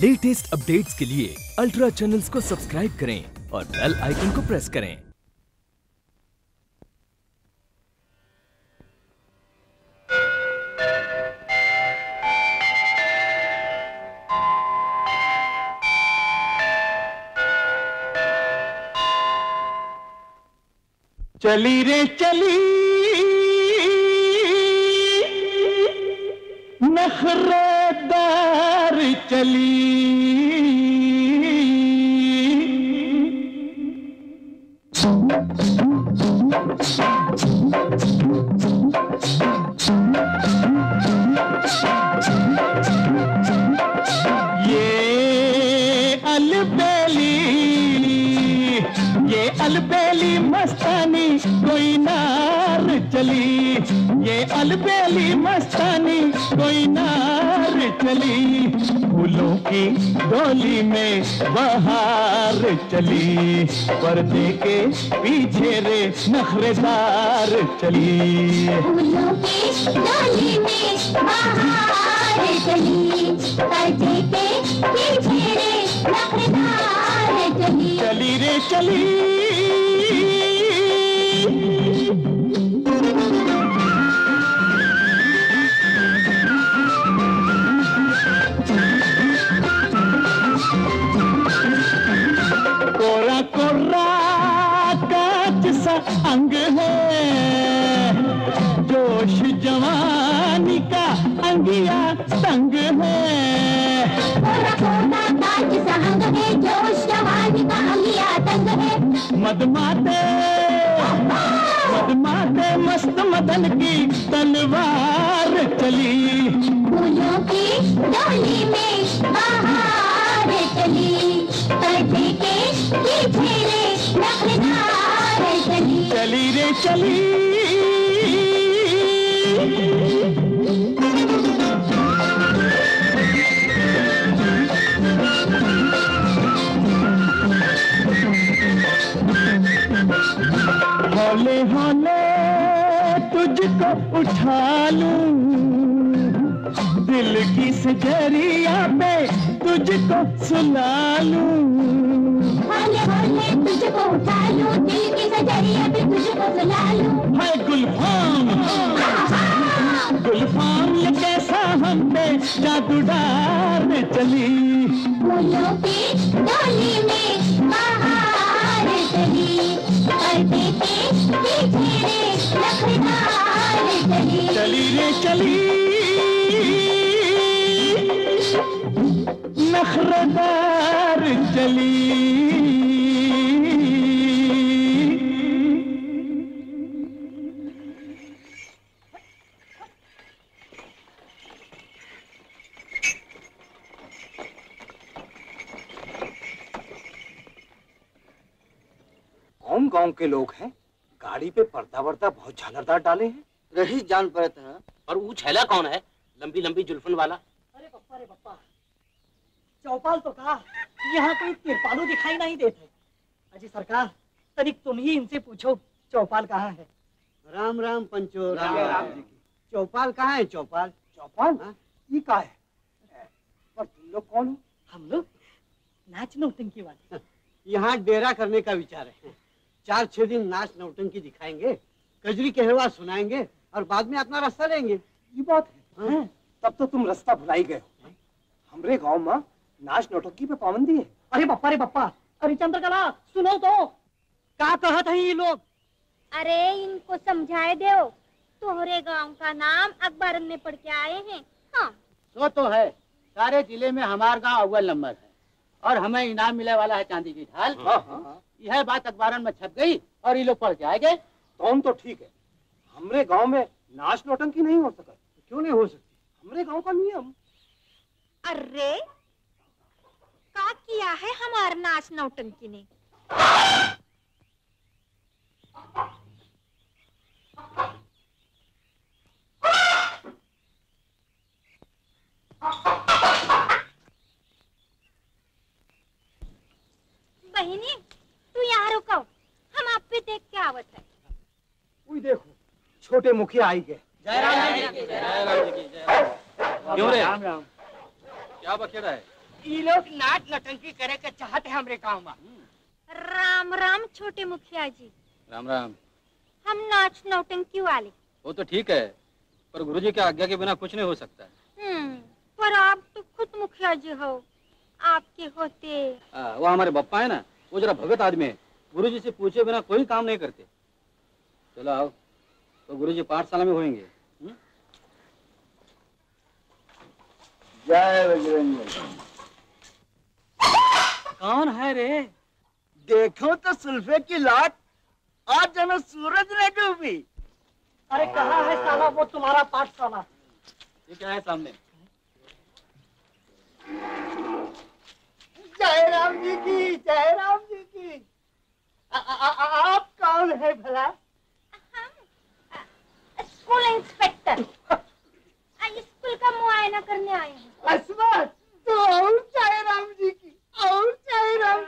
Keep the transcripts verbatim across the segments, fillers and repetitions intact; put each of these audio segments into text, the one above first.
Latest updates के लिए ultra channels को सब्सक्राइब करें और बेल आइकन को प्रेस करें। चली रे चली नखरेदार चली, ये अलबेली ये अलबेली मस्तानी कोई नार चली, ये अलबेली मस्तानी कोई नार चली, फूलों की डोली में बहार चली, पर्दे के पीछे रे नखरेदार चली, फूलों की डोली में बहार चली, पर्दे के पीछे रे नखरेदार चली, चली रे चली कोरा कोरा कांच सा अंग है, जोश जवानी का अंगिया संग है, कोरा कोरा कांच सा अंग है, जोश जवानी का अंगिया संग है, मदमाते मदमाते मस्त मदन की तलवार चली, फूलों की डोली में बहार चली, पर्दे के पीछे रे नखरेदार चली, चली रे चली हौले हौले तुझको उठा लूं, दिल की सजरिया पे तुझको सुला लूं, हौले हौले तुझको उठा लूं, दिल की सजरिया पे तुझको सुला लूं, हाय गुलफाम गुलफाम ये कैसा हम पे जादू डार चली, फूलों की डोली में बहार चली, पर्दे के पीछे रे नखरेदार चली, चली रे चली नखरेदार चली। कौन गांव के लोग हैं? गाड़ी पे पर्दा वर्दा बहुत झालरदार डाले हैं। रही जान पड़ता है। और वो छैला कौन है, लंबी लंबी जुल्फन वाला? अरे पप्पा रे पप्पा, चौपाल तो कहा यहाँ कोई तिरपालू दिखाई नहीं देते। अजी सरकार, तनिक तुम ही इनसे पूछो चौपाल कहाँ है। राम राम पंचो। राम राम जी की। चौपाल कहाँ है? चौपाल चौपाल ये का है? पर तुम लोग कौन हो? हम लोग नाच नौटंकी वाले। यहाँ डेरा करने का विचार है। चार छह दिन नाच नौटंकी दिखाएंगे, कजरी कहरवा सुनाएंगे और बाद में अपना रास्ता लेंगे। ये बात है। हाँ? तब तो तुम रास्ता भुलाई गए हो। हमरे गांव में नाच नौटंकी पे पाबंदी है। अरे पप्पा रे पप्पा, अरे चंद्रकला सुनो तो, क्या कहत है ये लोग? अरे इनको समझाए दो, तोहरे गांव का नाम अखबार में पढ़ के आए हैं। हाँ सो तो है, सारे जिले में हमारा गांव अव्वल नंबर है और हमें इनाम मिले वाला है चांदी की ढाल। हाँ, हाँ। यह बात अखबार में छप गई और ये लोग पढ़ के आए गए। तो हम तो ठीक है, हमरे गांव में नाच नौटंकी नहीं हो सका। क्यों नहीं हो सकती? हमरे गांव का नियम। अरे का किया है हमार नाच नौटंकी ने? बहिनी तू यहाँ रुको, हम आप पे देख के आवत है। वही देखो छोटे मुखिया आई गए। जय राम जी की जय। क्यों रे? क्या बखेड़ा है? ये लोग नाच नटंकी करे के चाहते हैं हमरे गांव में। राम राम छोटे मुखिया जी। राम राम। हम नाच नौटंकी वाले। वो तो ठीक है, पर गुरुजी की आज्ञा के बिना कुछ नहीं हो सकता। हम्म, पर आप तो खुद मुखिया जी हो, आपके होते। आ, वो हमारे बप्पा है ना, वो जरा भगत आदमी है, गुरुजी से पूछे बिना कोई काम नहीं करते। चलो आओ, तो गुरुजी पाठशाला में होंगे। जय बजरंग। कौन है रे? देखो तो सुल्फे की लाट, आज जनो सूरज ने डूबी। अरे कहाँ है साला वो तुम्हारा पाठशाला? ये क्या है सामने? जय राम जी की, जय राम जी की। आ, आ, आ, आप कौन है भला? School inspector. स्कूल का मुआयना करने आए हैं। अस्मा, तो और जय राम जी की, और जय राम।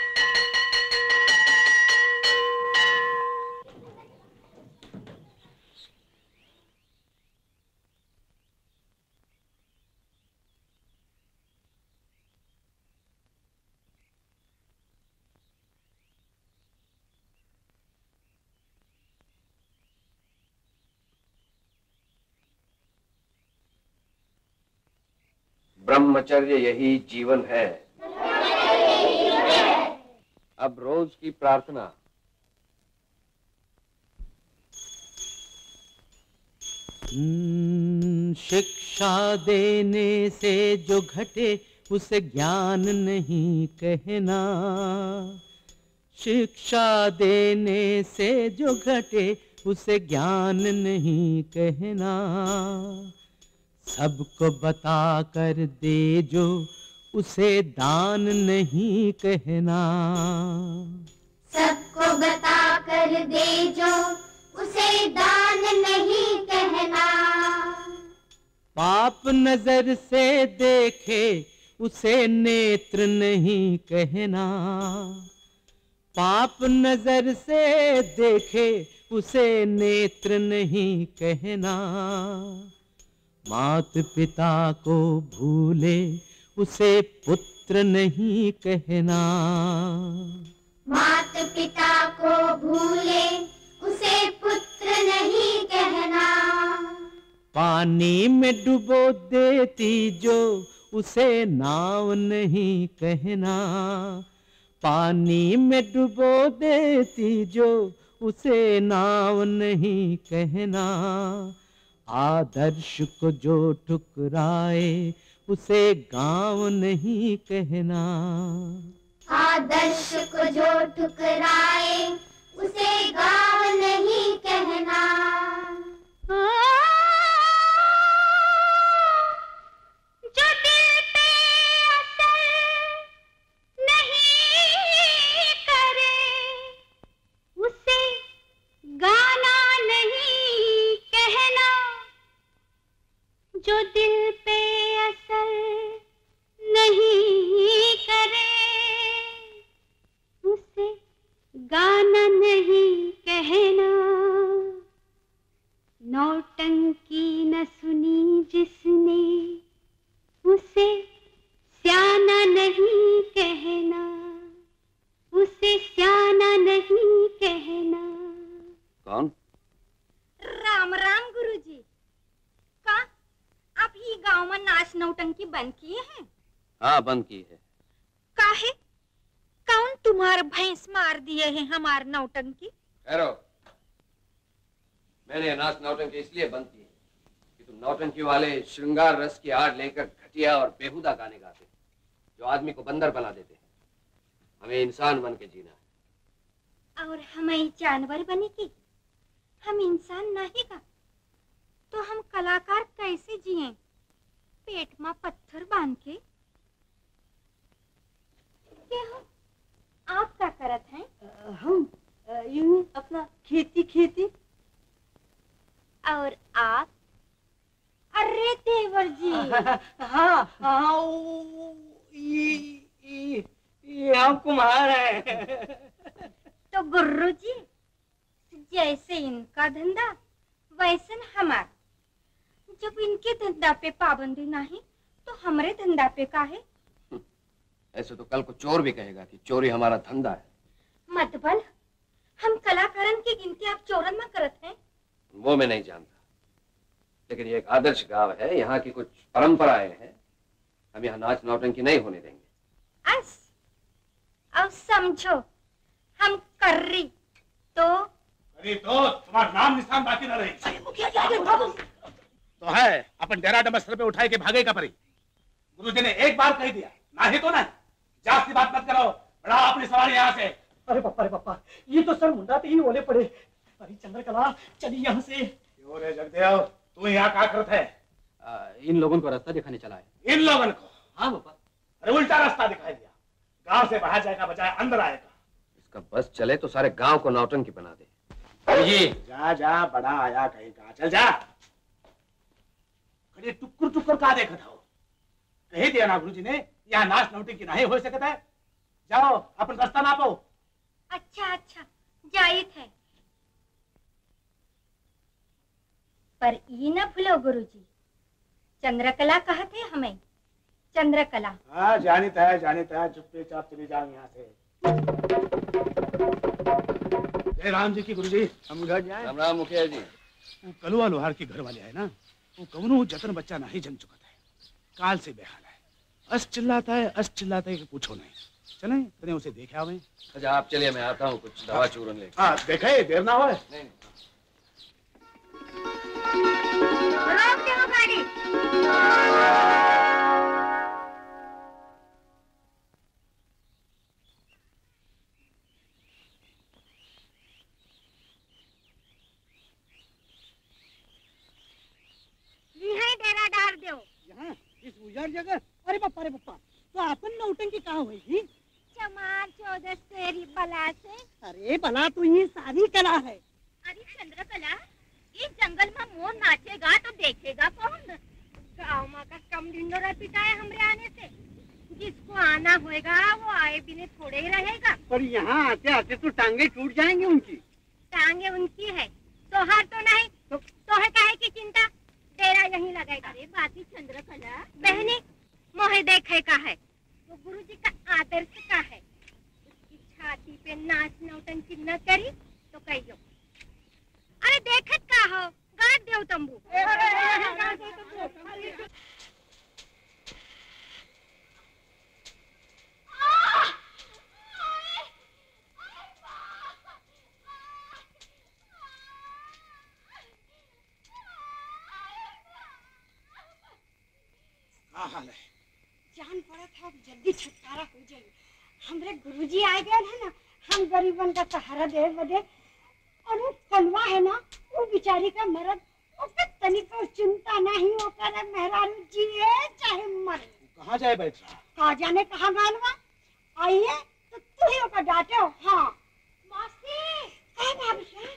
ब्रह्मचर्य यही जीवन है। अब रोज की प्रार्थना। शिक्षा देने से जो घटे उसे ज्ञान नहीं कहना। शिक्षा देने से जो घटे उसे ज्ञान नहीं कहना। सबको बता कर दे जो उसे दान नहीं कहना। सबको बता कर दे जो उसे दान नहीं कहना। पाप नजर से देखे उसे नेत्र नहीं कहना। पाप नजर से देखे उसे नेत्र नहीं कहना। मात पिता को भूले उसे पुत्र नहीं कहना। मात पिता को भूले उसे पुत्र नहीं कहना। पानी में डुबो देती जो उसे नाव नहीं कहना। पानी में डुबो देती जो उसे नाव नहीं कहना। आदर्श को जो ठुकराए उसे गांव नहीं कहना। आदर्श को जो ठुकराए उसे गांव नहीं कहना। जो दिल पे असर नहीं करे उसे गाना नहीं कहना। जो दिल पे असर नहीं करे उसे गाना नहीं कहना। नौटंकी न सुनी जिसने उसे स्याना नहीं कहना। उसे स्याना नहीं कहना। कौन? राम राम गुरुजी। का आप ही गांव में नाच नौटंकी बंद किए हैं? हाँ, बंद की है। काहे? कौन तुम्हारे भैंस मार दिए हैं हमार नौटंकी? ठहरो, मैंने नाच नौटंकी इसलिए बंद की कि तुम नौटंकी वाले श्रृंगार रस की आड़ लेकर घटिया और बेहुदा गाने गाते जो आदमी को बंदर बना देते हैं। हमें इंसान बन के जीना है। और हमें जानवर बने की? हम इंसान नहीं का तो हम कलाकार कैसे जिए? पेट में पत्थर बांध के? क्या हो? आप क्या करत हैं? हम यूं अपना खेती खेती। और आप? अरे देवर जी। हाँ हाँ, ये ये ये हम कुम्हार हैं। तो गुर्रू जी, जैसे इनका धंधा वैसे हमारा। जब इनके धंधा पे पाबंदी नहीं तो हमारे धंधा पे का है? ऐसे तो कल को चोर भी कहेगा कि चोरी हमारा धंधा है। मतबल हम कलाकारन की गिनती आप चोरन में करत हैं? वो मैं नहीं जानता, लेकिन ये एक आदर्श गांव है, यहाँ की कुछ परंपराएं हैं, हम यहाँ नाच नौटंकी नहीं होने देंगे। अस अब समझो हम कर्री तो अरे तो तुम्हारा नाम निशान बाकी न रही। मुखिया जी आगे भागो। तो है अपन डेरा डमर सर पे उठाए के भागे का परी। गुरुजी ने एक बार कह दिया, ना ही तो नहीं, जास्ती बात मत करो, बड़ा अपनी सवारी यहाँ से। अरे पप्पा, अरे पप्पा, ये तो सर मुंडाते ही ओले पड़े। अरे चंद्रकला चली यहाँ से। क्यों रे जगदेव, तू यहाँ क्या करता है? आ, इन लोगों को रास्ता दिखाने चला है। इन लोगों को? हाँ पापा। अरे उल्टा रास्ता दिखाई दिया, गांव से बाहर जाएगा बजाय अंदर आएगा। इसका बस चले तो सारे गांव को नौटंकी बना दे। जी जा जा, बड़ा आया कहेगा, चल जा। खड़े टुक्कर टुक्कर का देखा था, कह दिया ना गुरुजी ने यहाँ नाच नौटंकी नहीं हो सकता है। जाओ अपन रास्ता नापो। अच्छा अच्छा जाइत है, पर ई न भूलो गुरुजी, चंद्रकला कहते हमें, चंद्रकला। हाँ जानित है, जानित है, चुप्पे चाप चली जाओ यहाँ से। जय राम जी की गुरुजी। हम घर जाए। राम राम मुखिया जी। वो कलुआ लोहार के घर वाले है ना, वो कवनो जतन बच्चा नहीं जम चुका था, काल से बेहाल है, अस चिल्लाता है, अस चिल्लाता है कि पूछो नहीं। चले कने उसे देखे आवे। अच्छा आप चलिए, मैं आता हूँ कुछ दवा चूरन ले। हाँ देखे, देर ना हो। नहीं रोक दो गाड़ी। यहीं डेरा डाल दो। यहाँ इस उजाड़ जगह? अरे पप्पा, अरे पप्पा, तो अपन नौटंकी कहाँ हुई? चमार चौदह तेरी बला से। अरे बला तो ये सारी कला है। अरे चंद्रकला, इस जंगल में मोर नाचेगा तो देखेगा कौन? गाँव माँ का कम दिन पिटा है हमरे आने से, जिसको आना होएगा वो आए बिने थोड़े ही रहेगा। पर यहाँ आते आते तो टांगे टूट जाएंगी उनकी। टांगे उनकी है, तोहार तो नहीं। तो, तो है काहे की चिंता, तेरा यहीं लगेगा। अरे बाकी चंद्रकला बहनी मोहे देखे का है, वो गुरुजी का आदर्श का है, उसकी छाती पे नाच नौटंकी न करी तो कहियो। अरे देखत का हो, गाड़ देव तंबू। हाल है? जान पड़ा था, अब जल्दी छुटकारा हो जाए। हमरे गुरुजी आ गए है ना, हम गरीबन का सहारा दे बदे। और वो कलवा है ना, वो बेचारी का मरद, उसका तनिक चिंता नहीं, वो करे मेहरारू जिए चाहे मरे। कहाँ जाए बैठ रहा? कहाँ जाने कहाँ गालवा आइए तो तू ही ओका डांटे हो। हाँ मासी कहाँ भाभी है?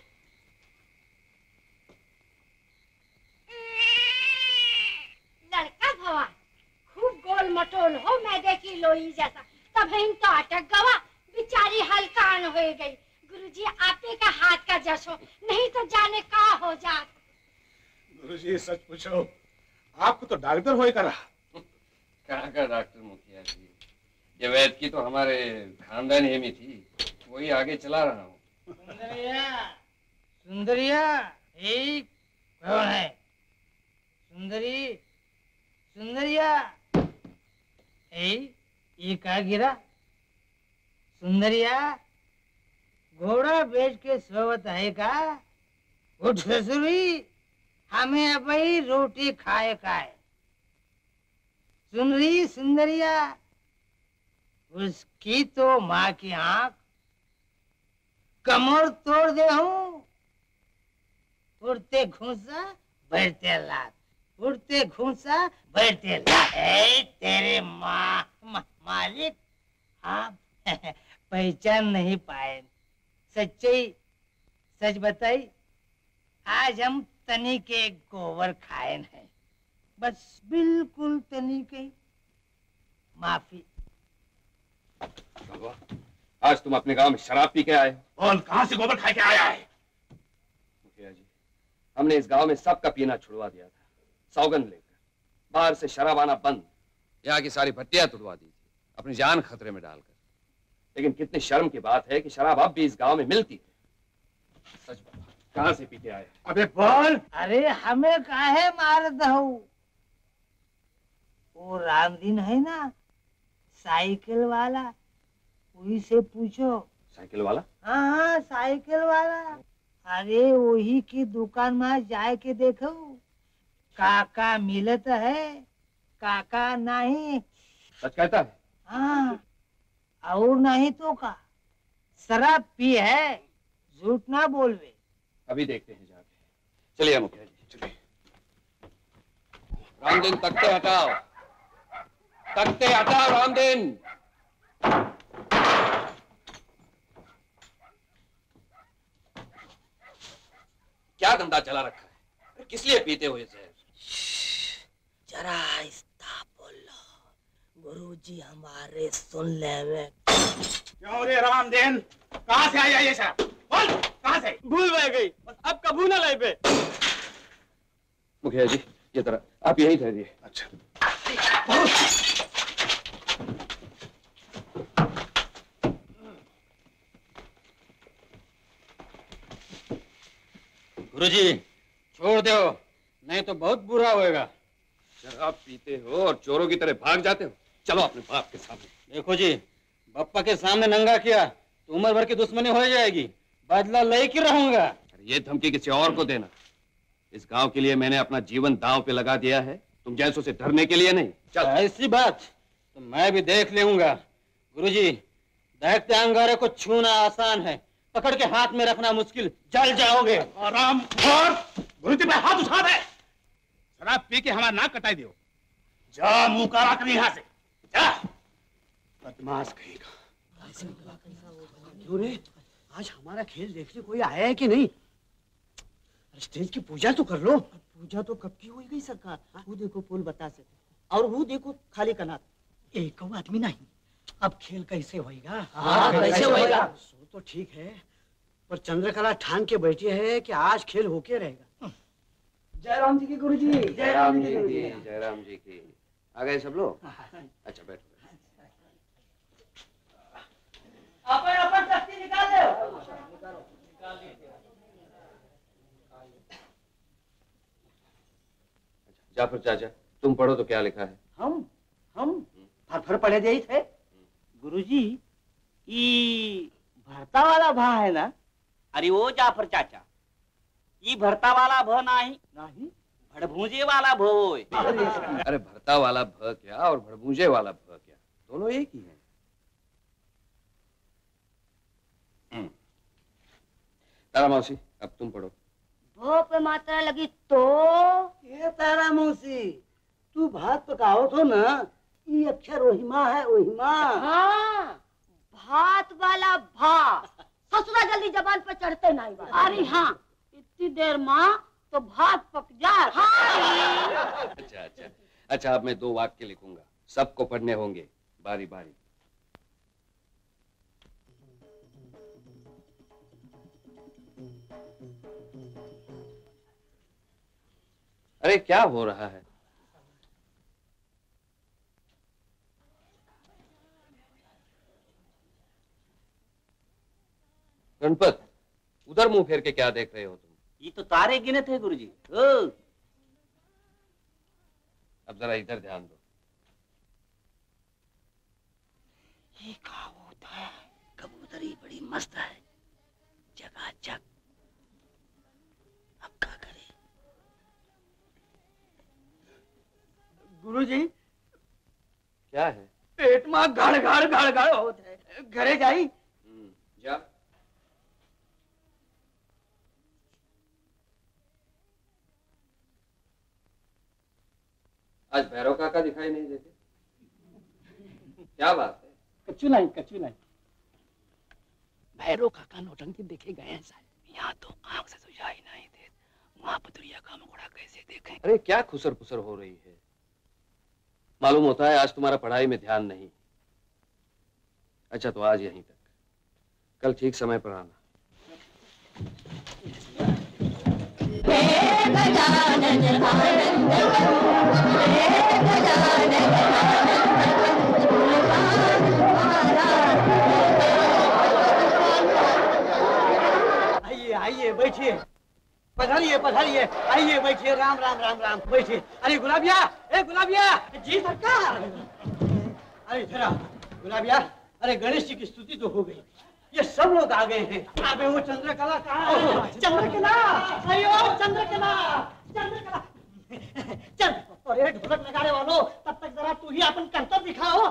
लड़का भवा खूब गोल मटोल हो, मैदे की लोई जैसा, तब इन तो अटक गवा, बेचारी हलकान हो गई। गुरुजी आपे का हाथ का जसो, नहीं तो जाने का हो जात। गुरुजी सच पूछो, आपको तो डॉक्टर होए करा। कहाँ का डॉक्टर मुखिया जी, ये वैद की तो हमारे खानदान ही में थी, वही आगे चला रहा हूँ। सुंदरिया, सुंदरिया, ये कौन है? सुंदरी, सुंदरिया, ए, ये क्या गिरा? सुंदरिया, घोड़ा बेच के सोवत है का? उठ ससुरी, हमें अब ही रोटी खाए खाए। सुन रही सुंदरिया, उसकी तो माँ की आंख कमर तोड़ दे हूँ। उड़ते घूसा बैठते लात, उड़ते घूसा बैठते लात। ए, तेरे माँ मा, मालिक आप पहचान नहीं पाए। सच्चाई सच बताई, आज हम तनी के गोबर खाए हैं, बस बिल्कुल तनी के। माफी। आज तुम अपने गांव में शराब पी के आए? बोल, कहाँ से गोबर खा के आया है? मुखिया जी, हमने इस गांव में सबका पीना छुड़वा दिया था, सौगंध लेकर। बाहर से शराब आना बंद, यहाँ की सारी भट्टियां तुड़वा दी थी। अपनी जान खतरे में डालकर। लेकिन कितनी शर्म की बात है कि शराब अब भी इस गांव में मिलती है। सच बता, कहां से पी के आए? अबे बोल। अरे हमें काहे मार दो? वो रामदीन है ना साइकिल वाला, वही से पूछो। साइकिल वाला? हाँ हाँ साइकिल वाला। अरे वही की दुकान में जाए के देखो, काका मिलत है, काका नहीं। सच कहता है? हाँ, और नहीं तो का शराब पी है, झूठ ना बोलवे। अभी देखते हैं जाके। चलिए मुखिया जी, चलिए। रामदीन तख्ते हटाओ, तख्ते हटाओ रामदीन। क्या धंधा चला रखा है? किस लिए पीते हो ये जहर? जरा आहिस्ता बोलो, गुरुजी हमारे सुन ले में। क्यों रे रामदीन, कहाँ से आया ये शराब? बोल, कहाँ से? भूल बह गई, बस अब कबू ना लाई पे। मुखिया जी, ये तरह आप यही ठहरिए। अच्छा। गुरुजी, छोड़ दो, नहीं तो बहुत बुरा होएगा। शराब पीते हो और चोरों की तरह भाग जाते हो। चलो अपने बाप के सामने। देखो जी, बप्पा के सामने नंगा किया तो उम्र भर की दुश्मनी हो जाएगी, बदला ले के रहूंगा। ये धमकी किसी और को देना। इस गांव के लिए मैंने अपना जीवन दांव पे लगा दिया है, तुम जैसों से डरने के लिए नहीं। चल। ऐसी बात तो मैं भी देख लूंगा। गुरुजी, देखते अंगारे को छूना आसान है, पकड़ के हाथ में रखना मुश्किल, जल जाओगे। आराम और गुरुजी पे हाथ उठा दे। शराब पी के हमारा नाक कटाई दियो। जा मुंह काला कर यहाँ से, जा। बदमाश कहेगा। क्यों रे, आज हमारा खेल देखने कोई आया है कि नहीं? स्टेज की पूजा तो कर लो। पूजा तो कब की हो गई सरकार। वो देखो पुल बता से, और वो देखो खाली कनात, एक आदमी नहीं। अब खेल कैसे होएगा? हाँ, कैसे होएगा? सो तो ठीक है, पर चंद्रकला ठान के बैठी है कि आज खेल होके रहेगा। जय राम जी की गुरुजी। जय राम जी की, जय राम जी की। आ गए सब लोग? अच्छा बैठो। अपन अपन तख्ती निकाल दो। जाफर चाचा, तुम पढ़ो तो क्या लिखा है? हम हम फरफर पढ़े दे थे गुरुजी। ई भरता वाला भा है ना? अरे वो जाफर चाचा, ये भरता वाला भ नहीं नहीं भड़भूजे वाला भोय। अरे भरता वाला भ क्या और भड़भूजे वाला भ क्या, दोनों एक ही है। तारा मौसी, अब तुम पढ़ो। भो पे मात्रा लगी तो ये तारा मौसी, तू भात पकाओ तो ना, ये अक्षर ओहिमा है, ओहिमा। हाँ, भात वाला भा। ससुरा जल्दी जबान पर चढ़ते नहीं। अरे हाँ, इतनी देर माँ तो भात पक जा। हाँ। अच्छा अच्छा अच्छा, अब मैं दो वाक्य लिखूंगा, सबको पढ़ने होंगे बारी बारी। अरे क्या हो रहा है? गणपत, उधर मुंह फेर के क्या देख रहे हो तुम? ये तो तारे गिने थे गुरुजी। ओ, अब जरा इधर ध्यान दो। ये कबूतर है, कबूतरी बड़ी मस्त है, चकाचक। अब क्या करे? गुरुजी, क्या है? पेट में गड़ गड़ गड़ गड़ होते है, घरे जाई। जा। आज भैरव काका दिखाई नहीं देते, क्या बात है? कच्चू नहीं, कच्चू नहीं। भैरव काका नौटंकी देखे गए हैं साहब। यहाँ तो आंख से सुझाई नहीं दे, वहाँ पतुरिया का मुखड़ा कैसे देखें? अरे क्या खुसर पुसर हो रही है? मालूम होता है आज तुम्हारा पढ़ाई में ध्यान नहीं। अच्छा तो आज यहीं तक, कल ठीक समय पर आना। गजानन आनंद, गजानन आनंद। पधारिए पधारिए, आइए बैठिए, राम राम राम राम, बैठिए। अरे गुलाबिया, ए गुलाबिया। जी सरकार। अरे जरा गुलाबिया, अरे गणेश जी की स्तुति तो हो गई, ये सब लोग आ गए हैं। अबे वो चंद्रकला कहाँ है? चंद्रकला, अयो चंद्रकला, चंद्रकला। चल, अरे ढोलक लगाने वालों, तब तक जरा तू ही अपन करतब दिखाओ।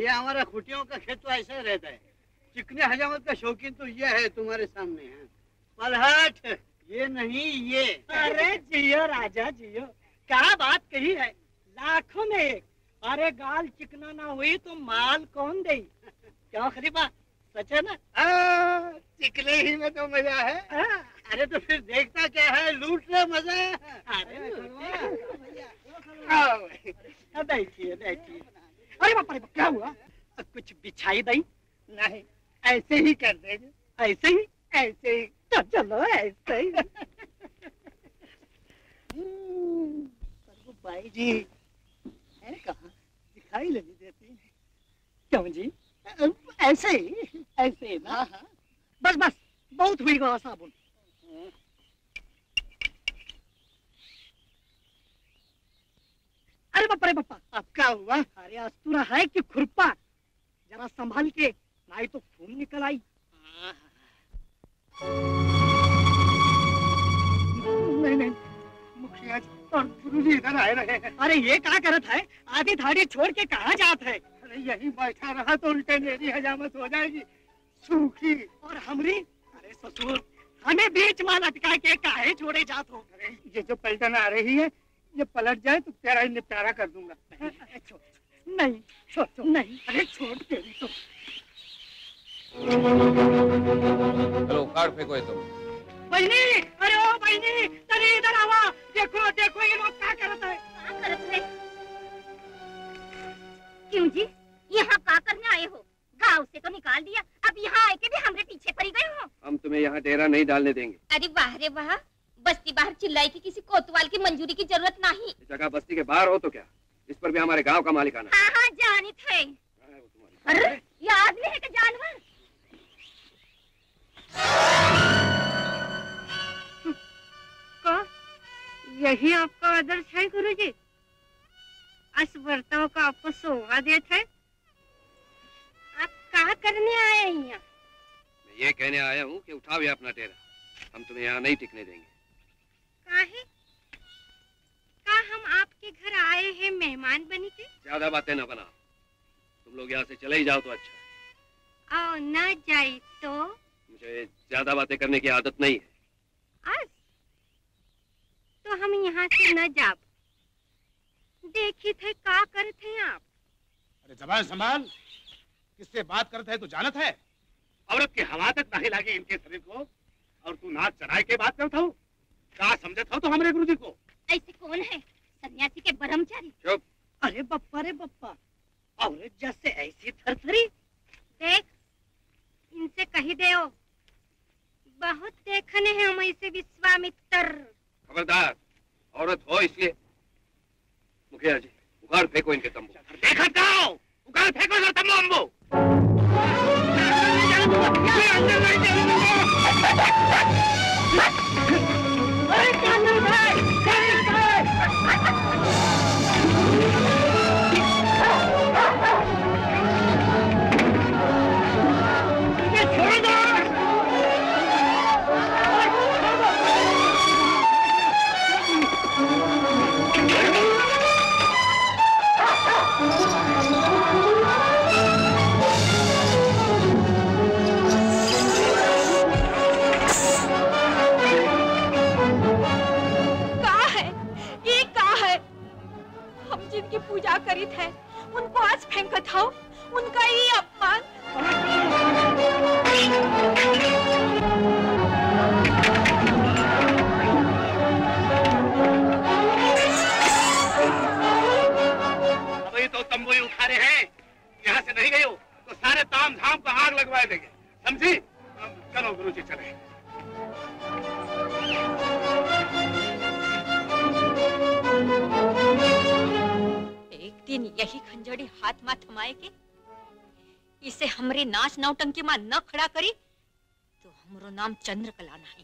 शौकीन तो ये है तुम्हारे सामने है। पलहट, ये नहीं ये। अरे जियो राजा जियो, क्या बात कही है, लाखों में एक। अरे गाल चिकना ना हुई तो माल कौन दे? क्यों खरीबा, सच है ना? आ, चिकने ही में तो मजा है। आ, अरे तो फिर देखता क्या है, लूट ले मजा है। अरे बैठिए बैठिए। अरे बाप रे, क्या हुआ? कुछ बिछाई दई? नहीं, ऐसे ही कर देंगे। ऐसे ही? ऐसे ही। तो चलो ऐसे ही। भाई जी है कहाँ, दिखाई नहीं देती। क्यों जी? ऐसे ही, ऐसे ही ना? बस बस, बहुत हुई गवा साबुन। अरे बाप रे बापा, अब क्या हुआ? अरे अस्तूरा है कि खुरपा? जरा संभाल के, नहीं तो खून निकल आई। नहीं नहीं, मुखिया जी और गुरुजी इधर आए रहे हैं। अरे ये क्या करत है? आधी थाड़ी छोड़ के कहाँ जात है? अरे यही बैठा रहा तो उल्टे मेरी हजामत हो जाएगी, सूखी। और हमरी? अरे ससुर, हमें बीच में लटका के काहे छोड़े जात हो? अरे ये जो पलटन आ रही है, ये पलट जाए तो तेरा ही निपटारा कर दूंगा। नहीं छोड़ छोड़, नहीं अरे छोड़ तेरी तो। चलो कार्ड फेंको ये तो। बहनी, अरे ओ बहनी, तनी इधर आवा। देखो देखो ये लोग क्या करत है? क्या करत है? क्यों जी, यहाँ क्या करने आए हो? गांव से तो निकाल दिया, अब यहाँ आके भी हमरे पीछे पड़ी गए हो। हम तुम्हें यहाँ डेरा नहीं डालने देंगे। अरे वाह रे वाह, बस्ती बाहर चिल्लाई की किसी कोतवाल की मंजूरी की जरूरत नहीं। ये जगह बस्ती के बाहर हो तो क्या, इस पर भी हमारे गांव का मालिकाना। हाँ हाँ जानित है। अरे ये आदमी है कि जानवर? का यही आपका आदर्श है गुरुजी? अस बर्ताव का आपको शोभा देत है? आप क्या करने आए हैं यहाँ? मैं ये कहने आया हूँ कि उठाओ ये अपना डेरा, हम तुम्हें यहाँ नहीं टिकने देंगे। काहे? का हम आपके घर आए हैं मेहमान बनी के? ज्यादा बातें न बनाओ, तुम लोग यहाँ से चले ही जाओ तो अच्छा। आओ न जाई तो? मुझे ज्यादा बातें करने की आदत नहीं है। आज तो हम यहाँ से न जाब। देखी थे का करते थे आप? अरे जबान संभाल, किससे बात करते है तो जानत है? औरत की हवा तक नहीं लगी इनके शरीर को, और तू नाच चढ़ाई के बात करता हूँ। क्या समझता हो तो हमारे गुरुजी को? ऐसे कौन है? सन्यासी के ब्रह्मचारी। चुप। अरे बप्पा रे बप्पा, औरत जैसे ऐसी थरथरी। देख, इनसे कही दे, बहुत देखने हैं हम ऐसे विश्वामित्र। खबरदार, औरत हो इसलिए। मुखिया जी, उगाड़ फेंको इनके तंबू। देखा जाओ, उगाड़ फेंको इधर तंबू अम्बू। जिनकी पूजा करी थे उनको आज फेंकत हो, उनका ही अपमान। अभी तो तंबू ही उठा रहे हैं, यहाँ से नहीं गए हो तो सारे ताम झाम को आग लगवा देंगे, समझी? चलो गुरुजी चले। एक दिन यही खंजड़ी हाथ में थमाए के इसे हमरे नाच नौटंकी में न खड़ा करी तो हमरो नाम चंद्रकला नहीं।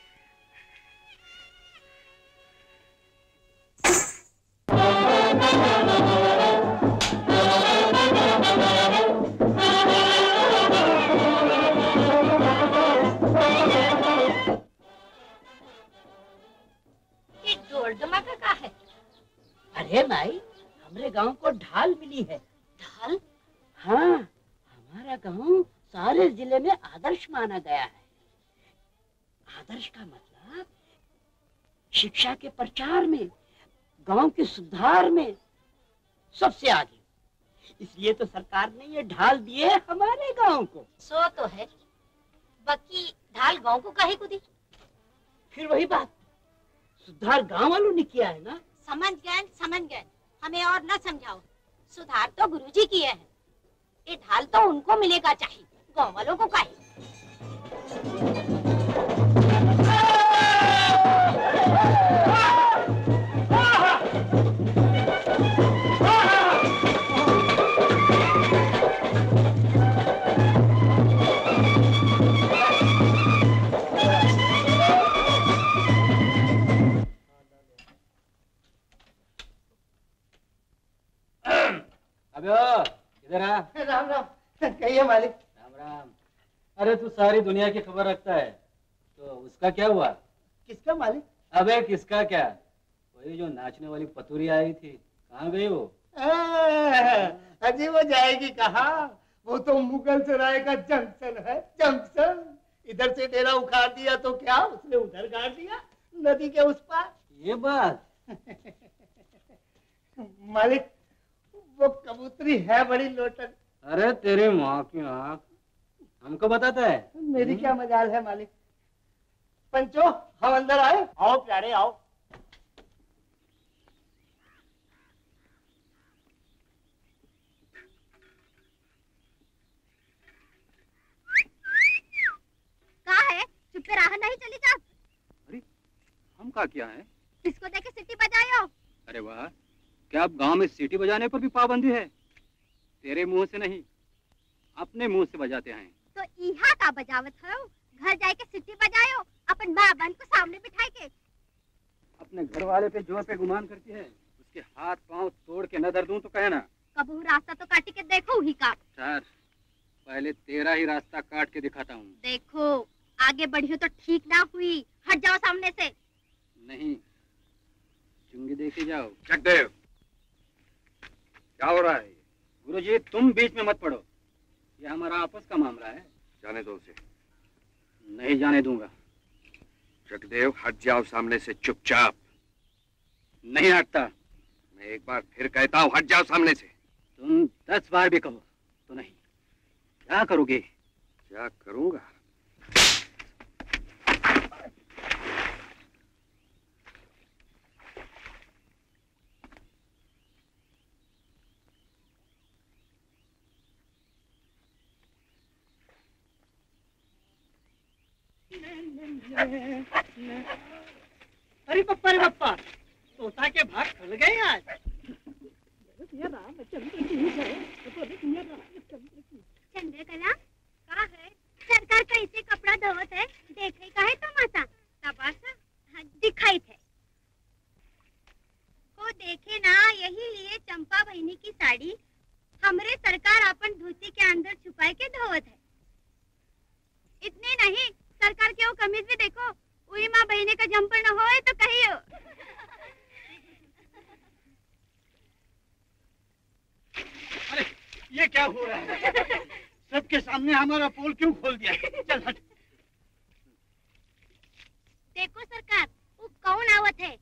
ये ढोल धमाका का है? अरे माई, हमरे गांव को ढाल मिली है। ढाल? हाँ, हमारा गांव सारे जिले में आदर्श माना गया है। आदर्श का मतलब शिक्षा के प्रचार में, गांव के सुधार में सबसे आगे। इसलिए तो सरकार ने ये ढाल दिए हमारे गांव को। सो तो है, बाकी ढाल गांव को काहे को दी? फिर वही बात, सुधार गांव वालों ने किया है ना। समझ गए समझ गए, हमें और न समझाओ। सुधार तो गुरुजी किए हैं, ये ढाल तो उनको मिलेगा चाहिए, गांव वालों को काहे। अबे इधर आ। राम राम। कहिए मालिक। राम राम। अरे तू सारी दुनिया की खबर रखता है, तो उसका क्या हुआ? किसका मालिक? अबे किसका क्या, वही जो नाचने वाली पतूरी आई थी, कहाँ गई वो? अजी वो जाएगी कहाँ, वो तो मुगल सराय का जंक्शन है, जंक्शन। इधर से डेरा उखाड़ दिया तो क्या, उसने उधर गाड़ दिया नदी के उस पार। ये बात मालिक वो कबूतरी है बड़ी लोटन। अरे तेरी माँ की आँख, हमको बताता है? मेरी क्या मजाल है मालिक। पंचो हम अंदर आए। आओ प्यारे आओ। कहाँ है? चुप्पे राह नहीं चली जा। अरे हम क्या किया है? किसको देखे सिटी बजायो? अरे वाह, क्या अब गांव में सीटी बजाने पर भी पाबंदी है? तेरे मुंह से नहीं, अपने मुंह से बजाते हैं। तो इहा का बजावत हो, घर जाके सिटी बजायो, अपन माँ बहन को सामने बिठाए के। अपने घर वाले पे जोर पे गुमान करती है, उसके हाथ पांव तोड़ के नजर दूं तो कहे ना। कबू रास्ता तो काटी के देखो ही का। सर पहले तेरा ही रास्ता काट के दिखाता हूँ। देखो आगे बढ़ियो तो ठीक ना हुई, हट जाओ सामने से। नहीं, चुंगी देखे जाओ। जगदेव क्या हो रहा है? गुरुजी तुम बीच में मत पड़ो, ये हमारा आपस का मामला है। जाने दो उसे। नहीं जाने दूंगा। जगदेव हट जाओ सामने से चुपचाप। नहीं हटता। मैं एक बार फिर कहता हूँ हट जाओ सामने से। तुम दस बार भी कहो तो नहीं। क्या करोगे? क्या करूंगा? अरे पप्पा रे पप्पा, तोता के भाग खुल गए आज। चंद्रकला कहाँ है? सरकार कैसे कपड़ा धोवत है, देखे का है तमाशा। तमाशा हाँ, दिखाई थे को देखे ना, यही लिए चंपा बहनी की साड़ी हमरे सरकार अपन धोती के अंदर छुपाए के धोवत है। इतने नहीं, सरकार के वो कमीज भी देखो, वही माँ बहने का जंपर न होए तो कहियो। अरे ये क्या हो रहा है? सबके सामने हमारा पोल क्यों खोल दिया? चल हट। देखो सरकार, वो कौन आवत है?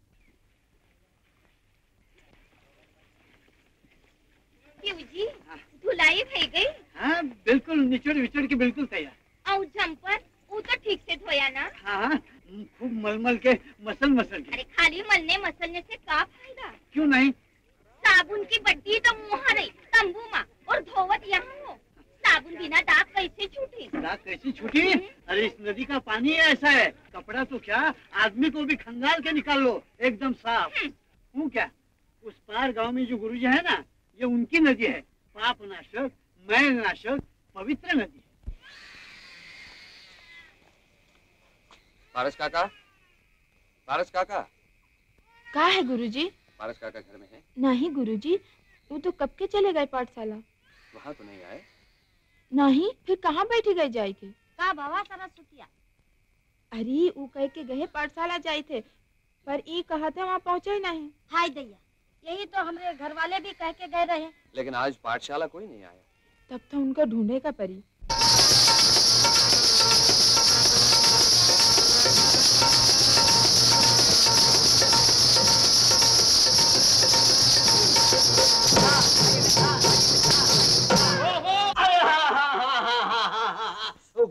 क्यों जी, धुलाई भई गई? हाँ बिल्कुल निचड़ विचड़ के बिल्कुल तैयार। और जंपर वो तो ठीक से धोया ना? हाँ खूब मलमल के मसल मसल के। अरे खाली मलने मसलने से क्या फायदा? क्यों नहीं? साबुन की बट्टी तो मुँह नहीं, तंबू माँ, और धोवत यहाँ हो। साबुन बिना दाग कैसे छूटी? दाग कैसी छूटी? अरे इस नदी का पानी ऐसा है, कपड़ा तो क्या आदमी को भी खंगाल के निकाल लो एकदम साफ। हूँ क्या? उस पार गांव में जो गुरुजी है ना, ये उनकी नदी है, पाप नाशक मैल नाशक पवित्र नदी। पारस काका, पारस काका। कहाँ है गुरुजी? पारस काका घर में है? नहीं गुरुजी, वो तो कब के चले गए पाठशाला। वहाँ तो नहीं आए? नहीं, फिर कहाँ बैठी गई जाए के? का बाबा सरस्वतिया? अरे वो कह के गए पाठशाला जाए थे, पर ये कहा थे वहाँ पहुँचे नहीं। हाय दैया, यही तो हमारे घर वाले भी कह के गए रहे। लेकिन आज पाठशाला कोई नहीं आया। तब तो उनको ढूंढे का परी।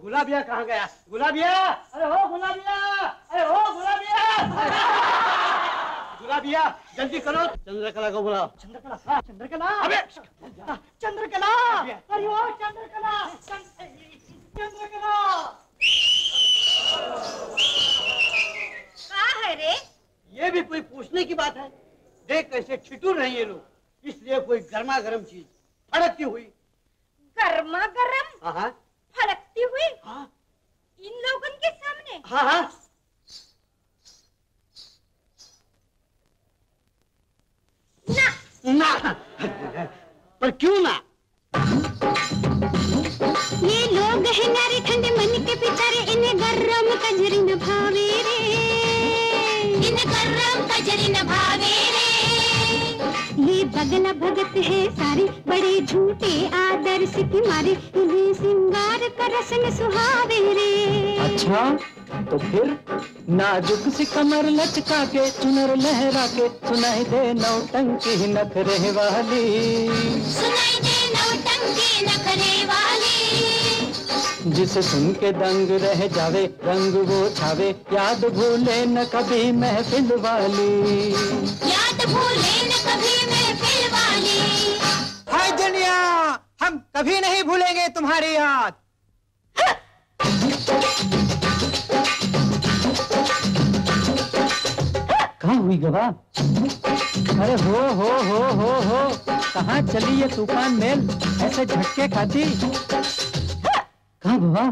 गुलाबिया कहाँ गया? गुलाबिया, अरे हो गुलाबिया, अरे हो गुलाबिया, गुलाबिया जल्दी करो, चंद्रकला को बुलाओ। चंद्रकला, हाँ चंद्रकला, अबे चंद्रकला, अरे हो चंद्रकला, चंद्रकला। कहाँ है रे? ये भी कोई पूछने की बात है? देख कैसे छिटूर रहे ये लोग, इसलिए कोई गर्मा गर्म चीज फड़कती हुई। गर्मा गर्म? हाँ फड़कती हुई? हाँ। इन लोगों के सामने? हाँ हाँ। ना ना पर क्यों ना? ये लोग हैं नारे ठंडे मन के पितारे, इन्हें गरम कजरी न भावे रे, इन्हें गरम कजरी न भावे रे। ये बगला भगत है सारे बड़े झूठे आदर्श की मारे, इन्हें सिंगार का रसन सुहावे रे। अच्छा तो फिर नाजुक सी कमर लचका के चुनर लहरा के सुनाई दे नौटंकी नखरे वाली, सुनाई दे नौटंकी नखरे वाली। जिसे सुन के दंग रह जावे रंग वो छावे, याद भूले न कभी महफिल वाली, याद भूले न कभी महफिल वाली। हाय दुनिया, हम कभी नहीं भूलेंगे तुम्हारी याद। कहाँ हुई गवाह? अरे हो हो हो हो हो कहाँ चली ये तूफान मेल ऐसे झटके खाती? कहाँ बाबा?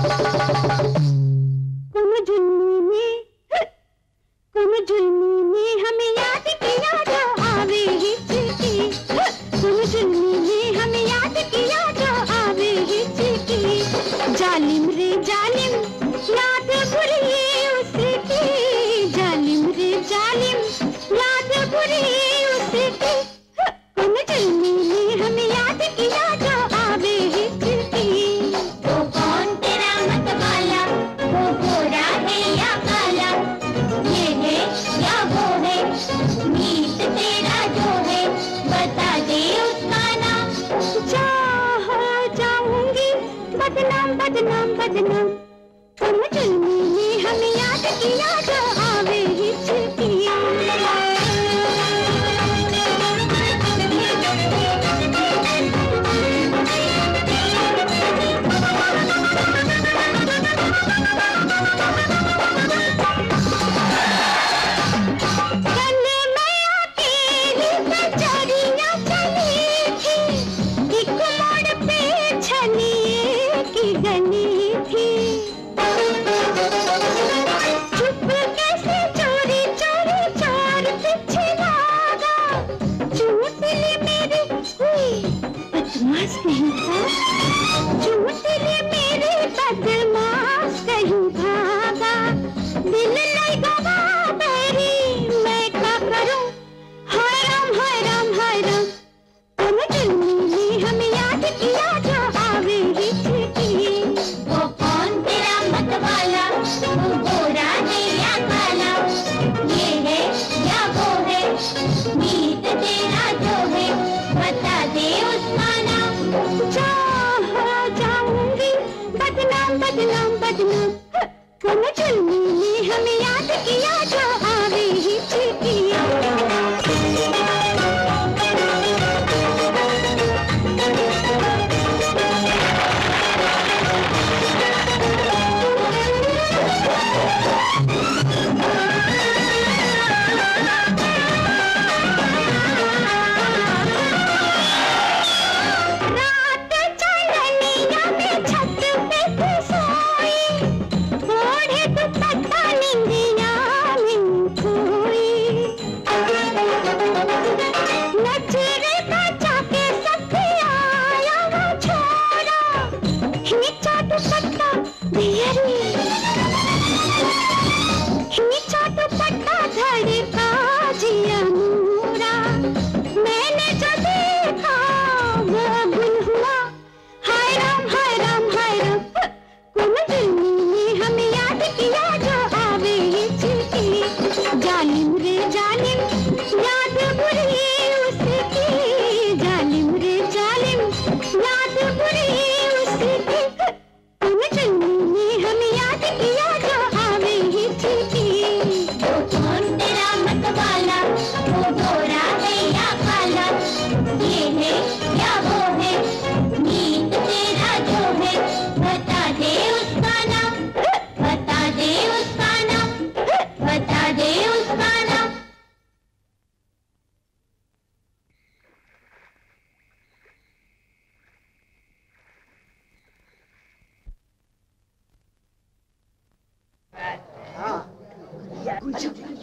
कुम जुल्मी में, कुम जुल्मी में हमें याद किया जो आवे हिचकी, कुम जुल्मी में हमें याद किया जो आवे हिचकी। जालिम रे जालिम याद बुरी उसकी, जालिम रे जालिम याद बुरी उसकी। कुम जुल्मी में हमें याद किया जो आवे हिचकी। वो कौन तेरा मतवाला, वो गोरा है या काला, ये है या वो है, मीत तेरा जो है बता दे उसका नाम। जहाँ जाऊंगी बदनाम बदनाम बदनाम, तुम जुल्मी ने हमें याद किया जो आवे हिचकी। गले में अकेली कचौरियाँ चली थी, एक मोड़ पे छलिए की गली थी। चुप कैसे चोरी चोरी चोर पीछे भागा, झूठ ली मेरी हुई बदमाश कहीं का, झूठ ली मेरी बदमाश कहीं भागा। दिल नहीं गवा मेरी मैं क्या करूं, हाय राम हाय राम हाय राम। तुम जुल्मी ने हमें याद किया जो आवे हिचकी। वो कौन तेरा मतवाला, वो गोरा है या काला, ये है या वो है, मीत तेरा जो है बता दे उसका नाम। जहाँ जाऊंगी बदनाम बदनाम बदनाम, तुम जुल्मी ने हमें याद किया जो आवे हिचकी। रात चलनिया में छत पे सोई, ओढ़े दुपट्टा निंदिया में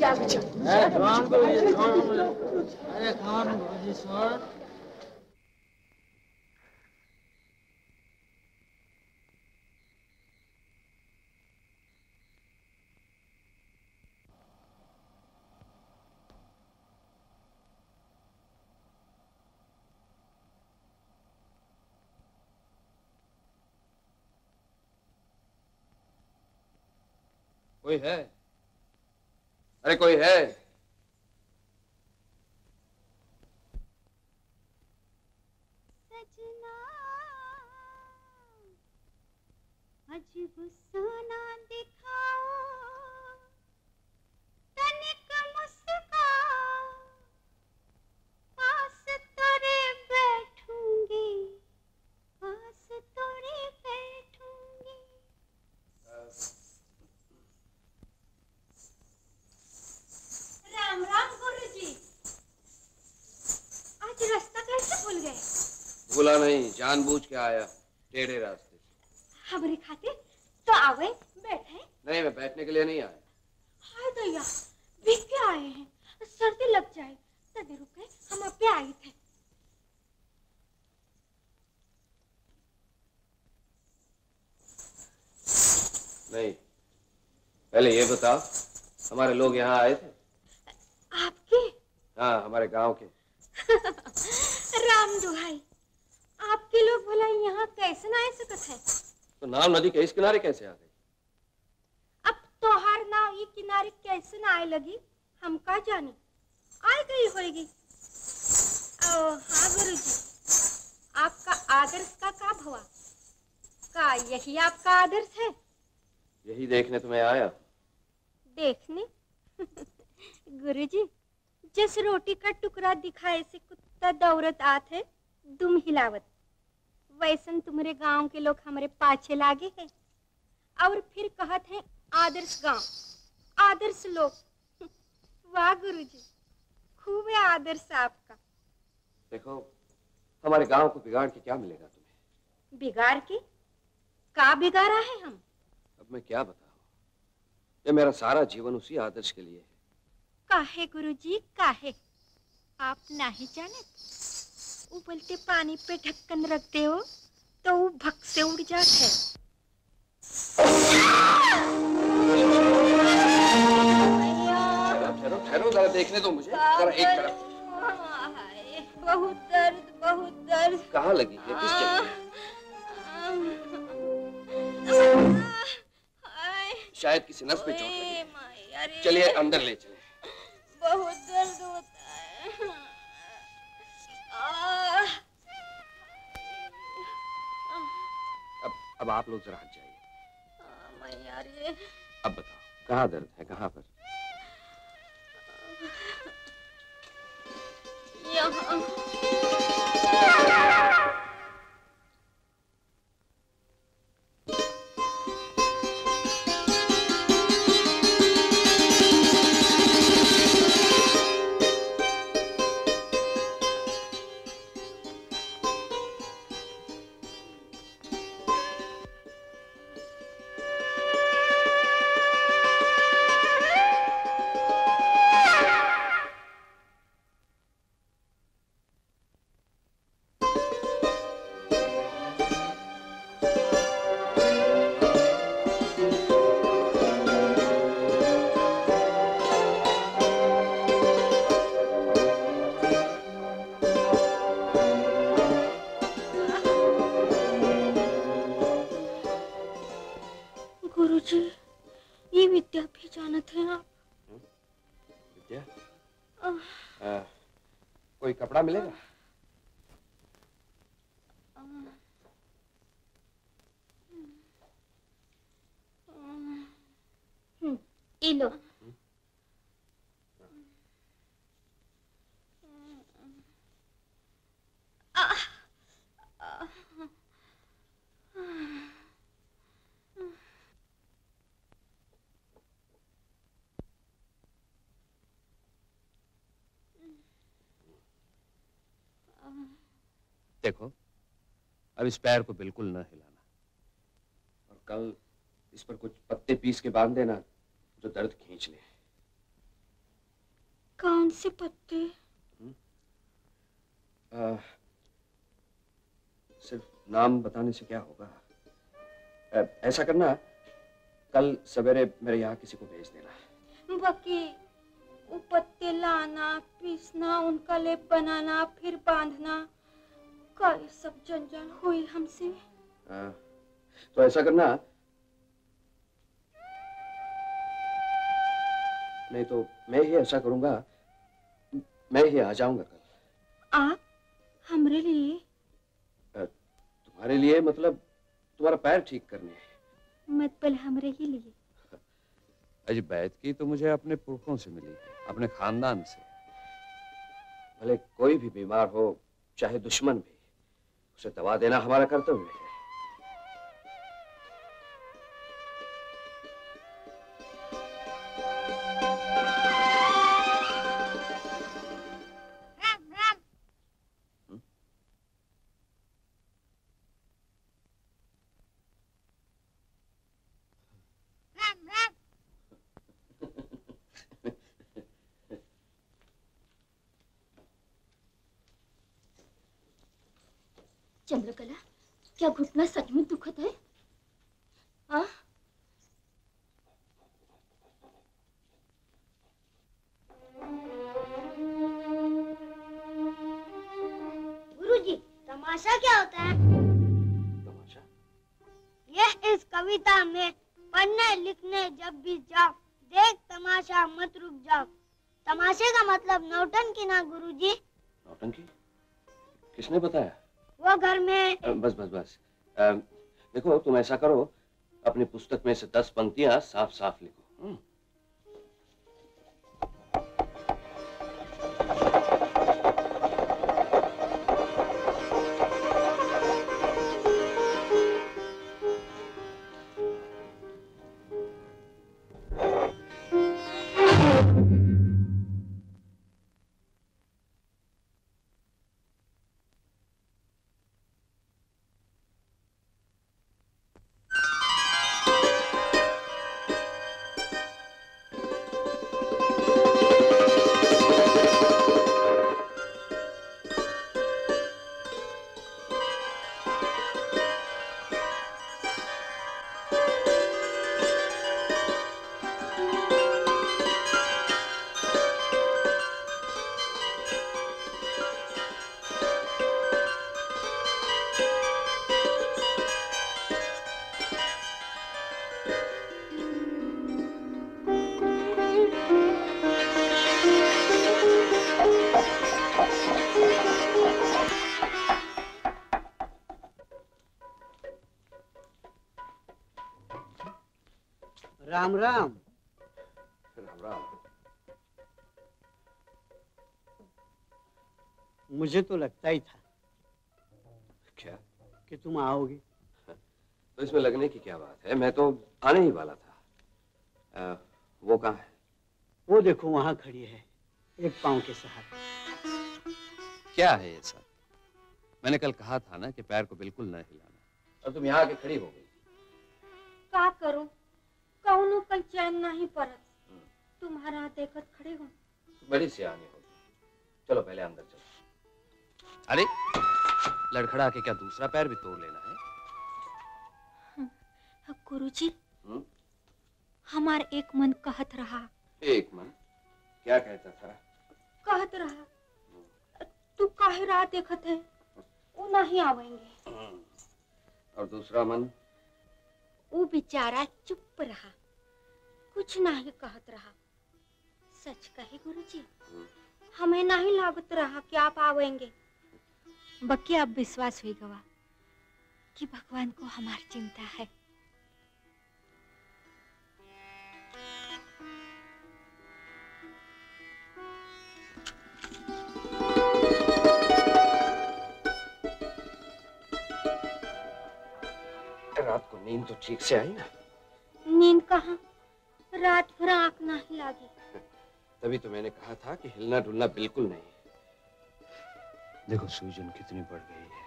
जाओ बच्चों। अरे कौन गुरुजी सोन? कोई है? अरे कोई है? सजना आज गुस्सा ना दिखाओ, तनिक मुस्काओ, पास तोरे बैठूंगी, पास तोरे बैठूंगी। राम राम गुरुजी। आज रास्ता कैसे भूल गए? भूला नहीं, जानबूझ के आया टेढ़े रास्ते से। हमारे खातिर तो आवे बैठे। नहीं, मैं बैठने के लिए नहीं आया। हाय दैया, भीग के आए हैं, सर्दी लग जाए। तभी रुके, हम अब पे आए थे। नहीं, पहले ये बताओ, हमारे लोग यहाँ आए थे? आपके? हाँ, हमारे गांव के। राम दुहाई, आपके लोग भला यहाँ कैसे ना आ सकत है? तो नाव नदी के इस किनारे कैसे आ गई? अब तोहार नाव ये किनारे कैसे ना आए लगी, हम का जाने। आ गई होगी। ओ हाँ गुरुजी, आपका आदर्श का का भवा? का यही आपका आदर्श है? यही देखने तुम्हें आया। देखने? गुरुजी, जिस रोटी का टुकड़ा दिखाए से कुत्ता दौड़त आत है, दुम हिलावत, वैसन तुम्हारे गांव के लोग हमारे पाछे लागे हैं और फिर कहत हैं आदर्श गांव, आदर्श लोग। वाह गुरुजी, खूब है आदर्श आपका। देखो, हमारे गांव को बिगाड़ के क्या मिलेगा तुम्हें? बिगाड़ के? का बिगाड़ा है हम? अब मैं क्या बताऊं? ये मेरा सारा जीवन उसी आदर्श के लिए है। काहे गुरुजी काहे? आप नहीं जाने? उबलते पानी पे ढक्कन रखते हो तो वो भक से उड़ जाता है। ठहरो ठहरो, जरा देखने दो मुझे, जरा एक तरफ। बहुत दर्द, बहुत दर्द। कहाँ लगी है? किस जगह? शायद किसी नस पे चोट लगी। चलिए अंदर ले चले। बहुत दर्द होता है। अब अब आप लोग जरा हट जाइए। मैया रे। अब बताओ, कहाँ दर्द है, कहाँ पर? यहाँ। गुरुजी, ये विद्या भी जानत हैं आप? विद्या? आ, कोई कपड़ा मिलेगा? ये लो। देखो, अब इस पैर को बिल्कुल न हिलाना, और कल इस पर कुछ पत्ते पीस के बांध देना जो दर्द खींच ले। कौन से पत्ते? आ, सिर्फ नाम बताने से क्या होगा? आ, ऐसा करना, कल सवेरे मेरे यहाँ किसी को भेज देना। बाकी वो पत्ते लाना, पीसना, उनका लेप बनाना, फिर बांधना, का ये सब जंजाल हुई हमसे। आ, तो ऐसा करना, नहीं तो मैं ही ऐसा करूंगा, मैं ही आ जाऊंगा कल। आप हमरे लिए? आ, तुम्हारे लिए मतलब तुम्हारा पैर ठीक करने। मत पहले हमरे ही लिए। अजी बैत की तो मुझे अपने पुरखों से मिली, अपने खानदान से। भले कोई भी बीमार हो, चाहे दुश्मन भी, उसे दवा देना हमारा कर्तव्य है। चंद्रकला, क्या घुटना सचमुच दुखत है? हाँ? गुरुजी, तमाशा क्या होता है? तमाशा? यह इस कविता में पढ़ने लिखने जब भी जाओ, देख तमाशा मत रुक जाओ। तमाशे का मतलब नौटंकी ना गुरुजी। नौटंकी? किसने बताया? वो घर में। आ, बस बस बस आ, देखो, तुम ऐसा करो, अपनी पुस्तक में से दस पंक्तियां साफ साफ लिखो। हुँ? राम राम। राम राम। मुझे तो लगता ही था क्या कि तुम आओगे। तो इसमें लगने की क्या बात है, मैं तो आने ही वाला था। आ, वो कहाँ है? वो देखो वहां खड़ी है, एक पांव के सहारे। क्या है ये सब? मैंने कल कहा था ना कि पैर को बिल्कुल न हिलाना, और तुम यहाँ आके खड़ी हो गई। का करूं, कौनो कल चैन नहीं परत, तुम्हारा देखत खड़े हो। बड़ी सियानी होगी। चलो पहले अंदर चलो। अरे लड़खड़ा के क्या दूसरा पैर भी तोड़ लेना है? गुरुजी, हमार एक मन कहत रहा। एक मन? क्या कहता था? कहत रहा तू काहे राह देखत है, वो नहीं आवेंगे। और दूसरा मन? वो बेचारा चुप रहा, कुछ नहीं कहत रहा। सच कहे गुरुजी, हमें नहीं लागत रहा कि आप आवेंगे। बल्कि अब विश्वास हुई गवा कि भगवान को हमारी चिंता है। रात को नींद तो ठीक से आई ना? नींद कहाँ, रात भर आंख नहीं लागी। तभी तो मैंने कहा था कि हिलना डुलना बिल्कुल नहीं। देखो सूजन कितनी बढ़ गई है।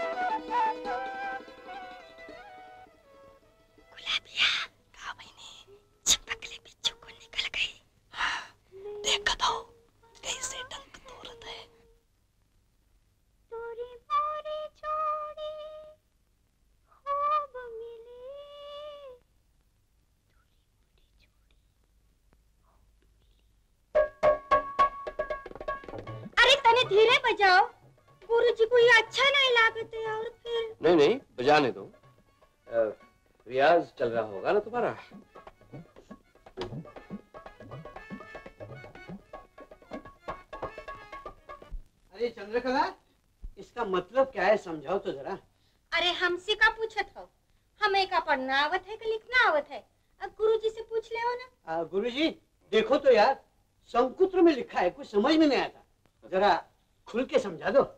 गुलाबिया, कहा मैंने तने धीरे बजाओ, गुरुजी को ये अच्छा नहीं लागते और फिर। नहीं नहीं बजाने दो, आ, रियाज चल रहा होगा ना तुम्हारा। अरे चंद्रकला, इसका मतलब क्या है समझाओ तो जरा। अरे हमसे का पूछत हो, हमें का पढ़ना आवत है कि लिखना आवत है? अब गुरुजी से पूछ ले हो ना। आ, गुरुजी देखो तो यार, संकुत्र में लिखा है, कुछ समझ में नहीं आता, जरा खुल के समझा दो।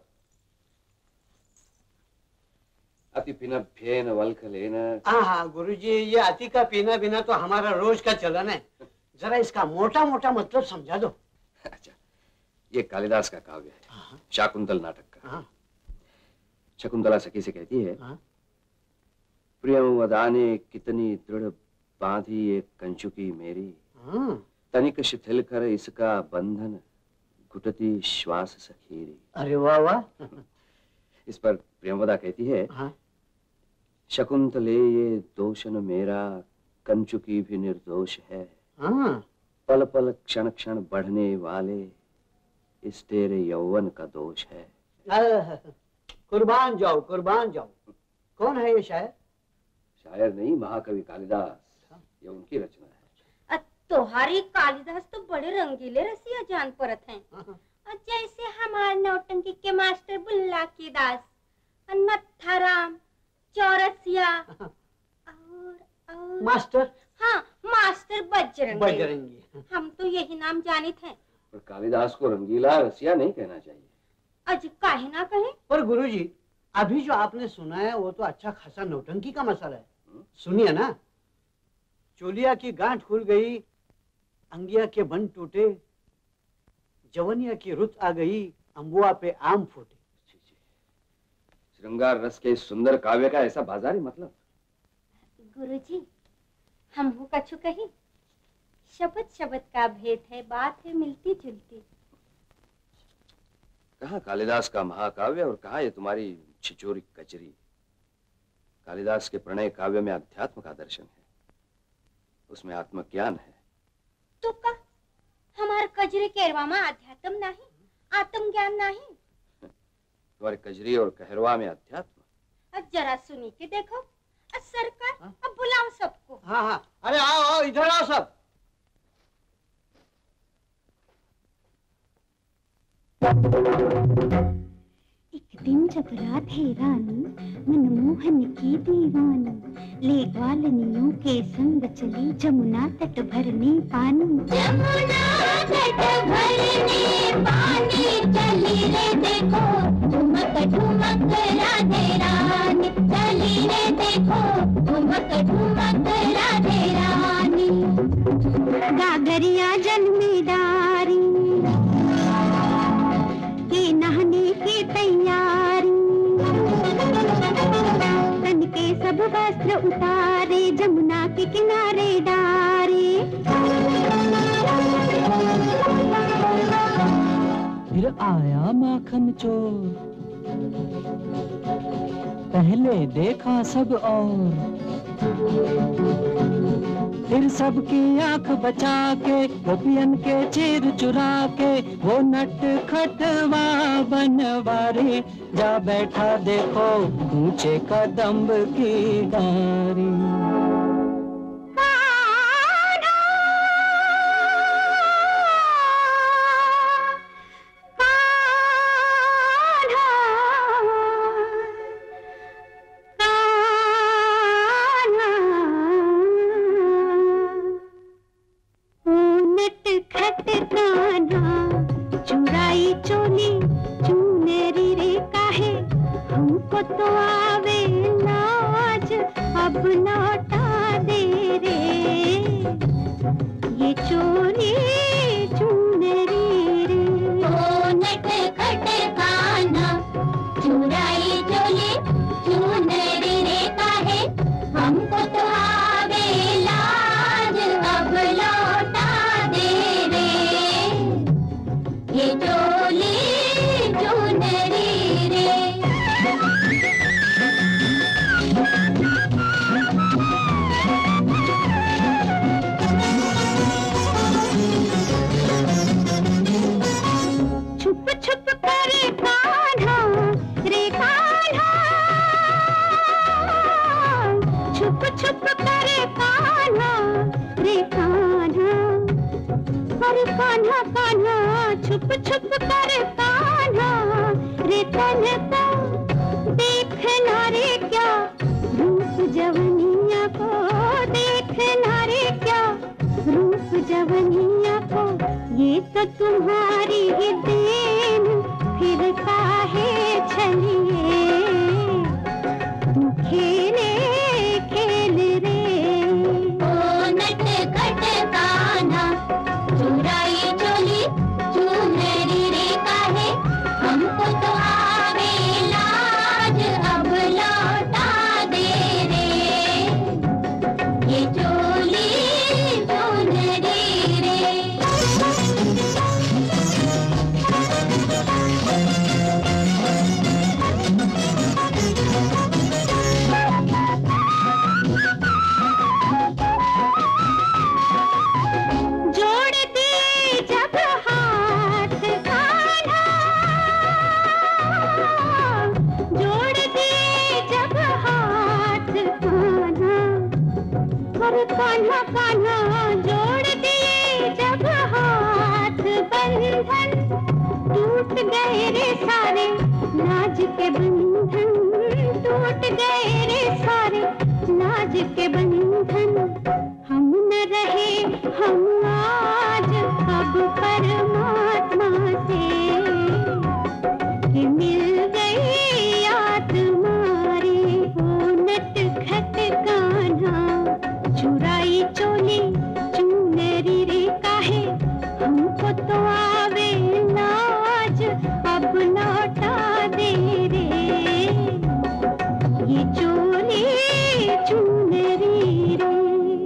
अति पिना भेन वल्क लेना। हाँ हाँ गुरुजी, ये अति का पीना बिना तो हमारा रोज का चलन है, जरा इसका मोटा मोटा मतलब समझा दो। अच्छा, ये कालिदास का काव्य है, शाकुंतल नाटक का। शकुंतला सखी से कहती है, प्रियम वदाने कितनी दृढ़ बांधी एक कंचुकी मेरी, तनिक शिथिल कर इसका बंधन घुटती श्वास सखीरी। अरे वाह वाह। इस पर प्रियमवदा कहती है, शकुंतले ये दोषन मेरा कंचुकी भी निर्दोष है, पल पल क्षण क्षण बढ़ने वाले इस तेरे यौवन का दोष है। कुर्बान जाओ कुर्बान जाओ। कौन है ये शायर? शायर नहीं, महाकवि कालिदास, ये उनकी रचना है। तोहारी कालिदास तो बड़े रंगीले रसिया जान परत हैं। और जैसे हमारे नौटंकी के मास्टर बुल्ला की दास, नत्थाराम, चौरसिया और, और मास्टर। हाँ मास्टर बजरंगी। बजरंगी। हम तो यही नाम जाने थे। पर कालिदास को रंगीला रसिया नहीं कहना चाहिए। अज काहे ना कहें? पर गुरुजी, अभी जो आपने सुना है वो तो अच्छा खासा नौटंकी का मसला है। सुनिए ना, चोलिया की गांठ खुल गई, अंगिया के बन टूटे, जवनिया की रुत आ गई, अम्बुआ पे आम फूटे। श्रृंगार रस के सुंदर काव्य का ऐसा बाजारी मतलब? गुरुजी, हम हो कछु कही, शब्द शब्द का भेद है, बात है मिलती जुलती। कहाँ कालिदास का महाकाव्य और कहाँ ये तुम्हारी छिचोरी कचरी। कालिदास के प्रणय काव्य में अध्यात्म का दर्शन है, उसमें आत्मज्ञान है। तो का हमारे कजरे केरवा में अध्यात्म नहीं, आत्म ज्ञान नहीं? तुम्हारे कजरी और कहरवा में अध्यात्म। अब जरा सुनी के देखो। अब सरकार, अब बुलाओ सबको। हाँ हाँ, अरे आओ आओ, इधर आओ सब। एक दिन जब रात है रानी, मनमोहन की दीवानी, ले ग्वालनियों के संग चली जमुना तट भरने पानी। जमुना तट भरने पानी, चली रे देखो ठुमक ठुमक राधे रानी, चली रे देखो ठुमक ठुमक राधे रानी। गागरिया जन्मीदारी के नहाने की तैयारी, तन के सब वस्त्र उतारे, जमुना के किनारे डारे। फिर आया माखन चोर, पहले देखा सब और, फिर सबकी आंख बचा के, गोपियन के चीर चुरा के, वो नट खटवा बनवारी, जा बैठा देखो ऊंचे कदम्ब की डारी। चुराई चोली चुनेरी रे काहे, हमको तो आवे लाज, अब लौटा दे रे ये चोली चुनेरी रे। ओ नट खट कान्हा, चुराई चोली चुनेरी रे काहे, हमको तो आवे लाज, अब लौटा दे रे ये चोली चुनरी रे। कर कान्हा कान्हा छुप छुप कर कान्हा रे तन को देखना रे क्या रूप जवनिया को देखना रे क्या रूप जवनिया को ये तो तुम्हारी ही देन फिर काहे चलिए तू खेले खेल रे ओ नट खट कान्हा चुराई चोली चुनरी रे काहे हमको तो आवे लाज अब लौटा दे रे ये चोली चुनरी रे जोड़ दिए जब हाथ कान्हा जोड़ दिए जब हाथ कान्हा कर कान्हा कान्हा जोड़ दिए जब हाथ बंधन टूट गए रे सारे लाज के बंधन टूट गए रे सारे लाज के बंधन हम न रहे हम आज अब परमात्मा से कि मिल गई आत्मा रे ओ नट खट कान्हा चुराई चोली चुनरी रे काहे हमको तो आवे लाज अब लौटा दे रे ये चोली चुनरी रे।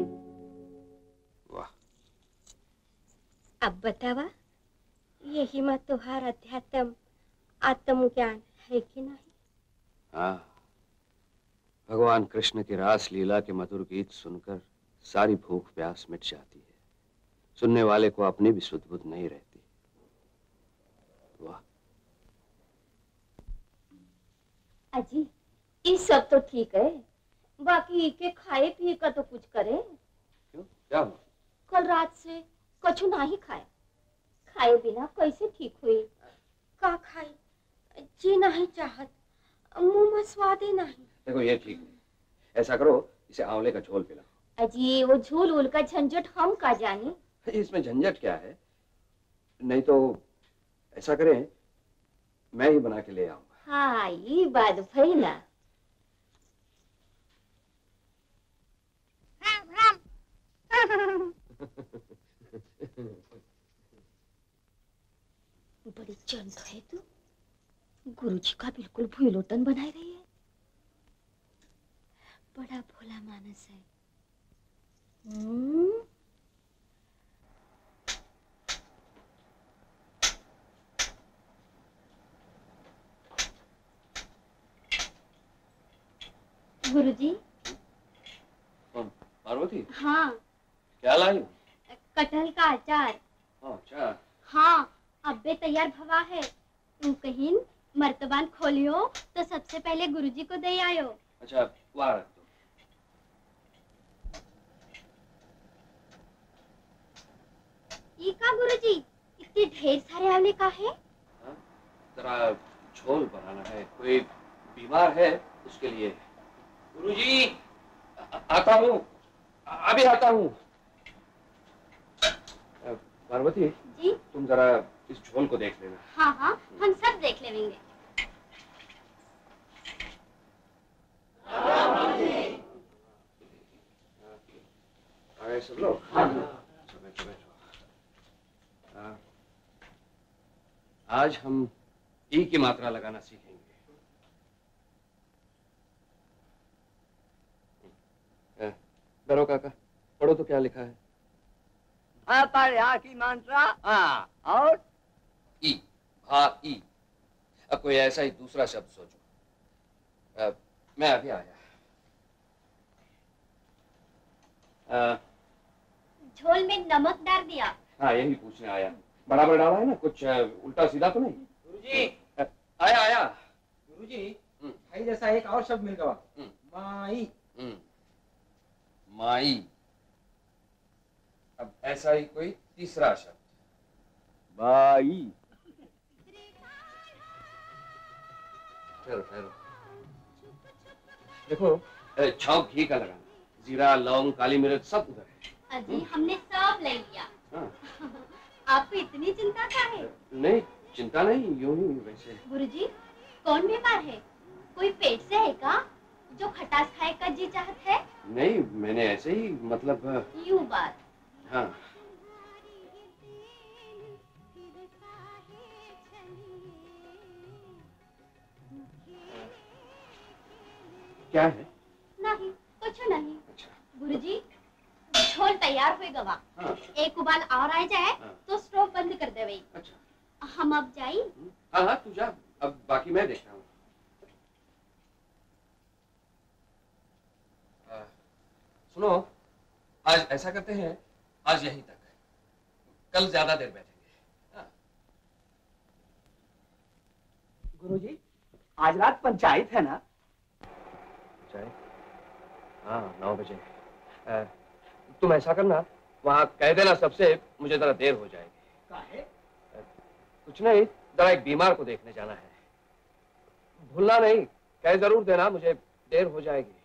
अब बतावा यही मत तुहार अध्यात्म आत्मज्ञान है कि नहीं? हाँ, भगवान कृष्ण की रास लीला के मधुर गीत सुनकर सारी भूख प्यास मिट जाती है, सुनने वाले को अपनी भी सुध बुध नहीं रहती। वाह अजी ये सब तो ठीक है, बाकी के खाए पिए का तो कुछ करे। क्यों, क्या हुआ? कल रात से कछु नहीं खाए, खाए बिना कैसे ठीक हुई? का खाई जी नहीं चाहत, मुंह में स्वाद ही नहीं। देखो ये ठीक नहीं, ऐसा करो इसे आंवले का झोल पिलाओ। अजी वो झोल उल का झंझट हम का जाने। इसमें झंझट क्या है? नहीं तो ऐसा करें मैं ही बना के ले आऊंगा। हाँ ये बात भई ना। बड़ी चंट है तू, गुरुजी का बिल्कुल भूलोतन बनाए रही है। बड़ा भोला मानस है। हम्म गुरुजी। पार्वती, हाँ क्या लाई? कटहल का अचार। अच्छा। हाँ अब्बे तैयार भवा है, तू कहीं मर्तबान खोलियो तो सबसे पहले गुरुजी को दे आयो। अच्छा वहाँ रख दो। ये का गुरुजी इतने ढेर सारे आंवले का है? हाँ? जरा झोल बनाना है, कोई बीमार है उसके लिए। गुरुजी आता हूँ, अभी आता हूँ। पार्वती जी तुम जरा इस झोल को देख लेना। हाँ हाँ हम सब देख लेंगे। आ गए सब लोग? हाँ बैठो बैठो। आज हम ई की मात्रा लगाना सीखेंगे। डरो काका, पढ़ो तो क्या लिखा है? हाँ पर यहाँ की मात्रा हाँ और ई, हा ई। अब कोई ऐसा ही दूसरा शब्द सोचो। आ, मैं अभी आया। आ, झोल में नमक डाल दिया। हाँ यही पूछने आया। बराबर डाला है ना, कुछ उल्टा सीधा तो नहीं? गुरुजी आया आया। गुरुजी भाई जैसा एक और शब्द मिल गया, माई। माई। अब ऐसा ही कोई तीसरा शब्द। बाई। ठहरो ठहरो, देखो छौंक घी का लगाना, जीरा लौंग काली मिर्च सब उधर है। अजी हमने सब ले लिया। हाँ। आपको इतनी चिंता क्या है? नहीं चिंता नहीं, यूं ही वैसे। गुरुजी कौन बीमार है? कोई पेट से है का जो खटास खाए का जी चाहत है? नहीं मैंने ऐसे ही मतलब। यूं बात। हाँ क्या है? नहीं कुछ नहीं। गुरुजी झोल तैयार हुए गवा। हाँ। एक उबाल और आ जाए हाँ। तो स्टोव बंद कर देवे। अच्छा। हम अब जाई? हाँ हाँ तू जा, अब बाकी मैं देखता हूँ। सुनो आज ऐसा करते हैं, आज यहीं तक, कल ज्यादा देर बैठेंगे। हाँ। गुरुजी आज रात पंचायत है ना? चाय? हाँ नौ बजे। आ, तुम ऐसा करना, वहाँ कह देना सबसे मुझे जरा देर हो जाएगी। काहे? कुछ नहीं, जरा एक बीमार को देखने जाना है। भूलना नहीं, कह जरूर देना मुझे देर हो जाएगी।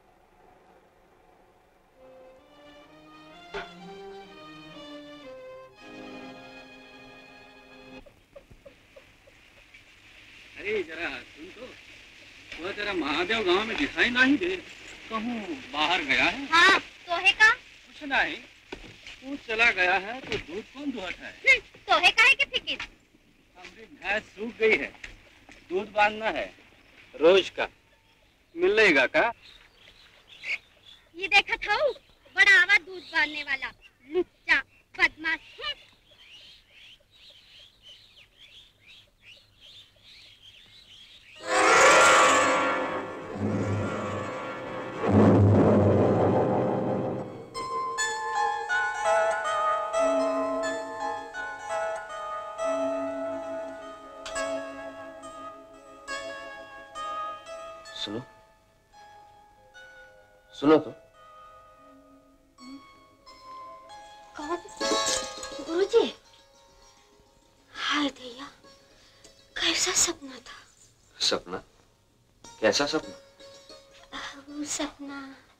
अरे जरा सुन तो, वो तेरा महादेव गांव में दिखाई नहीं दे, कहूँ बाहर गया है? हाँ सोहे का? कुछ नहीं, तू चला गया है तो दूध कौन दुहता है? सोहे का है कि फिकिर? हमारी भैंस सूख गई है, दूध बांधना है रोज का, मिलेगा का? ये देखा था बड़ा आवा दूध बांधने वाला लुच्चा बदमाश। सुनो सुनो तो। कौन? गुरुजी। हाय दैया, कैसा सपना था? सपना? कैसा सपना? वो सपना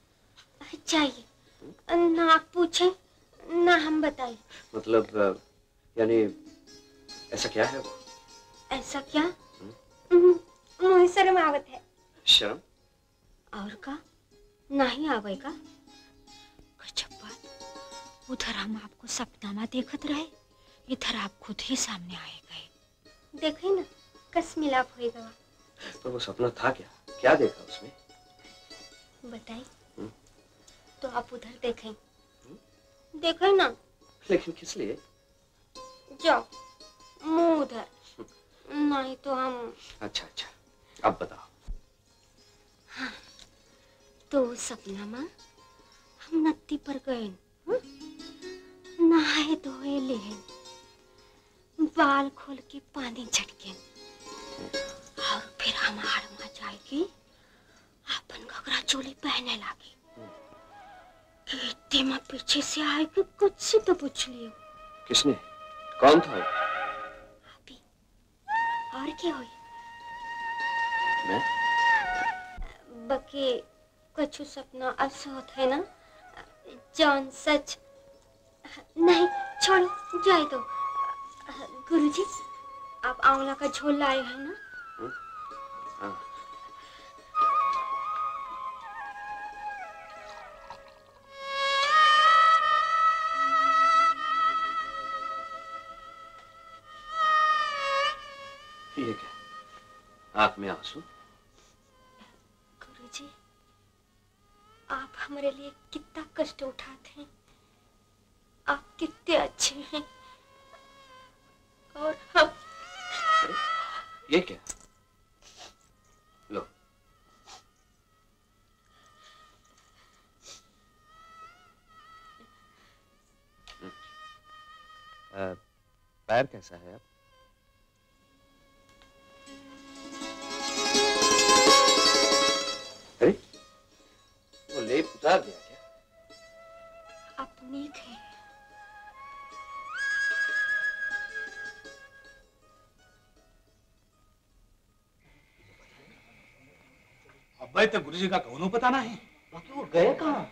चाहिए ना आप पूछे ना हम बताए। मतलब यानी ऐसा क्या है वो? ऐसा क्या? मुझे शर्म आवत है। शर्म? और का नहीं आवेगा? गजब बात, उधर हम आपको सपना में देखत रहे, इधर आप खुद ही सामने आए गए। देखे ना कस मिलाप होएगा। तो वो सपना था क्या? क्या देखा उसमें? बताइए। तो आप उधर देखें। देखें ना। लेकिन किस लिए? जाओ मुंह उधर, नहीं तो हम। अच्छा अच्छा अब बताओ। हाँ, तो सपना में हम नत्ती पर गए, नहाए धोए ले, बाल खोल के पानी झटके, और फिर हम हाड़ में जाएगी अपन घगरा चोली पहने लागे। इतने में पीछे से आए कि कुछ से तो पूछ लियो। किसने? कौन था? अभी और क्या हुई? मैं? बके कुछ सपना असोत है ना, जान सच नहीं। छोड़ो जाए दो। गुरुजी आप आंवला का झोल लाए हैं ना? हाँ। ये क्या? आंख में आंसू? गुरुजी आप हमारे लिए कितना कष्ट उठाते हैं, आप कितने अच्छे हैं, और हम। अरे, ये क्या? लो। आ, पैर कैसा है अब? अरे वो लेप उतार दिया क्या? आप नीक है। अबे तक गुरुजी का कौनो पता नहीं। बाकी वो गए कहाँ?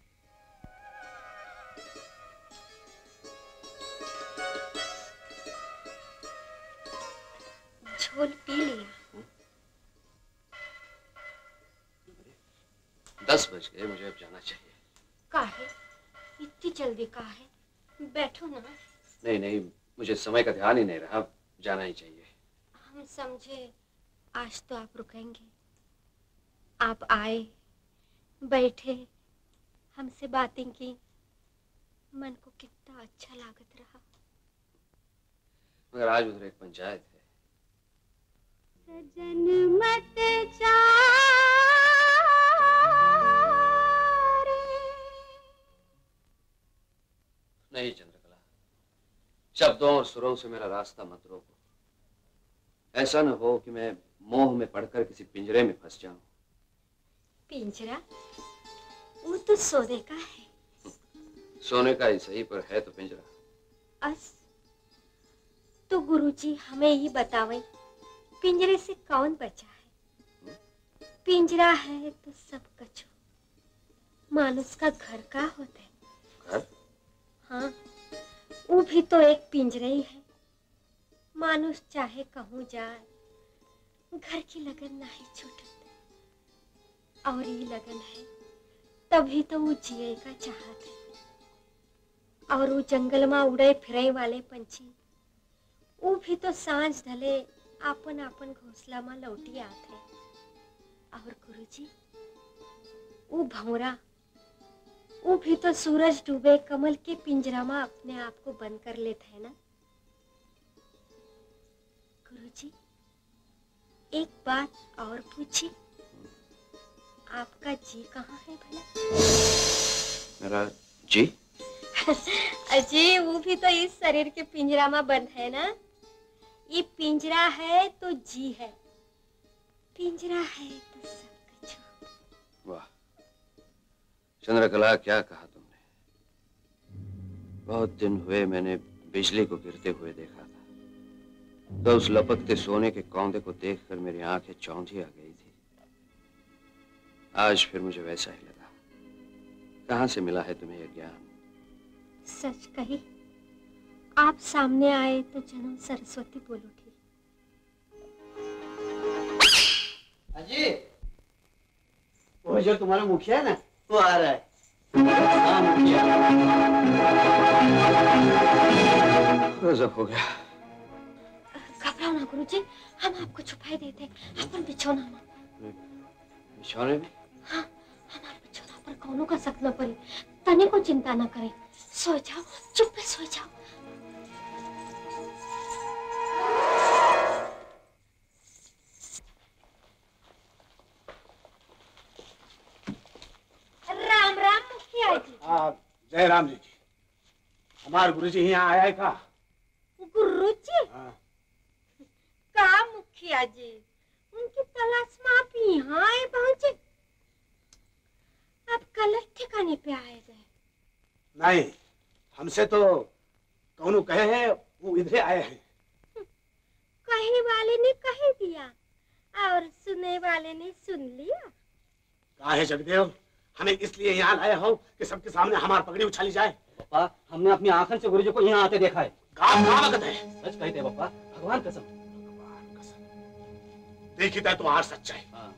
झोल पी लिया। दस बज गए, मुझे अब जाना चाहिए। काहे? इतनी जल्दी काहे? बैठो ना। नहीं नहीं, मुझे समय का ध्यान ही नहीं रहा, जाना ही चाहिए। हम समझे आज तो आप रुकेंगे। आप आए, बैठे, हमसे बातें की, मन को कितना अच्छा लागत रहा। मगर आज उधर एक पंचायत है। सजन मत जा नहीं चंद्रकला, शब्दों और सुरों से मेरा रास्ता मत रोको। ऐसा न हो कि मैं मोह में पड़कर किसी पिंजरे में फंस जाऊं। पिंजरा? वो तो सोने का है। सोने का ही सही, पर है तो पिंजरा। अस तो गुरुजी हमें ही बतावें, पिंजरे से कौन बचा है? पिंजरा है तो सब कछु मानुष का घर का होता है। घर? हाँ, वो भी तो एक पिंजरा ही है। मानुष चाहे कहूँ जाए, घर की लगन नहीं छूटत। और ये लगन है तभी तो वो जिए का चाहत है। और वो जंगल में उड़े फिरे वाले पंछी, वो भी तो सांझ ढले आपन आपन घोंसला में लौटी आते। और गुरुजी, वो भंवरा, वो भी तो सूरज डूबे कमल के पिंजरा में अपने आप को बंद कर लेते हैं ना। गुरुजी, एक बात और पूछी, आपका जी कहाँ है भला? मेरा जी? अजी, वो भी तो इस शरीर के पिंजरा में बंद है ना। ये पिंजरा है तो जी है, पिंजरा है तो सब कुछ। वाह चंद्रकला, क्या कहा तुमने। बहुत दिन हुए मैंने बिजली को गिरते हुए देखा था, तो उस लपकते सोने के कौंधे को देखकर मेरी आंखें चौंधी आ गई थी। आज फिर मुझे वैसा ही लगा। कहां से मिला है तुम्हें यह ज्ञान? सच कही, आप सामने आए तो जन्म सरस्वती बोल उठी। अजी, वो जो तुम्हारा मुखिया है ना, वो आ रहा है। हाँ मुखिया। गजब हो गया। घबराओ ना गुरुजी, हम आपको छुपाई देते हैं अपन बिछौना में। बिछौने में? हाँ, हमारे बिछौना पर कौनों का शक न पड़े। तने को चिंता न करे, सो जाओ, चुप पे सो जाओ। राम राम मुखिया जी। हाँ, जय राम जी की। हमारे गुरुजी यहाँ आया है का? गुरुजी? हाँ। का मुखिया जी, उनकी तलाश में आप यहाँ आए पहुँचे? आप गलत ठिकाने पे आए थे। नहीं, हमसे तो कौनो कहे हैं, वो इधर आए हैं। कहे वाले ने कह दिया और सुने वाले ने सुन लिया। कहा है जगदेव, हमें इसलिए यहाँ लाए हो कि सबके सामने हमारी पगड़ी उछाली जाए। पापा, हमने अपनी आंखों से गुरुजी को यहाँ आते देखा है। गाँव कहाँ वक्त है? सच कहते हैं पापा, भगवान कसम। देखी तो तुम्हारा सच्चाई। हाँ।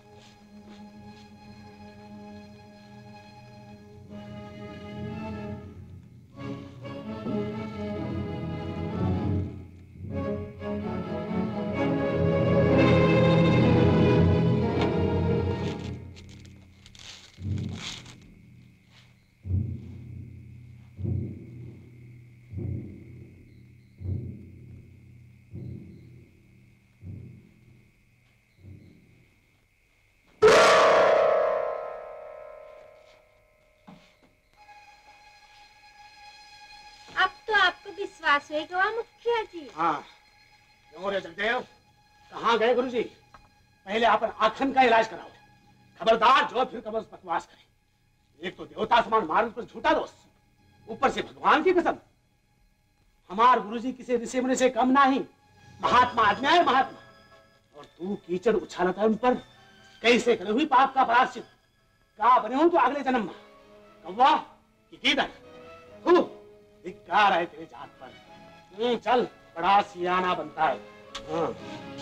विश्वास हुआ मुखिया जी। हाँ, क्यों रे जगदेव, कहाँ गए गुरुजी? पहले अपन आखन का इलाज कराओ। खबरदार जो फिर कबस बकवास करे। एक तो देवता समान मार्ग पर झूठा दोस्त, ऊपर से भगवान की कसम। हमार गुरुजी किसी ऋषि मुनि से कम नहीं, महात्मा आदमी है महात्मा। और तू कीचड़ उछालता है उन पर, कैसे करे हुई पाप का प्रायश्चित, क्या बने हो तो अगले जन्म में कौवा कि कीदर। हु, धिक्कार है तेरे जात पर। हम्म, चल बड़ा सियाना बनता है। हाँ।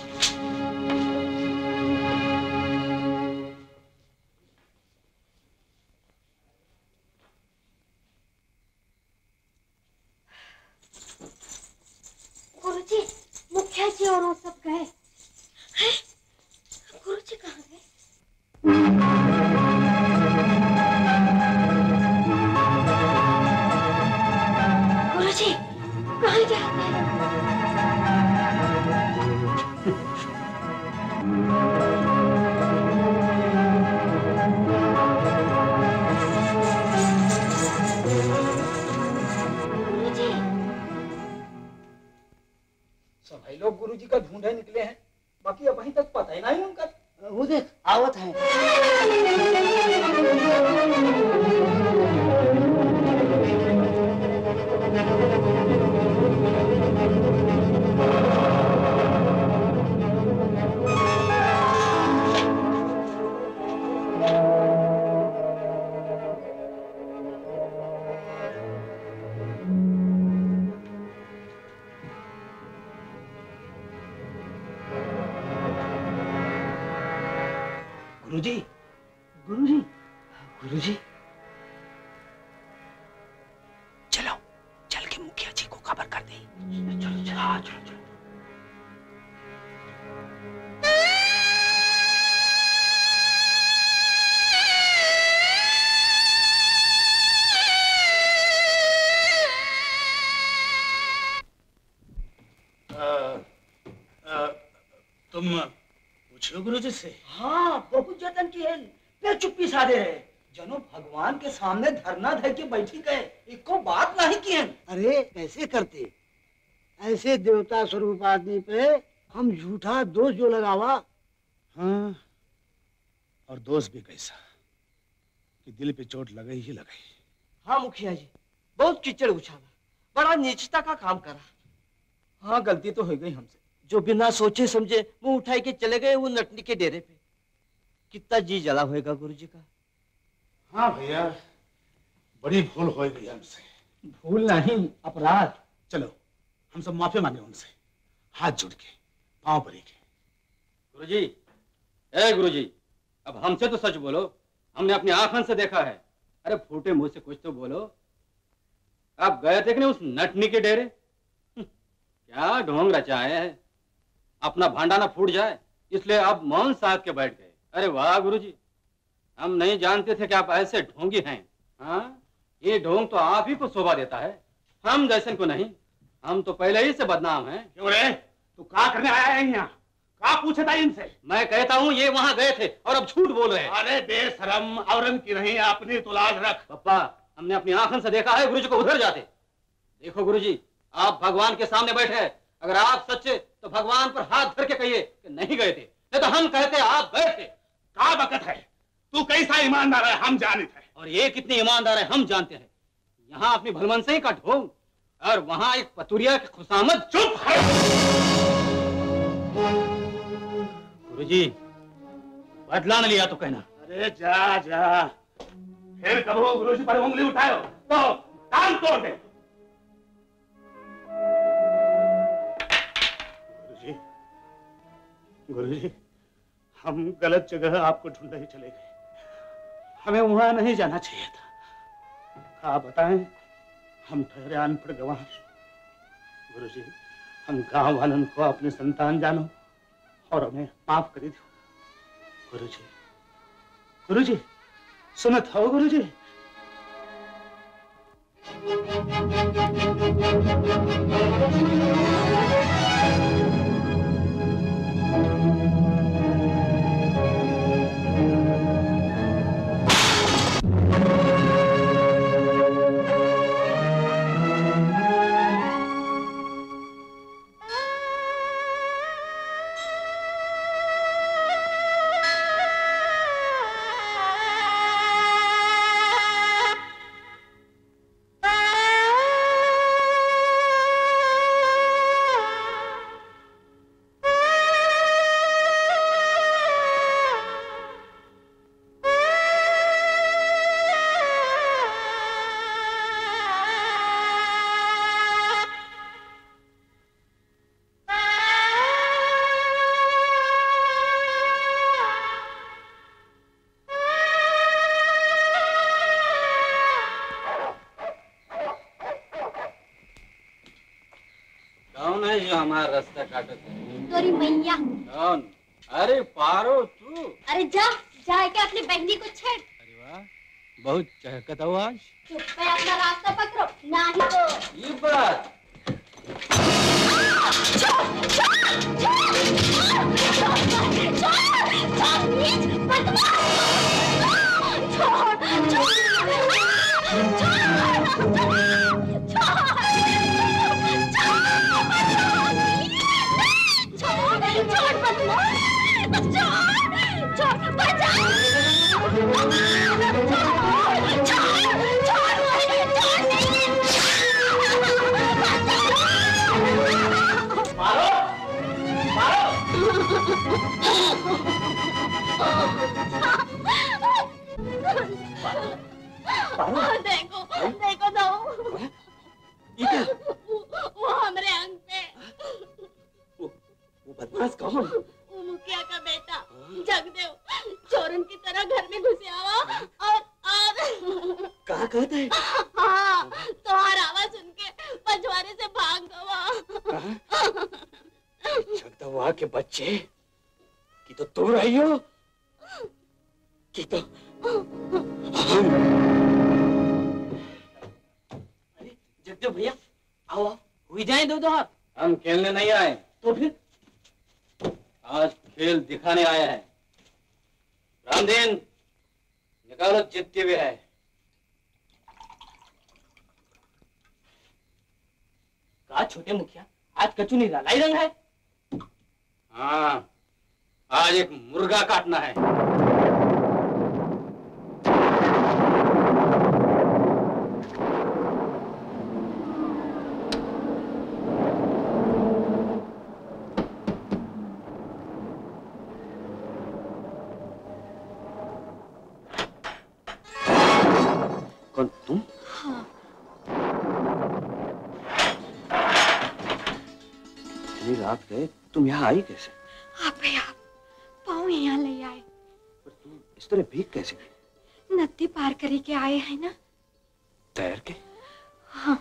गुरुजी, मुखिया जी और वो सब गए हैं? गुरुजी कहाँ गए? गुरुजी, कहाँ जाते हैं? सभी लोग गुरुजी का ढूंढे निकले हैं, बाकी अब वहीं तक पता ही नहीं उनका। वो देख आवत है। गुरुजी, गुरुजी, गुरुजी, चलो चल के मुखिया जी को खबर कर दे। चलो चलो हाँ, चलो चलो। तुम पूछो गुरुजी से। हाँ, बहुत जतन की है, फिर चुप्पी साधे रहे। जनो भगवान के सामने धरना धर के बैठी गए, इको बात नहीं की है। अरे कैसे करते, ऐसे देवता स्वरूप आदमी पे हम झूठा दोष जो लगावा। हाँ, और दोस्त भी कैसा कि दिल पे चोट लगे ही लगे। हाँ मुखिया जी, बहुत कीचड़ उछाला, बड़ा नीचता का काम करा। हाँ, गलती तो हो गई हमसे। जो बिना सोचे समझे मुंह उठाई के चले गए वो नटनी के डेरे पे, कितना जी जला होएगा गुरुजी का। हाँ भैया, बड़ी भूल हो गई हमसे। भूल नहीं, अपराध। चलो हम सब माफी मांगे उनसे, हाथ जोड़ के, पांव पड़ी के। गुरुजी, ए गुरुजी, अब हमसे तो सच बोलो, हमने अपनी आंखों से देखा है। अरे फूटे मुंह से कुछ तो बोलो। आप गए थे कि नहीं उस नटनी के डेरे? क्या ढोंग रचाए है, अपना भांडा ना फूट जाए इसलिए आप मौन साध के बैठ गए। अरे वाह गुरुजी, हम नहीं जानते थे कि आप ऐसे ढोंगी हैं। हाँ, ये ढोंग तो आप ही को शोभा देता है, हम जैसे को नहीं। हम तो पहले ही से बदनाम हैं। क्यों रे, तू क्या करने आया है यहाँ? क्या पूछे था इनसे? मैं कहता हूँ ये वहाँ गए थे और अब झूठ बोल रहे हैं। अरे बेशरम, औरन की नहीं अपनी तो लाज रख। पप्पा, हमने अपनी आंखों से देखा है गुरुजी को उधर जाते। देखो गुरुजी, आप भगवान के सामने बैठे हैं, अगर आप सच्चे तो भगवान पर हाथ धर के कहिए कि नहीं गए थे, नहीं तो हम कहते आप गए थे। क्या बकत है, तू कैसा ईमानदार है हम जानते हैं। और ये कितनी ईमानदार है हम जानते हैं। यहाँ अपनी भलमनसई का ढोंग और वहाँ एक पतुरिया की खुशामद। चुप है गुरुजी, बदला न लिया तो कहना। अरे जा जा, फिर कबो गुरुजी पर उंगली उठाओ तो कान तोड़ दे। गुरुजी, गुरुजी, हम गलत जगह आपको ढूंढने ही चले गए, हमें वहां नहीं जाना चाहिए था। क्या बताएं, हम ठहरे अनपढ़ गवाह। गुरुजी, हम गांव वालों को अपने संतान जानो और हमें माफ कर दो। गुरुजी, गुरुजी, सुनत हो गुरुजी? कौन है जो हमारा रास्ता काटत है? तोरी मैया। कौन? अरे पारो तू। अरे जा जाके अपनी बहनी को छेड़। बहुत चहकत हो आज। चुप पे अपना रास्ता पकड़ो, नहीं तो ये बात। छोड़ छोड़ छोड़ छोड़ छोड़ नीच बदमाश। छोड़ छोड़ छोड़ बदमाश। छोड़ छोड़ बचा। देखो देखो तो वो हमारे अंग पे। वो, वो बदमाश कौन? वो मुखिया का बेटा जगदेव चोरन की तरह घर में घुसे आवा और और कहाँ कहता है? हाँ तुम्हारा आवाज सुन के पछवाड़े से भाग गवा। जगदवा के बच्चे कि तो तुम रही हो कि तो जगदेव भैया आओ हुई जाए दो दो हाथ। हम खेलने नहीं आए। तो फिर आज खेल दिखाने आए हैं। रामदीन निकालो जितने भी है। कहा छोटे मुखिया आज कचू निराला रंग है। हाँ आज एक मुर्गा काटना है। कौन तुम? हाँ। इतनी रात गए तुम यहाँ आई कैसे? आप ही आप पाँव यहाँ ले आए। इस तरह भीग कैसे गई? नदी पार करे के आए हैं ना। तैर के? हाँ।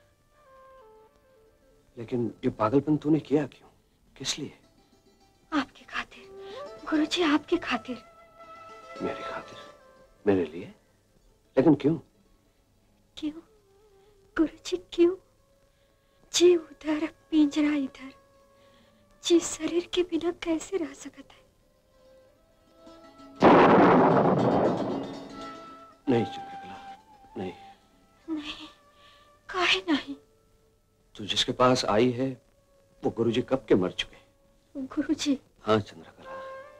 लेकिन ये पागलपन तूने किया क्यों? किस लिए? आपके खातिर गुरुजी, आपके खातिर। मेरे खातिर? मेरे लिए? लेकिन क्यों? क्यों गुरुजी क्यों? जी उधर पिंजरा इधर, जी शरीर के बिना कैसे रह सकता है? नहीं चंद्रकला, नहीं। नहीं, काहे नहीं? तू जिसके पास आई है वो गुरुजी कब के मर चुके। गुरुजी? हाँ चंद्रकला,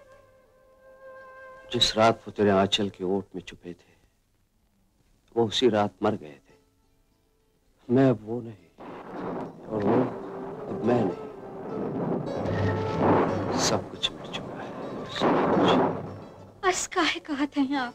जिस रात वो तेरे आंचल के ओट में छुपे थे वो उसी रात मर गए थे। मैं अब वो नहीं और वो अब मैं नहीं। सब कुछ मिट चुका है, सब कुछ। बस काहे कहते हैं आप?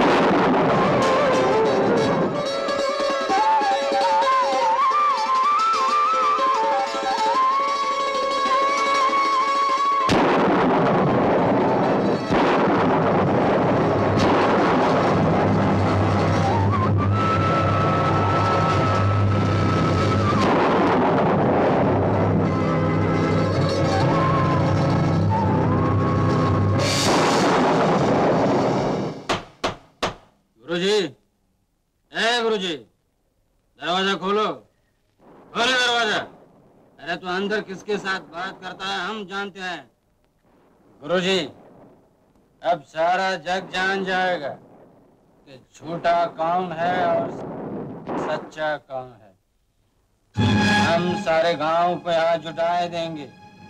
गुरुजी, ए गुरुजी, दरवाजा खोलो, खोलो दरवाजा। अरे तू अंदर किसके साथ बात करता है हम जानते हैं। गुरुजी, अब सारा जग जान जाएगा कि झूठा कौन है और सच्चा कौन है। हम सारे गांव पे हाथ जुटाए देंगे।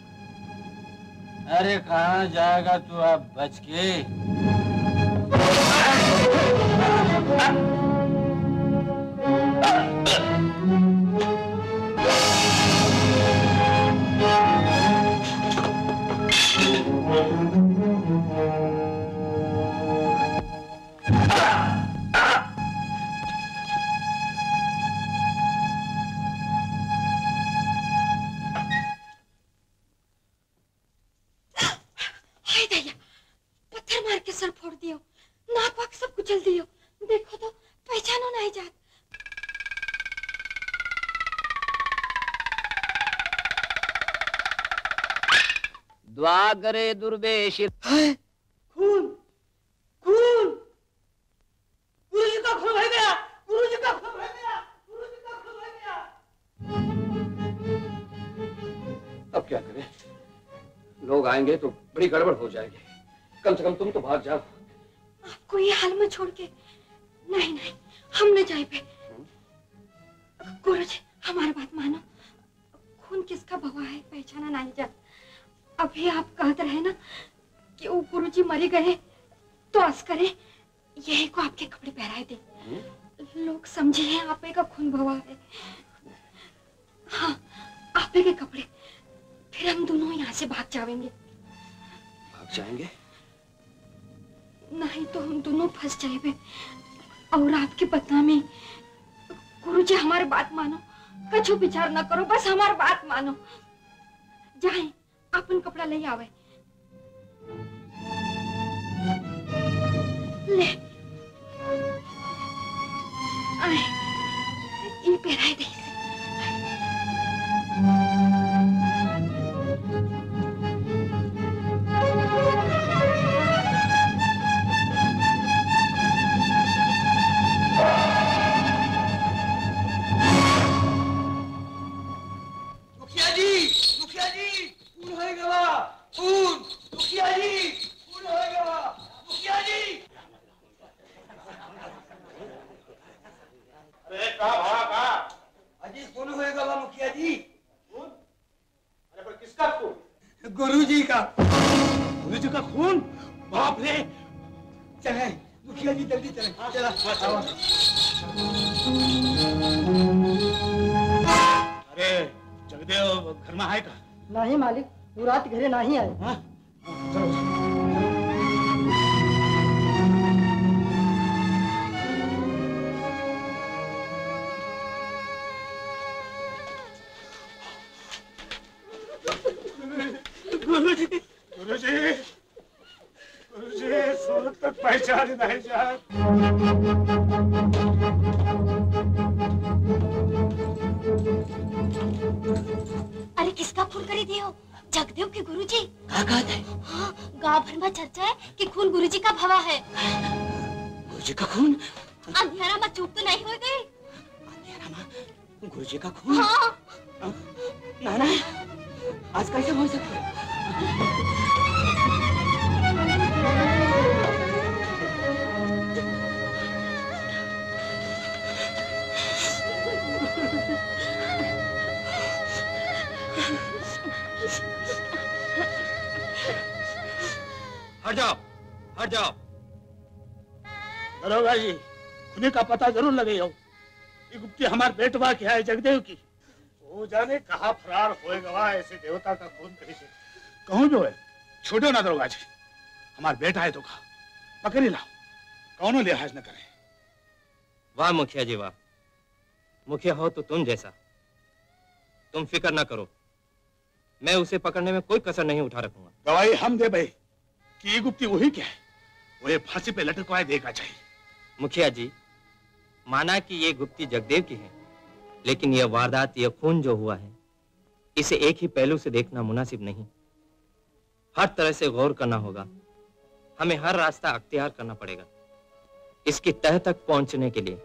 अरे कहाँ जाएगा तू अब बच के? हाय दया, पत्थर मार के सर फोड़ दियो, नाक वाक सब कुचल दियो। देखो तो पहचानो नहीं जात। द्वागरे दुर्वेशी। खून खून गुरुजी का खून बह गया, गुरुजी का खून बह गया, गुरुजी का खून बह गया। अब क्या करें? लोग आएंगे तो बड़ी गड़बड़ हो जाएगी। कम से कम तुम तो भाग जाओ। आपको ये हाल में छोड़ के नहीं नहीं हम न जाए पे। गुरुजी हमारी बात मानो, खून किसका भवा है पहचाना नहीं जाता। अभी आप कहते रहे ना कि वो गुरुजी मरी गए तो अस्करे यही को आपके कपड़े पहराए थे। लोग समझे हैं आपे का खून भवा है। हाँ आपे के कपड़े, फिर हम दोनों यहाँ से भाग जाएंगे। भाग जाएंगे? नहीं तो हम दोनों फंस जाएंगे और आपकी बदनामी। गुरुजी हमारी बात मानो, कछु विचार न करो, बस हमारी बात मानो। जाए अपन कपड़ा ले आवे। ले आए ये पहराए दे। मुखिया जी, मुखिया जी, खून हो गया, खून, मुखिया जी, खून हो गया, मुखिया जी। अरे कहाँ भागा कहाँ? अजी खून हो गया मुखिया जी। खून? अरे पर किसका खून? गुरुजी का। गुरुजी का खून? बाप रे, चले मुखिया जी जल्दी चले। चला अरे जगदेव घर में है का? नहीं मालिक, वो रात घरे नहीं आए। हाँ? चलो गुरुजी, गुरुजी, गुरुजी सूरत तक पहचान नहीं जाए। अरे किसका खून करी दियो? जगदेव के गुरुजी। कहाँ कहाँ थे? हाँ, गांव भर में चर्चा है कि खून गुरुजी का भवा है। गुरुजी का खून? अंधेरा में चूक तो नहीं हो गई? गुरुजी का खून? हाँ। ना ना, आज कैसे हो सकता है? हट जाओ, हट जाओ। दरोगा जी, खूनी का पता जरूर लगे हो। ये गुप्ती हमारे बेटवा की है जगदेव की। वो जाने कहाँ फरार होएगा ऐसे देवता का खून करी से। कहूँ जो है, छोड़ो ना दरोगा जी। हमारा बेटा है तो कहा, पकड़ ही लाओ, कौनो लिहाज न करे। वाह मुखिया जी वाह, मुखिया हो तो तुम जैसा। तुम फिक्र ना करो, मैं उसे पकड़ने में कोई कसर नहीं उठा रखूंगा। गवाही हम दे भाई कि ये गुप्ती वही क्या है, वो ये फांसी पे लटकवाए देगा चाहिए। मुखिया जी, माना कि ये गुप्ती जगदेव की है, लेकिन यह वारदात, यह खून जो हुआ है, इसे एक ही पहलू से देखना मुनासिब नहीं। हर तरह से गौर करना होगा। हमें हर रास्ता अख्तियार करना पड़ेगा इसकी तह तक पहुंचने के लिए।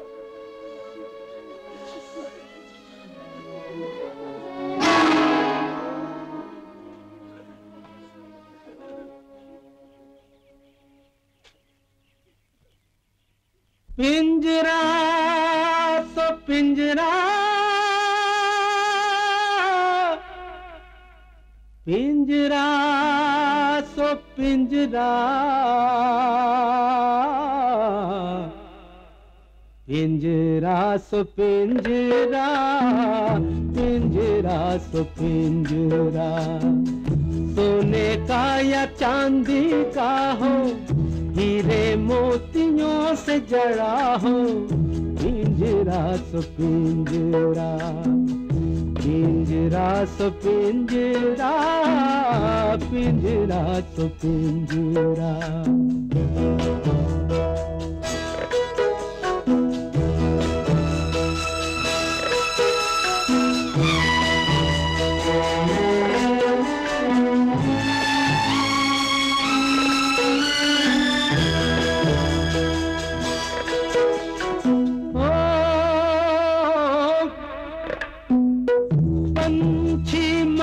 पिंजरा तो पिंजरा, पिंजरा सो पिंजरा, पिंजरा सो पिंजरा, पिंजरा सो पिंजरा, सोने का या चांदी का हो, हीरे मोतियों से जड़ा हो, पिंजरा सो पिंजरा, पिंजरा सो पिंजरा, पिंजरा सो पिंजरा।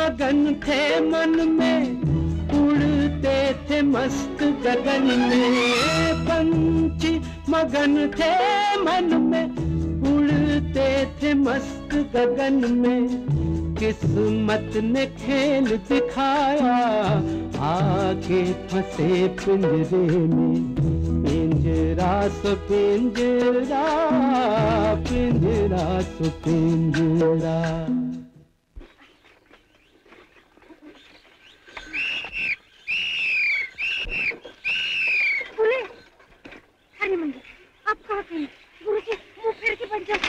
मगन थे मन में, उड़ते थे मस्त गगन में। पंछी मगन थे मन में, उड़ते थे मस्त गगन में। किस्मत ने खेल दिखाया, आके फंसे पिंजरे में। पिंजरा सो पिंजरा, पिंजरा सो पिंजरा। बोले, हरी मंदिर, आप कहाँ गए? गुरुजी, मुंह फेर के बैठ जाओ।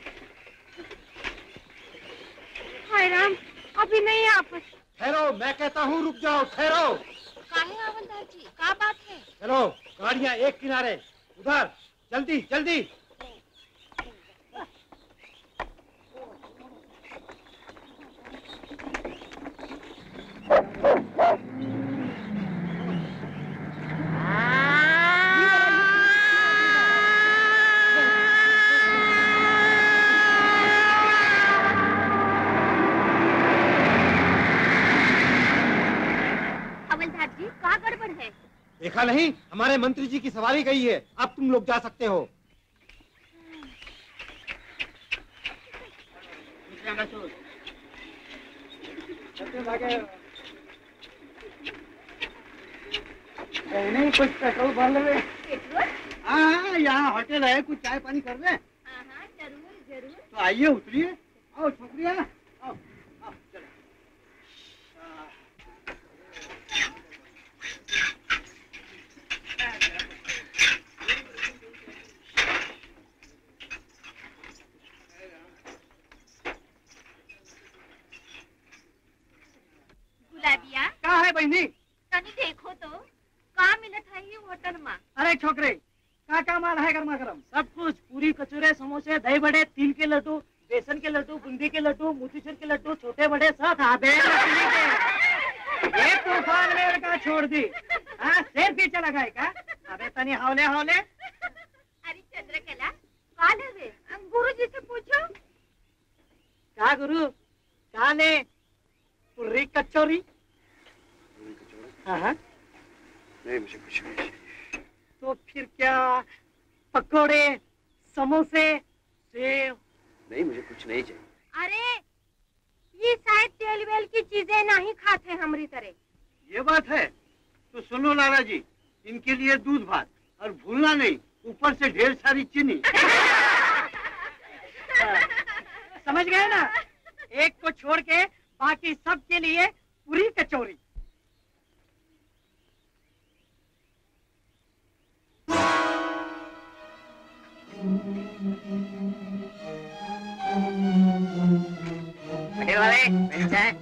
हाय राम, अभी नहीं आपस। ठहरो, मैं कहता हूँ रुक जाओ, ठहरो। काहे हवलदार जी, क्या बात है? चलो, गाड़ियाँ एक किनारे, उधर, जल्दी जल्दी। देखा नहीं, हमारे मंत्री जी की सवारी गई है। अब तुम लोग जा सकते हो। नहीं कुछ पेट्रोल भर ले। हाँ, यहाँ होटल है, कुछ चाय पानी कर ले। जरूर जरूर। तो आइए, उतरिए। आओ छोकरिया, आओ आओ चलो। गुलाबिया, क्या है बहनी? तनी देखो तो का मिलत है ये होटल में? अरे छोकरे, क्या क्या माल है गर्मा गर्म? सब कुछ, पूरी कचौरे, समोसे, दही बड़े, तिल के लड्डू, बेसन के लड्डू, बूंदी के लड्डू, मोतीचूर के लड्डू, छोटे बड़े सब। ये तूफान मेरे का छोड़ दी। हाँ, शेर पीछे लगा है क्या? अबे तनी हौले हौले। अरे चंद्रकला, का लेवे? गुरु जी से पूछो। क्या गुरु? क्या ले? पूरी कचौरी? हाँ हाँ। नहीं, मुझे कुछ नहीं चाहिए। तो फिर क्या? पकोड़े, समोसे, सेव? नहीं, मुझे कुछ नहीं चाहिए। अरे ये शायद तेल वेल की चीजें नहीं खाते हमारी तरह। ये बात है तो सुनो लाला जी, इनके लिए दूध भात, और भूलना नहीं ऊपर से ढेर सारी चीनी। समझ गए ना? एक को छोड़ के बाकी सब के लिए पूरी कचौरी। वाले मिल जाए।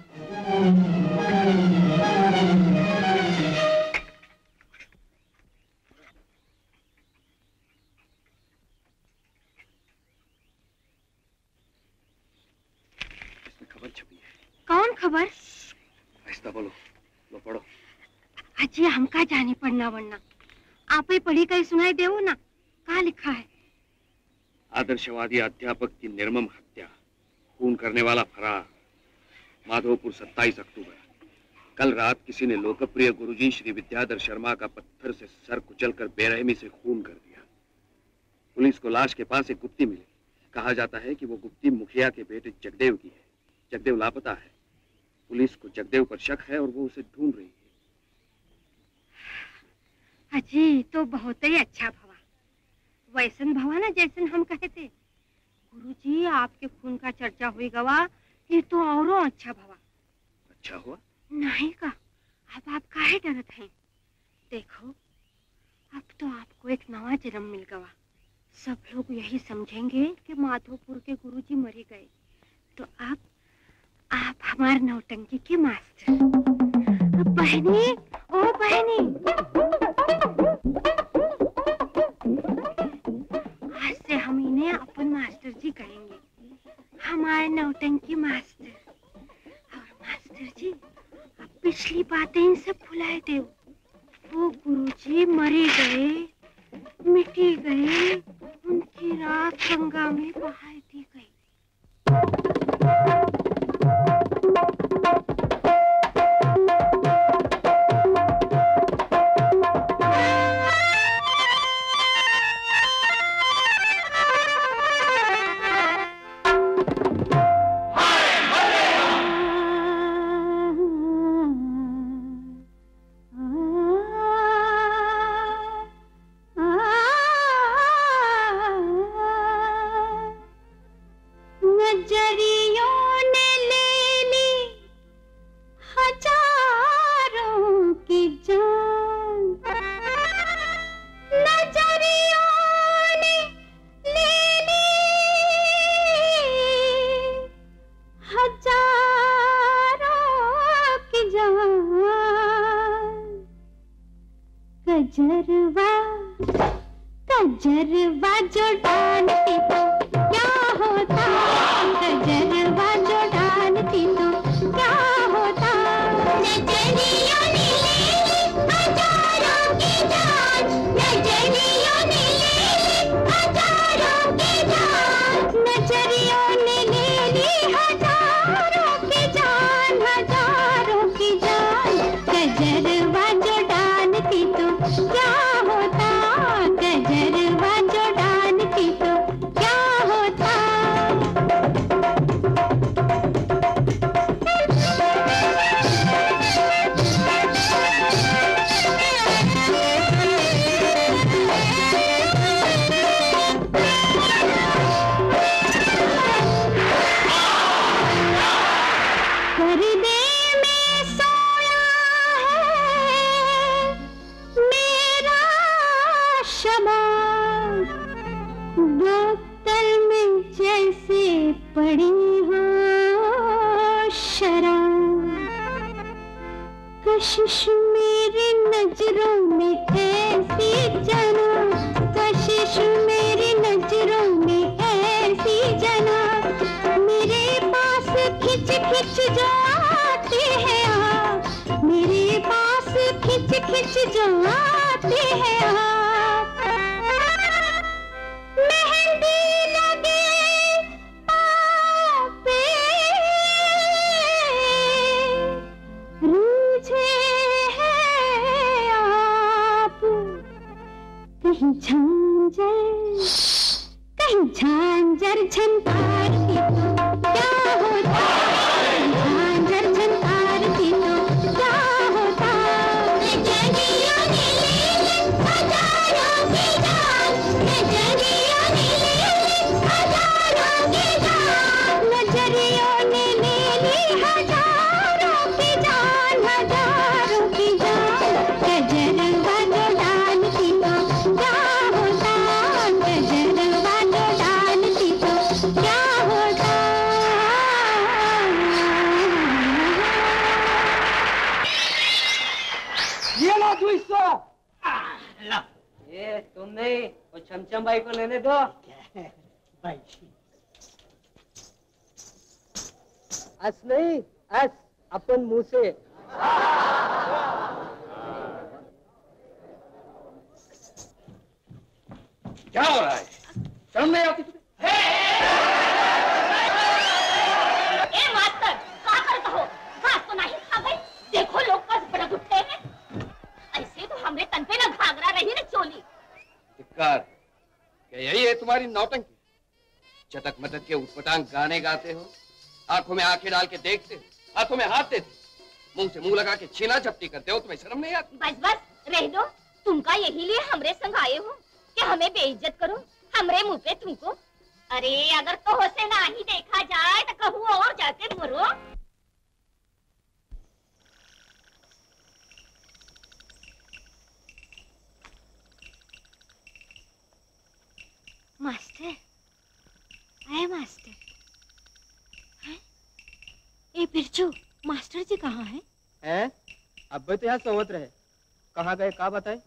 इसमें खबर छपी है। कौन खबर? आहिस्ता बोलो, लो पढ़ो। अजी हमका जाने पड़ना वरना आप ही पढ़ी कहीं सुनाई देवो ना। क्या लिखा है? आदर्शवादी अध्यापक की निर्मम हत्या, खून करने वाला फरार। माधोपुर सत्ताईस अक्टूबर। कल रात किसी ने लोकप्रिय गुरुजी श्री विद्याधर शर्मा का पत्थर से सर कुचलकर बेरहमी से खून कर दिया। पुलिस को लाश के पास एक गुप्ती मिली। कहा जाता है कि वो गुप्ती मुखिया के बेटे जगदेव की है। जगदेव लापता है। पुलिस को जगदेव पर शक है और वो उसे ढूंढ रही है। अजी तो बहुत ही अच्छा भवा, वैसन भवा ना जैसन हम कहे थे। गुरुजी आपके खून का चर्चा हुई गवा, ये तो औरो अच्छा भवा। अच्छा हुआ? नहीं का, अब आप काहे डरत हैं? देखो अब तो आपको एक नवा जन्म मिल गवा। सब लोग यही समझेंगे कि माधोपुर के गुरुजी मरी गए, तो आप आप हमारे नौटंकी के मास्टर। बहनी, ओ बहनी, आज से हम इन्हें अपन मास्टर जी कहेंगे, हमारे नौटंकी मास्टर। और मास्टर जी अब पिछली बातें इनसे भुलाए दो। वो गुरुजी मरी गए, मिटी गए, उनकी रात गंगा में बहा दी गई। हजारों की जान कजरवा कजरवा जो डालती तो क्या होता कजरवा जो डालती तो क्या होता नजरियों ने ले ली हजारों की जान नजरियों ने ले ली हजारों की जान नजरियों ने ले ली हजारों की जान हजारों की जान कजरवा जो डालती तो क्या होता कजरवा जो डालती तो क्या होता पर्दे में सोया है मेरा शबाब बोतल में जैसे पड़ी हो शराब कशिश मेरी नजरों में ऐसी जना कशिश मेरी नजरों में ऐसी जना मेरे पास खिंच खिंच जो आते हैं आप मेरे पास खिंच खिंच जो आते हैं आप मेहंदी लगे पाँव पे रूठे हैं आप कहीं झांझर कहीं झांझर झनकारती तो क्या होता झांझर झनकारती तो क्या होता नजरियों ने ले ली हजारों की जान नजरियों ने ले ली हजारों की जान नजरियों ने ले ली हजारों की जान हजारों की जान कजरवा जो डालती तो क्या होता कजरवा जो डालती तो क्या होता ये लो दो सौ ये तुम नहीं वो चमचम भाई को लेने दो भाई अस नहीं अस अपन मुंह से क्या हो रहा है शर्म नहीं आती तुझे ए मास्टर का करता हो घास तो नहीं खा गई देखो लोग बस बड़क उठे हैं ऐसे तो हमरे तन पे न घाघरा रही न चोली धिक्कार क्या यही है तुम्हारी नौटंकी चटक मटक के उटपटांग गाने गाते हो आंखों में आंखें डाल के देखते हो हाथों में हाथ देते मुंह से मुंह लगा के छीना झपटी करते हो तुम्हें शर्म नहीं आती बस बस रह दो तुमका यही लिए हमरे संग आए हो कि हमें बेइज्जत करो हमरे मुंह पे तुमको अरे अगर तो से ना ही देखा जाए तो कहूँ और जाके मरो मास्टर आए मास्टर हैं? ए बिरजू मास्टर जी कहाँ हैं? हैं? अब तो यहाँ सोवत रहे कहाँ गए का बताए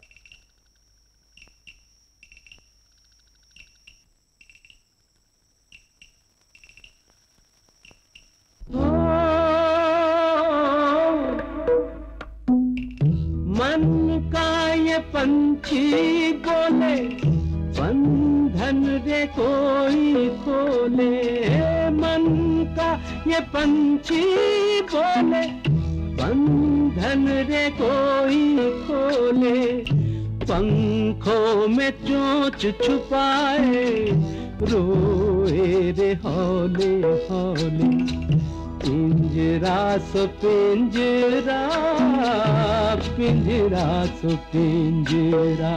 मन का ये पंछी बोले बंधन रे कोई खोले मन का ये पंछी बोले बंधन रे कोई खोले पंखों में चोंच छुपाए रोए रे हौले हौले पिंजरा सो पिंजरा पिंजरा सो पिंजरा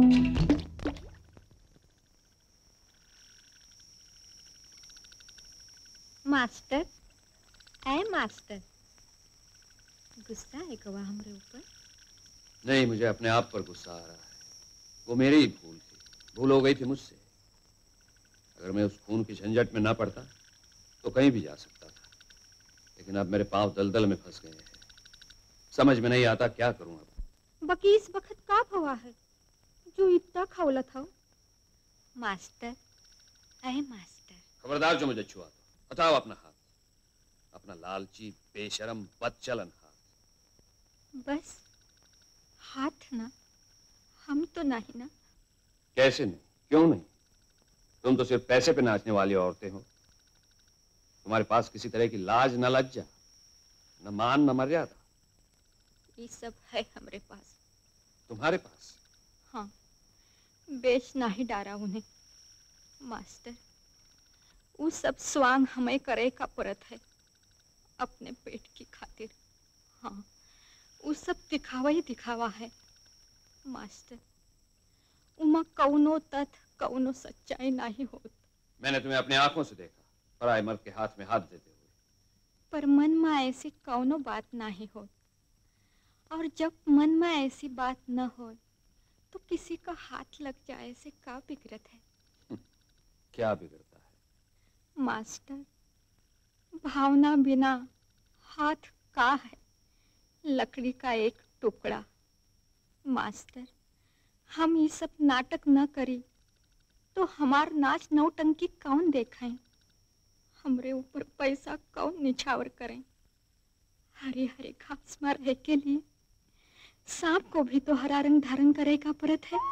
मास्टर आए मास्टर गुस्सा है कवा हमरे ऊपर नहीं मुझे अपने आप पर गुस्सा आ रहा है वो मेरी ही भूल थी भूल हो गई थी मुझसे अगर मैं उस खून की झंझट में ना पड़ता तो कहीं भी जा सकता था लेकिन अब मेरे पांव दलदल में फंस गए हैं। समझ में नहीं आता क्या करूं अब। बाकी इस वक्त का हुआ है जो इतना खौलत हो? मास्टर, अरे मास्टर। खबरदार जो मुझे छुआ तो हटाओ अपना हाथ, अपना लालची बेशरम बदचलन हाथ। बस हाथ ना, हम तो नहीं ना। कैसे नहीं, क्यों नहीं? तुम तो सिर्फ पैसे पे नाचने वाली औरतें हो। तुम्हारे पास किसी तरह की लाज न लज्जा, न मान न मर्यादा। ये सब है हमारे पास। तुम्हारे पास? हाँ, बेचना ही डारा उन्हें। मास्टर, वो सब स्वांग हमें करे का परत है अपने पेट की खातिर। हाँ, वो सब दिखावा ही दिखावा है मास्टर। उमा कौनो तथ कौनो सच्चाई नहीं होत। मैंने तुम्हें अपनी आंखों से देखा पराए मर्द के हाथ में हाथ देते हुए। पर मन में ऐसी कौनो बात नहीं होत, और जब मन में ऐसी बात न हो तो किसी का हाथ लग जाए से क्या बिगड़त है? क्या बिगड़ता है? मास्टर, भावना बिना हाथ का है लकड़ी का एक टुकड़ा। मास्टर, हम ये सब नाटक न करी तो हमार नाच नौटंकी कौन देखाएं? हमरे ऊपर पैसा कौन निछावर करें? हरे हरे घास में रह के लिए सांप को भी तो हरा रंग धारण करेगा परत है।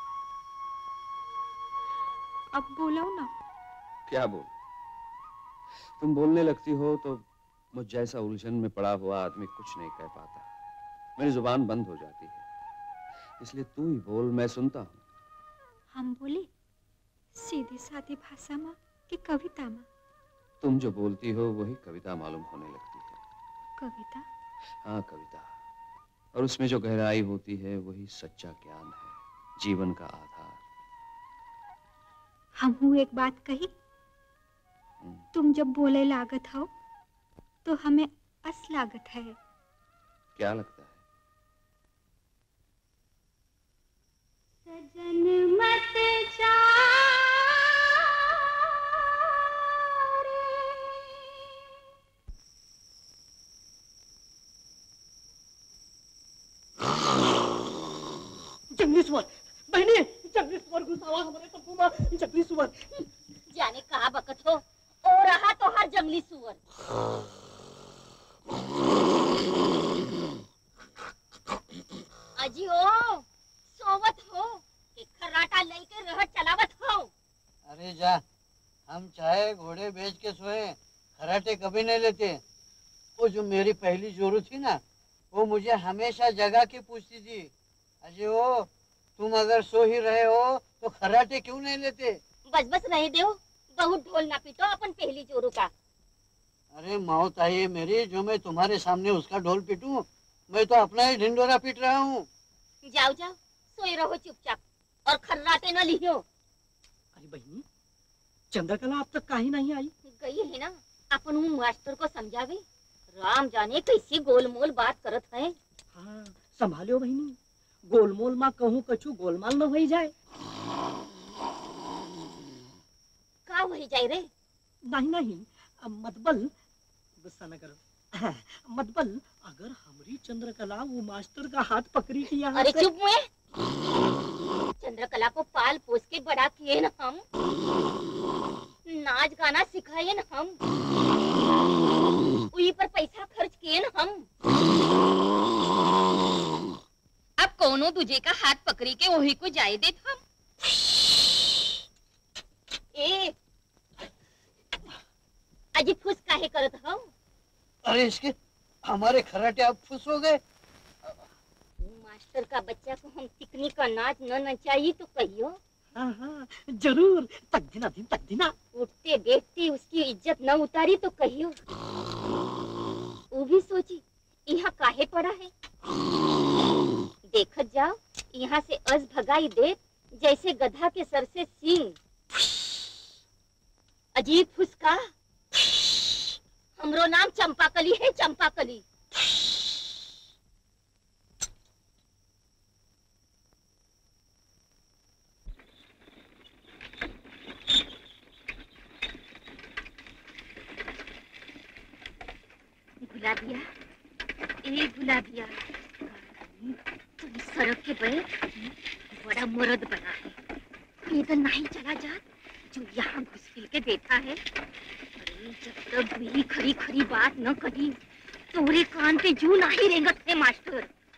अब बोलो ना। क्या बोल? तुम बोलने लगती हो तो मुझ जैसा उलझन में पड़ा हुआ आदमी कुछ नहीं कह पाता। मेरी जुबान बंद हो जाती है। इसलिए तू ही बोल, मैं सुनता हूँ। हम बोले सीधी सादी भाषा में कि कविता में? तुम जो बोलती हो वही कविता मालूम होने लगती है। कविता? हाँ, कविता। और उसमें जो गहराई होती है वही सच्चा ज्ञान है, जीवन का आधार। हम हूँ एक बात कही, तुम जब बोले लागत हो तो हमें अस लागत है। क्या लगता है? सजन मत जा जंगली सुअर, बहनी, जंगली सुअर घुसा हुआ हमारे तंबू में। जंगली सुअर। जाने कहाँ बकत हो, ओ रहा तो हर जंगली सुअर। अजी हो, सोवत हो कि खर्राटा लेके रहट चलावत हो? अरे जा, हम चाहे घोड़े बेच के सोए, खराटे कभी नहीं लेते। वो जो मेरी पहली जोरू थी ना, वो मुझे हमेशा जगा के पूछती थी, अजय हो, तुम अगर सो ही रहे हो तो खराटे क्यों नहीं लेते? बस बस नहीं दो, बहुत ढोल ना पीटो अपन पहली जोरू का। अरे मौत आई है मेरी जो मैं तुम्हारे सामने उसका ढोल पीटूं। मैं तो अपना ही ढिंडोरा पीट रहा हूँ। जाओ जाओ, सोए रहो चुपचाप और खर्राटे न लियो। अरे बहनी, चंद्रकला अब तक काहे नहीं आई? गई है ना, अपन हूँ मास्टर को समझावे। राम जाने कैसी गोलमोल बात करत है। हाँ, संभालो बहनी, गोलमोल माँ कहूँ कछु गोलमाल न हो जाए। का वही जाए रे? नहीं नहीं, मतबल गुस्सा न करो। मतबल अगर हमारी चंद्रकला वो मास्टर का हाथ पकड़ी किया। अरे चुप हुए। चंद्रकला को पाल पोस के बड़ा किए न हम, नाच गाना सिखाए न हम, उसी पर पैसा खर्च किए न हम। अब कोनो दूजे का हाथ पकड़ी के वही को जाए देत हम। ए अजी फुस काहे करत हो? अरे इसके हमारे खराटे अब फुस हो गए। मास्टर का बच्चा को हम तिकनी का नाच न नचाई तो कहियो। हाँ हाँ जरूर, तक दिना दिन तक दिना। उठते बैठते उसकी इज्जत न उतारी तो कहियो। वो भी सोची यहाँ काहे पड़ा है। देखत जाओ, यहाँ से अज भगाई दे जैसे गधा के सर से सींग। अजीब फुसका। हमरो नाम चंपाकली है, चंपाकली। गुलाबिया, ए गुलाबिया, तू इस सड़क के पे बड़ा मर्द बना है। इधर नहीं चला जा जो यहाँ घुस फिर के बैठा है। अरे जब तक मेरी खरी खरी बात न कही तोरे कान पे जू नहीं रेंगत है मास्टर।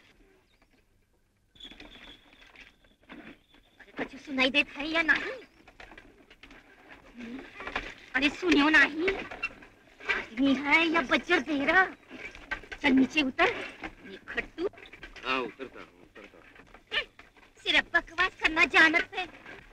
अरे कुछ सुनाई देता है या नहीं? अरे सुनियो नहीं, आदमी है या बज्जर देरा? चल नीचे उतर। ये खट्टू। हाँ उतरता हूँ उतरता हूँ। सिर्फ बकवास करना जानत है।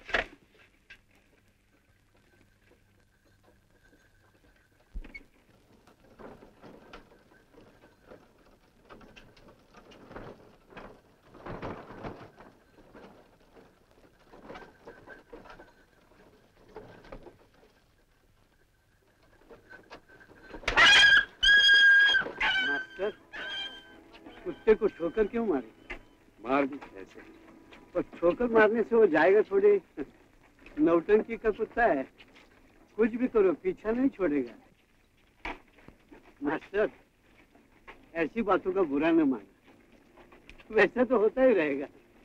कुत्ते को ठोकर क्यों मारे? मार भी ऐसे ही। पर ठोकर मारने से वो जाएगा थोड़ी? नौटंकी का कुत्ता है, कुछ भी करो पीछा नहीं छोड़ेगा। मास्टर ऐसी बातों का बुरा न माना, वैसा तो होता ही रहेगा।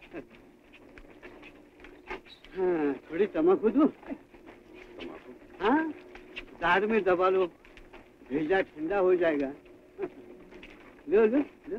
हाँ थोड़ी तम्बाकू दो। हाँ दाढ़ में दबा लो, भेजा ठंडा हो जाएगा। लो लो लो।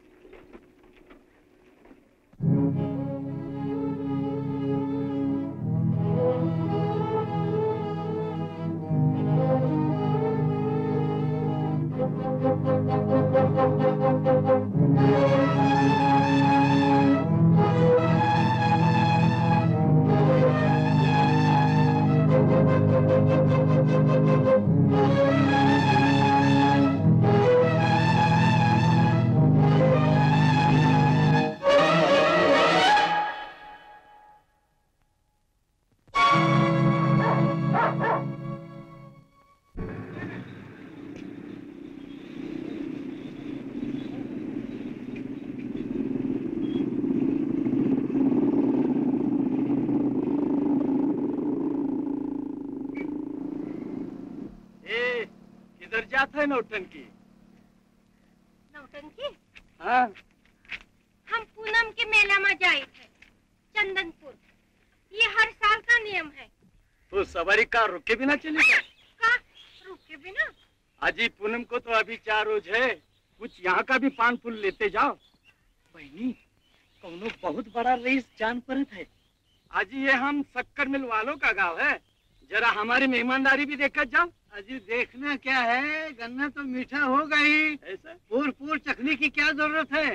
जाता है नौटंकी? नौटंकी? हाँ हम पूनम के मेला में जाए थे चंदनपुर। ये हर साल का नियम है। तो सवारी कार रुके बिना चलेगा? का रुके बिना? अजी पूनम को तो अभी चार रोज है, कुछ यहाँ का भी पान फूल लेते जाओ। बहनी कौनो बहुत बड़ा रईस जान पड़त है। अजी ये हम शक्कर मिल वालों का गांव है, जरा हमारी मेहमानदारी भी देखकर जाओ। अजी देखना क्या है, गन्ना तो मीठा हो गई, ऐसा पूर पूर चखने की क्या जरूरत है?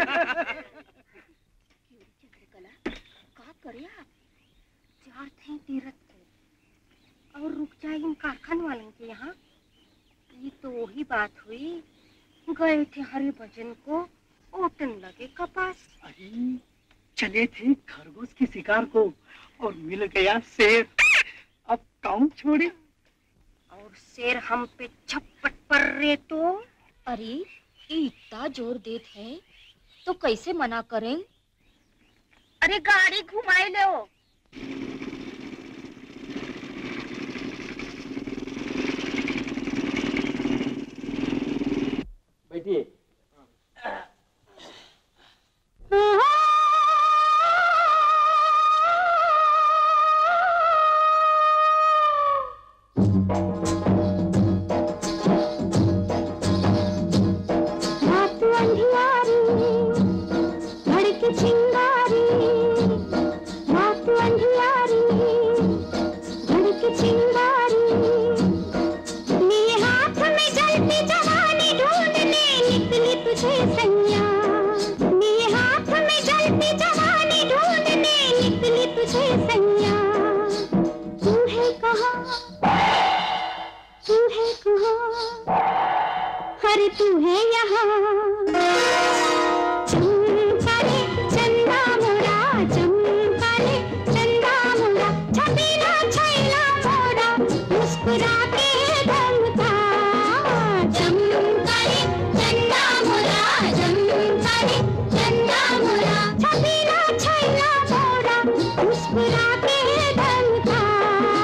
का करे आप चार थे तीरथ थे और रुक जाए इन कारखान वालों के यहाँ। ये तो वही बात हुई, गए थे हरे भजन को, ओटन लगे कपास। अरे चले थे खरगोश के शिकार को और मिल गया शेर। अब कौन छोड़े? और शेर हम पे छप्पट पर रहे तो। अरे इतना जोर देत है तो कैसे मना करें? अरे गाड़ी घुमाए लो। बैठिए। तू है यहाँ चंपा रे चंदा मोरा, चंपा रे चंदा मोरा, छबीला छैला मोरा, मुस्कुरा के धमका। चंपा रे चंदा मोरा, चंपा रे चंदा मोरा, छबीला छैला मोरा, मुस्कुरा के धमका।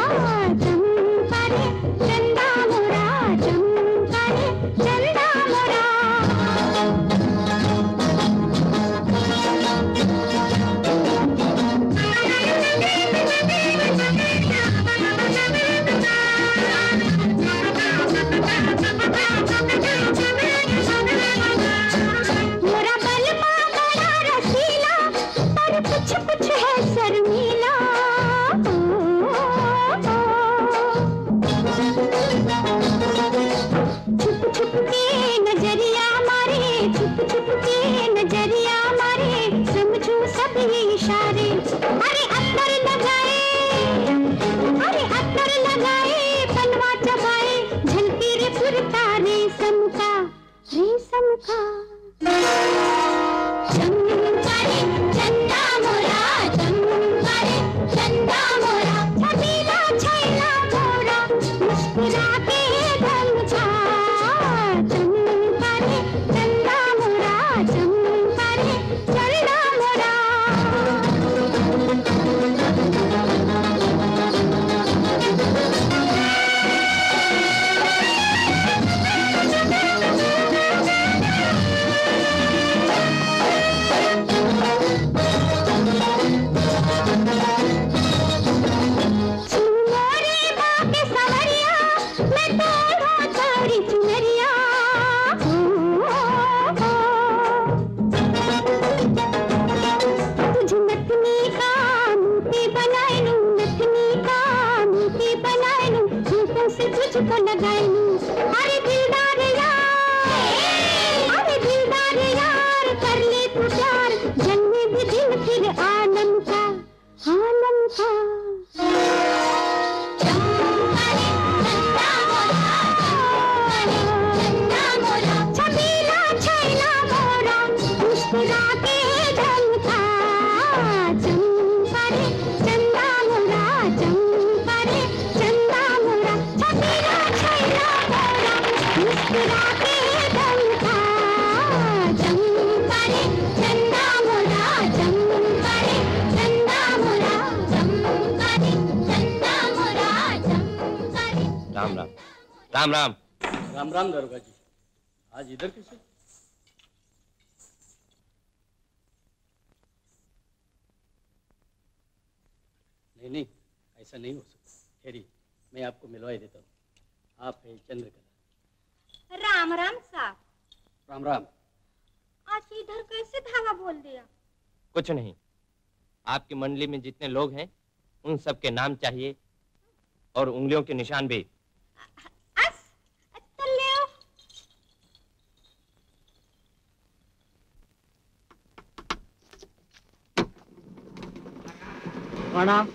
चंपा रे चंदा मोरा, चंपा रे चंदा मोरा। छुप छुप के नजरिया मारे, समझू सब ये इशारे। अरे अत्तर लगाए, अरे अत्तर लगाए, पनवा चबाए, झलके रे फुरता रेशम का, रेशम का। चंदा रे चंदा मोरा, चंदा रे चंदा मोरा, छबीला छैला मोरा, मुस्कुरा के ढंग तुझको लगाई। अरे दिलदार यार, अरे दिलदार यार, कर ले तू प्यार, जन्मे भी दिल फिर आलम का, आलम का। चंदा रे चंदा मोरा, चंदा मोरा, छबीला छैला मोरा, मुस्कुरा के ढंग का। चंदा रे चंदा मोरा, चंदा रे चंदा मोरा, छबीला छैला मोरा, मुस्कुरा के ढंग का। चंदा रे चंदा मोरा, चंदा रे चंदा मोरा, चंदा रे चंदा मोरा, चंदा रे। राम राम राम राम राम राम दारोगा जी, आज इधर कैसे? नहीं नहीं, ऐसा नहीं हो सकता। खैरी, मैं आपको मिलवाई देता हूँ। आप है चंद्रकला। राम राम साहब, राम राम। आज इधर कैसे धावा बोल दिया? कुछ नहीं, आपकी मंडली में जितने लोग हैं उन सब के नाम चाहिए और उंगलियों के निशान भी। तो ले आओ। प्रणाम।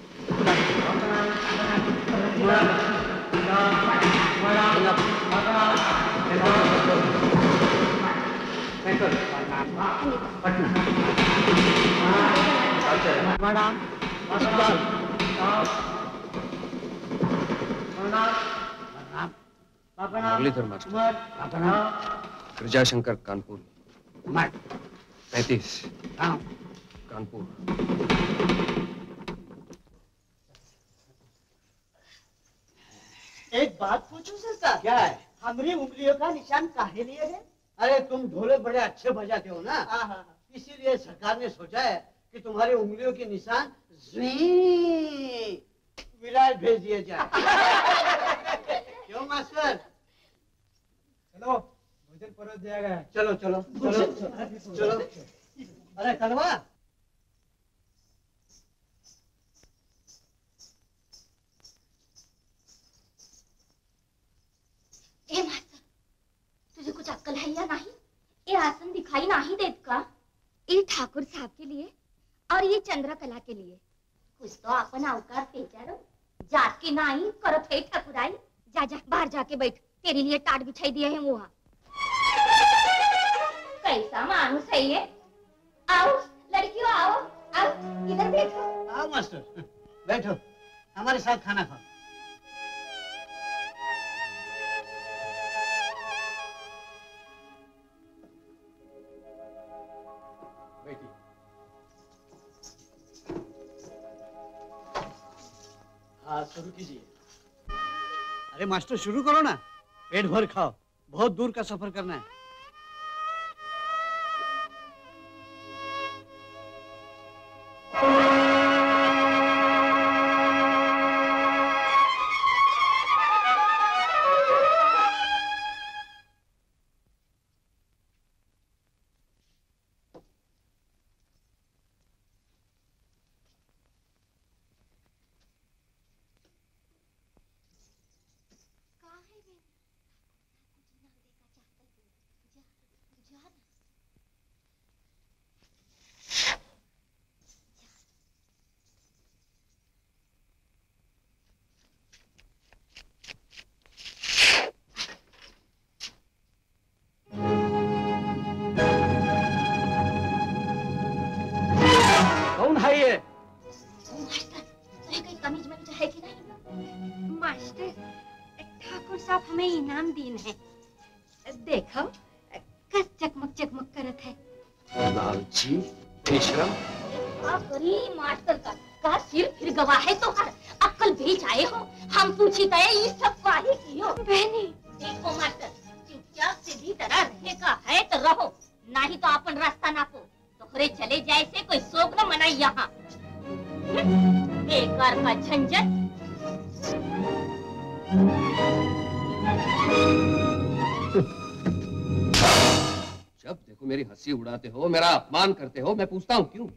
मुरलीधर मास्टर, गिरजाशंकर कानपुर, पैंतीस कानपुर। एक बात पूछूं सरकार? क्या है? हमारी उंगलियों का निशान काहे लिए गए? अरे तुम ढोले बड़े अच्छे बजाते हो ना, इसीलिए सरकार ने सोचा है कि तुम्हारी उंगलियों के निशान विलायत भेज दिए जाए। क्यों मास्टर? चलो भोजन परोस दिया गया है। चलो चलो चलो चलो। अरे कलवा, ए मास्तर, तुझे कुछ अक्कल है या नहीं? ये आसन दिखाई नहीं देत का? ये ठाकुर साहब के लिए और ये चंद्रकला के लिए कुछ तो अपन अवकार पेचारो, जात की नहीं करत है ठाकुराई। जा जा बाहर जाके बैठ, तेरे लिए टाट बिछाई दिए हैं वहाँ। कैसा मानुस है ये? आओ लड़कियों, आओ आओ, इधर बैठो। आओ मास्टर, बैठो, हमारे साथ खाना खाओ। हाँ शुरू कीजिए। अरे मास्टर शुरू करो ना, पेट भर खाओ, बहुत दूर का सफर करना है। जी बेशरम। करी मास्टर का का सिर फिर गवा है तो हर अक्ल भेज आए हो। हम पूछी गए ये सब काहे कियो बहनी। देखो मास्टर चुपचाप सीधी तरह रहे का है तो रहो, नहीं तो अपन रास्ता नापो। तोहरे चले जाए से कोई शोक न मनाई यहाँ। बेकार का झंझट। जब देखो मेरी हंसी उड़ाते हो, मेरा अपमान करते हो, मैं पूछता हूँ क्यों?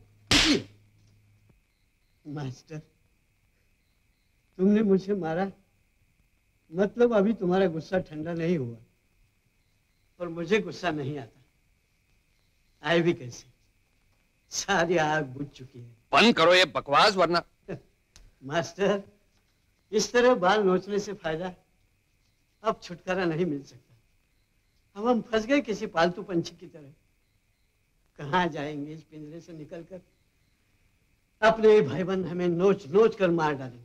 मास्टर तुमने मुझे मारा, मतलब अभी तुम्हारा गुस्सा ठंडा नहीं हुआ, पर मुझे गुस्सा नहीं आता। आए भी कैसे, सारी आग बुझ चुकी है। बंद करो ये बकवास वरना। मास्टर इस तरह बाल नोचने से फायदा, अब छुटकारा नहीं मिल सकता। अब हम फंस गए किसी पालतू पंछी की तरह। कहाँ जाएंगे इस पिंजरे से निकलकर? अपने भाई बंद हमें नोच नोच कर मार डालेंगे।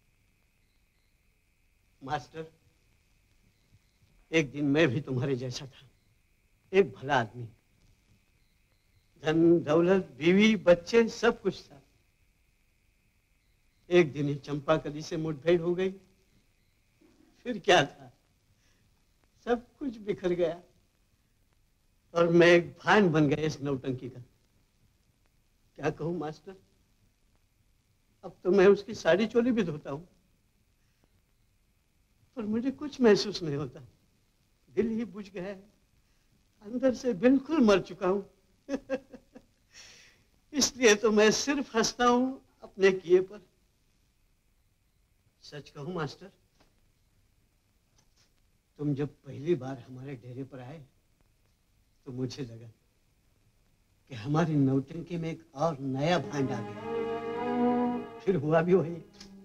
मास्टर एक दिन मैं भी तुम्हारे जैसा था, एक भला आदमी, धन दौलत बीवी बच्चे सब कुछ था। एक दिन ही चंपाकली से मुठभेड़ हो गई, फिर क्या था, सब कुछ बिखर गया और मैं एक भान बन गया इस नौटंकी का। क्या कहूं मास्टर, अब तो मैं उसकी साड़ी चोली भी धोता हूं, पर मुझे कुछ महसूस नहीं होता। दिल ही बुझ गया है, अंदर से बिल्कुल मर चुका हूं। इसलिए तो मैं सिर्फ हंसता हूं अपने किए पर। सच कहूं मास्टर, तुम जब पहली बार हमारे डेरे पर आए तो मुझे लगा कि हमारी नौटंकी में एक और नया भांड आ गया। फिर हुआ भी वही।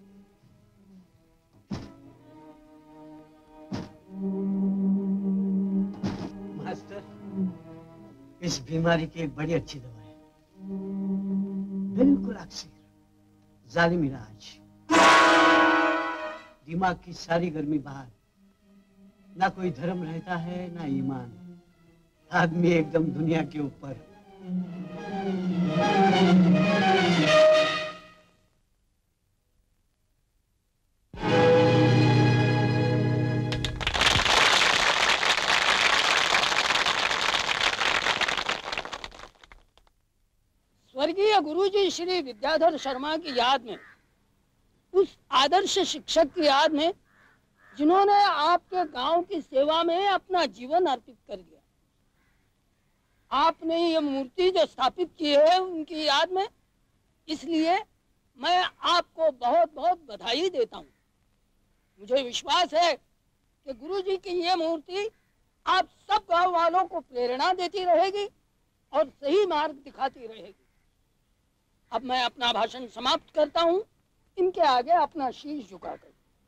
मास्टर इस बीमारी की एक बड़ी अच्छी दवा है, बिल्कुल अक्सर जालिम इलाज। दिमाग की सारी गर्मी बाहर, ना कोई धर्म रहता है ना ईमान, आदमी एकदम दुनिया के ऊपर। स्वर्गीय गुरुजी श्री विद्याधर शर्मा की याद में, उस आदर्श शिक्षक की याद में जिन्होंने आपके गांव की सेवा में अपना जीवन अर्पित कर दिया, आपने ये मूर्ति जो स्थापित की है उनकी याद में, इसलिए मैं आपको बहुत बहुत बधाई देता हूँ। मुझे विश्वास है कि गुरुजी की ये मूर्ति आप सब गांव वालों को प्रेरणा देती रहेगी और सही मार्ग दिखाती रहेगी। अब मैं अपना भाषण समाप्त करता हूँ, इनके आगे अपना शीश झुकाकर।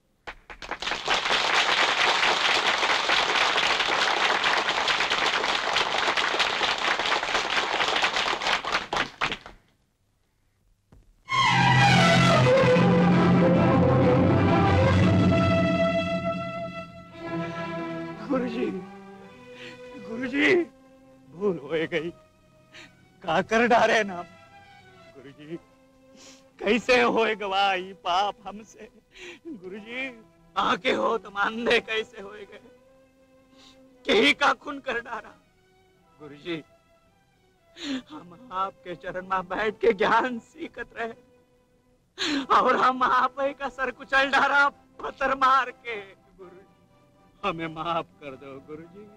गुरुजी, गुरुजी, भूल हो गई, का कर डारे नाम। गुरुजी, कैसे होए गवाही पाप हमसे। गुरुजी, आके हो तो मान दे कैसे होए गए, कहीं का खून कर डारा। गुरुजी, हम आपके चरण में बैठ के ज्ञान सीखत रहे और हम आप ही का सर कुचल डारा पत्थर मार के। गुरुजी, हमें माफ कर दो गुरुजी।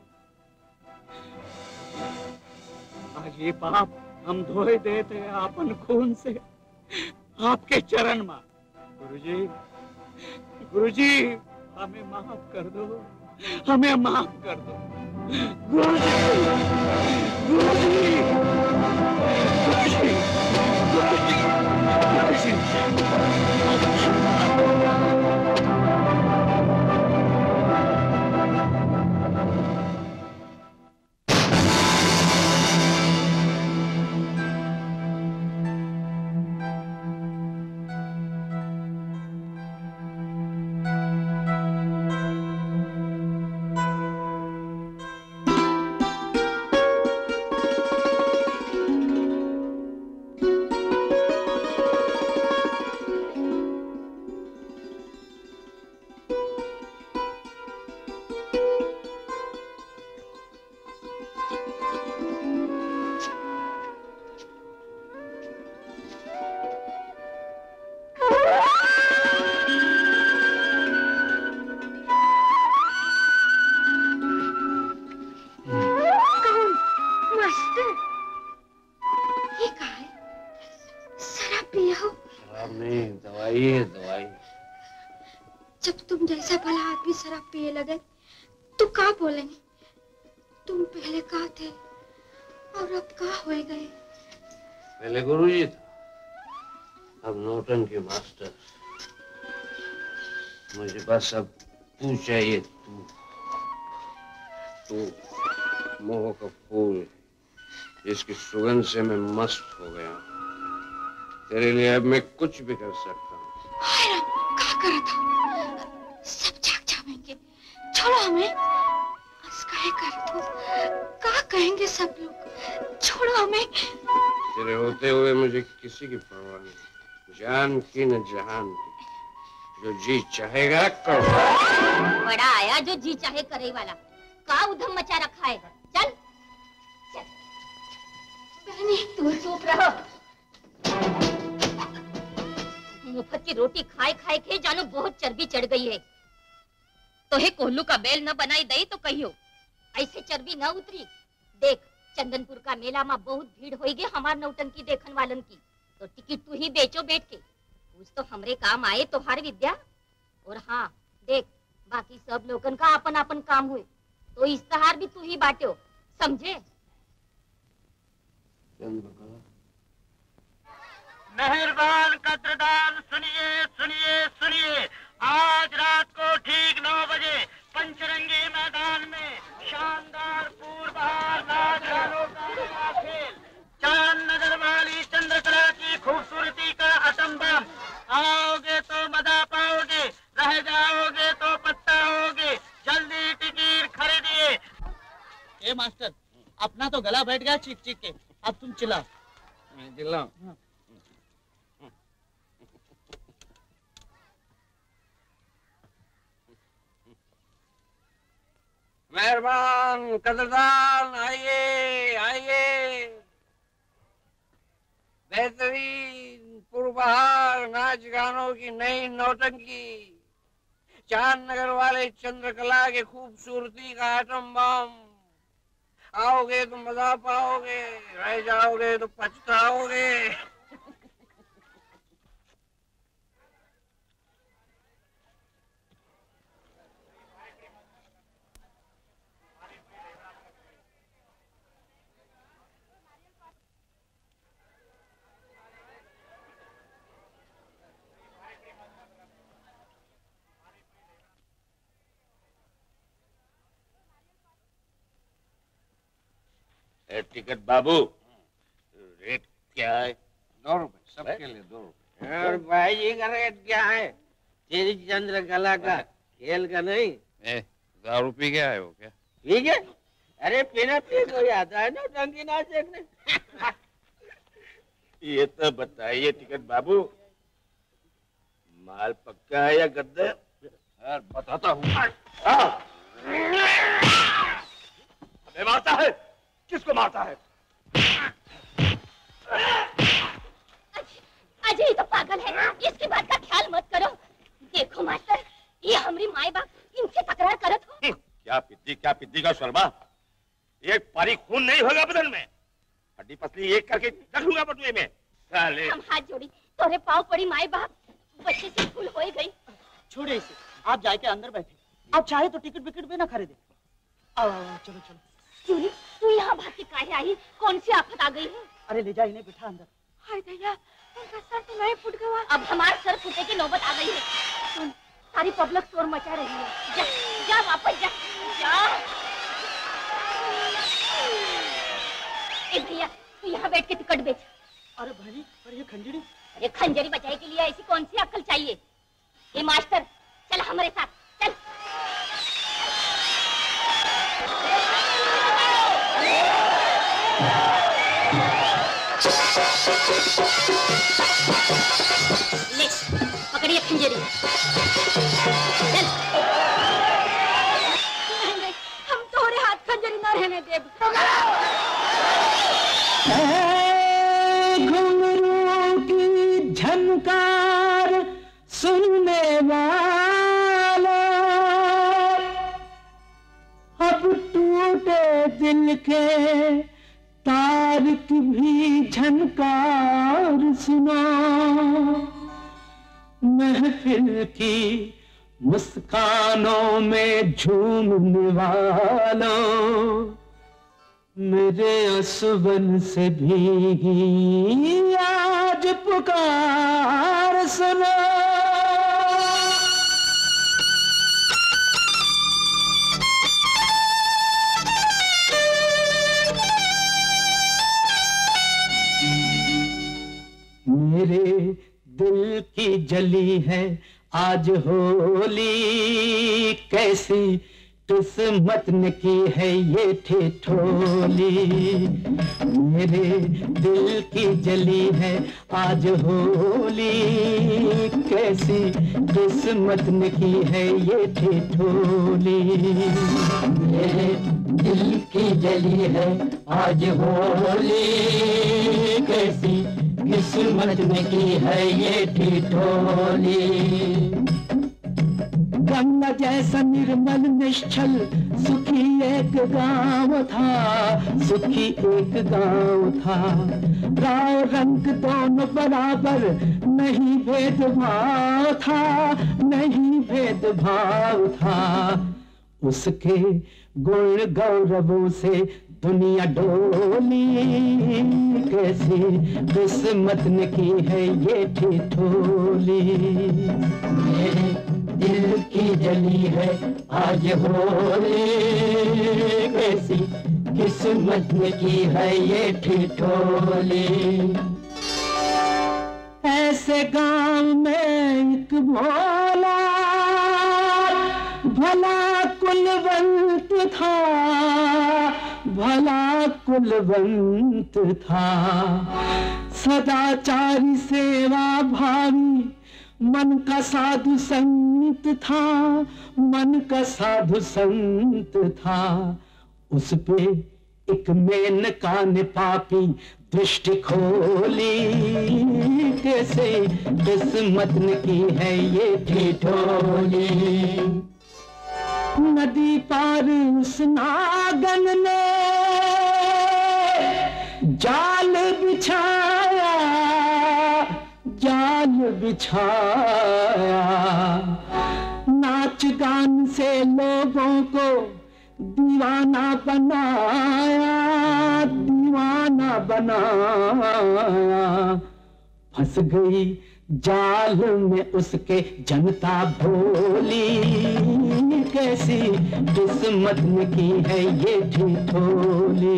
आज ये पाप हम धोए देते हैं अपन खून से आपके चरण में। गुरुजी, गुरुजी, हमें माफ कर दो, हमें माफ कर दो गुरुजी, गुरुजी, गुरुजी, गुरुजी, शराब नहीं, दवाई है, दवाई। जब तुम जैसा भला आदमी शराब पिए लगे तो क्या बोलेंगे? तुम पहले कहाँ थे और अब कहाँ हो गए? पहले गुरुजी था, अब नौटंकी मास्टर। मुझे बस अब तू चाहिए, तू तू मोह का फूल जिसकी सुगंध से मैं मस्त हो गया हूँ। तेरे लिए अब मैं कुछ भी कर सकता हूँ। हाय राम, क्या कर था? सब जाग जाएंगे, छोड़ो हमें। बस काहे कर दो, क्या कहेंगे सब लोग? छोड़ो हमें। तेरे होते हुए मुझे किसी की परवाह नहीं, जान की न जहान की। जो जी चाहेगा करो। बड़ा आया जो जी चाहे करे वाला, का उधम मचा रखा है। चल चल बहनी, तू चुप रहो। मुफ्त की रोटी खाए खाए के जानो बहुत चर्बी चढ़ गई है। तो हे कोल्लू का बैल न बनाई दई तो कहियो ऐसे चर्बी न उतरी। देख चंदनपुर का मेला में बहुत भीड़ होगी हमार नौटंकी देखन वालन की। तो टिकट तू ही बेचो बैठ के, कुछ तो हमरे काम आए तो हर विद्या। और हाँ देख, बाकी सब लोगन का अपन अपन काम हुए तो इश्तेहार भी तू ही बांटो, समझे? मेहरबान कद्रदान, सुनिए सुनिए सुनिए। आज रात को ठीक नौ बजे पंचरंगी मैदान में शानदार पूर्वहार नाच गानों का खेल, चांद नगर वाली चंद्रकला की खूबसूरती का असंभव। आओगे तो मजा पाओगे, रह जाओगे तो पत्ता होगे। जल्दी टिकट खरीदिए। ए मास्टर, अपना तो गला बैठ गया चीख चीख के, अब तुम चिल्लाओ। मैं चिल्लाऊं? मेहरबान कदरदान, आइए आइए। बेहतरीन पूर्वहार नाच गानों की नई नौटंकी, चांद नगर वाले चंद्रकला के खूबसूरती का आइटम बम। आओगे तो मजा पाओगे, रह जाओगे तो पछताओगे। टिकट बाबू, रेट क्या है? दो रुपए सबके लिए, दो रुपए। और भाई जी का रेट क्या है? तेरी चंद्रकला का, खेल का नहीं। ए, दारू पी गया है वो क्या? ठीक है, अरे पीना पी कोई आता है ना टंकी नाच देखने। ये तो बताइए टिकट बाबू, माल पक्का है या गद्दे? यार बताता हूँ। हमें मारता है? किसको मारता है? अजय तो पागल है, इसकी बात का ख्याल मत करो। देखो मास्टर, ये हमारी माए बाप इनसे तकरार करत हो। क्या पिद्दी क्या पिद्दी का शर्मा, एक पारी खून नहीं होगा बदन में। हड्डी पसली एक करके रख लूंगा बटुए में। साले हम हाथ जोड़ी, तोरे पाँव पड़ी माए बाप, बच्चे से भूल हो गई। छोड़े इसे, आप जाके अंदर बैठे। आप चाहे तो टिकट विकेट भी ना खरीदे। आओ चलो चलो। क्यों तू यहाँ भाग के काहे आई? कौन सी आफत आ गई है? अरे ले जा इन्हें बिठा अंदर। हाय दया, उनका सर तो नहीं फूट गया। अब हमारा सर फूटे की नौबत आ गई है। सुन, सारी पब्लिक शोर मचा रही है। जा, जा वापस जा, जा। ए भैया, तू यहाँ बैठ के टिकट बेच। अरे भाई, पर ये खंजरी? अरे खंजरी बचाए के लिए ऐसी कौन सी अक्ल चाहिए? ये मास्टर, चल हमारे साथ, चल। ले, पकड़िए खंजरी। चल। नहीं, नहीं, हम तोरे हाथ खंजरी न रहने देब। घुंघरू की झनकार सुनने वाला, अब टूटे दिल के तार की भी झनकार सुना। महफिल की मुस्कानों में झूमने वालों, मेरे असुबन से भीगी आज पुकार सुनो। मेरे दिल की जली है आज होली, कैसी किस्मत ने की है ये ठिठोली। मेरे दिल की जली है आज होली, कैसी किस्मत ने की है ये ठिठोली। मेरे दिल की जली है आज होली, कैसी किस्मत ने की है ये ठिठोली। गंगा जैसा निर्मल निश्चल सुखी एक गांव था, सुखी एक गांव था। राव रंग दोनों बराबर, नहीं भेदभाव था, नहीं भेदभाव था। उसके गुण गौरवों से दुनिया डोली, कैसी किस्मत ने की है ये ठिठोली। मेरे दिल की जली है आज होली, कैसी किस्मत ने की है ये ठिठोली। ऐसे गांव में एक भोला भला कुलवंत था, भला कुलवंत था। सदाचारी सेवा भावी मन का साधु संत था, मन का साधु संत था। उस पे एक मेनका ने पापी दृष्टि खोली, कैसे किस्मत ने की है ये ठिठोली। नदी पार उस नागन ने जाल बिछाया, जाल बिछाया। नाच गान से लोगों को दीवाना बनाया, दीवाना बनाया। फंस गई जाल में उसके जनता भोली, कैसी किस्मत ने की है ये ठिठोली।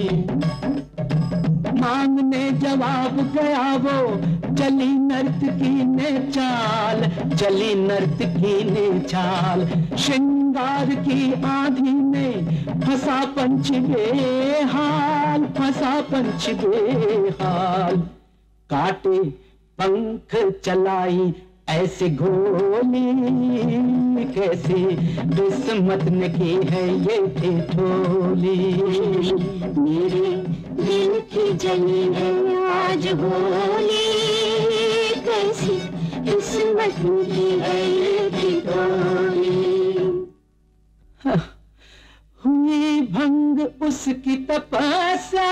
मांगने जवाब गया वो, चली नर्तकी ने चाल, चली नर्तकी ने चाल। श्रृंगार की आंधी में फंसा पंच बेहाल, फंसा पंच बेहाल। काटे पंख चलाई ऐसे गोली, कैसी किस्मत ने की है ये ठिठोली। मेरे दिल की जली है आज होली, कैसी किस्मत ने की है ये ठिठोली। हुई भंग उसकी तपस्या,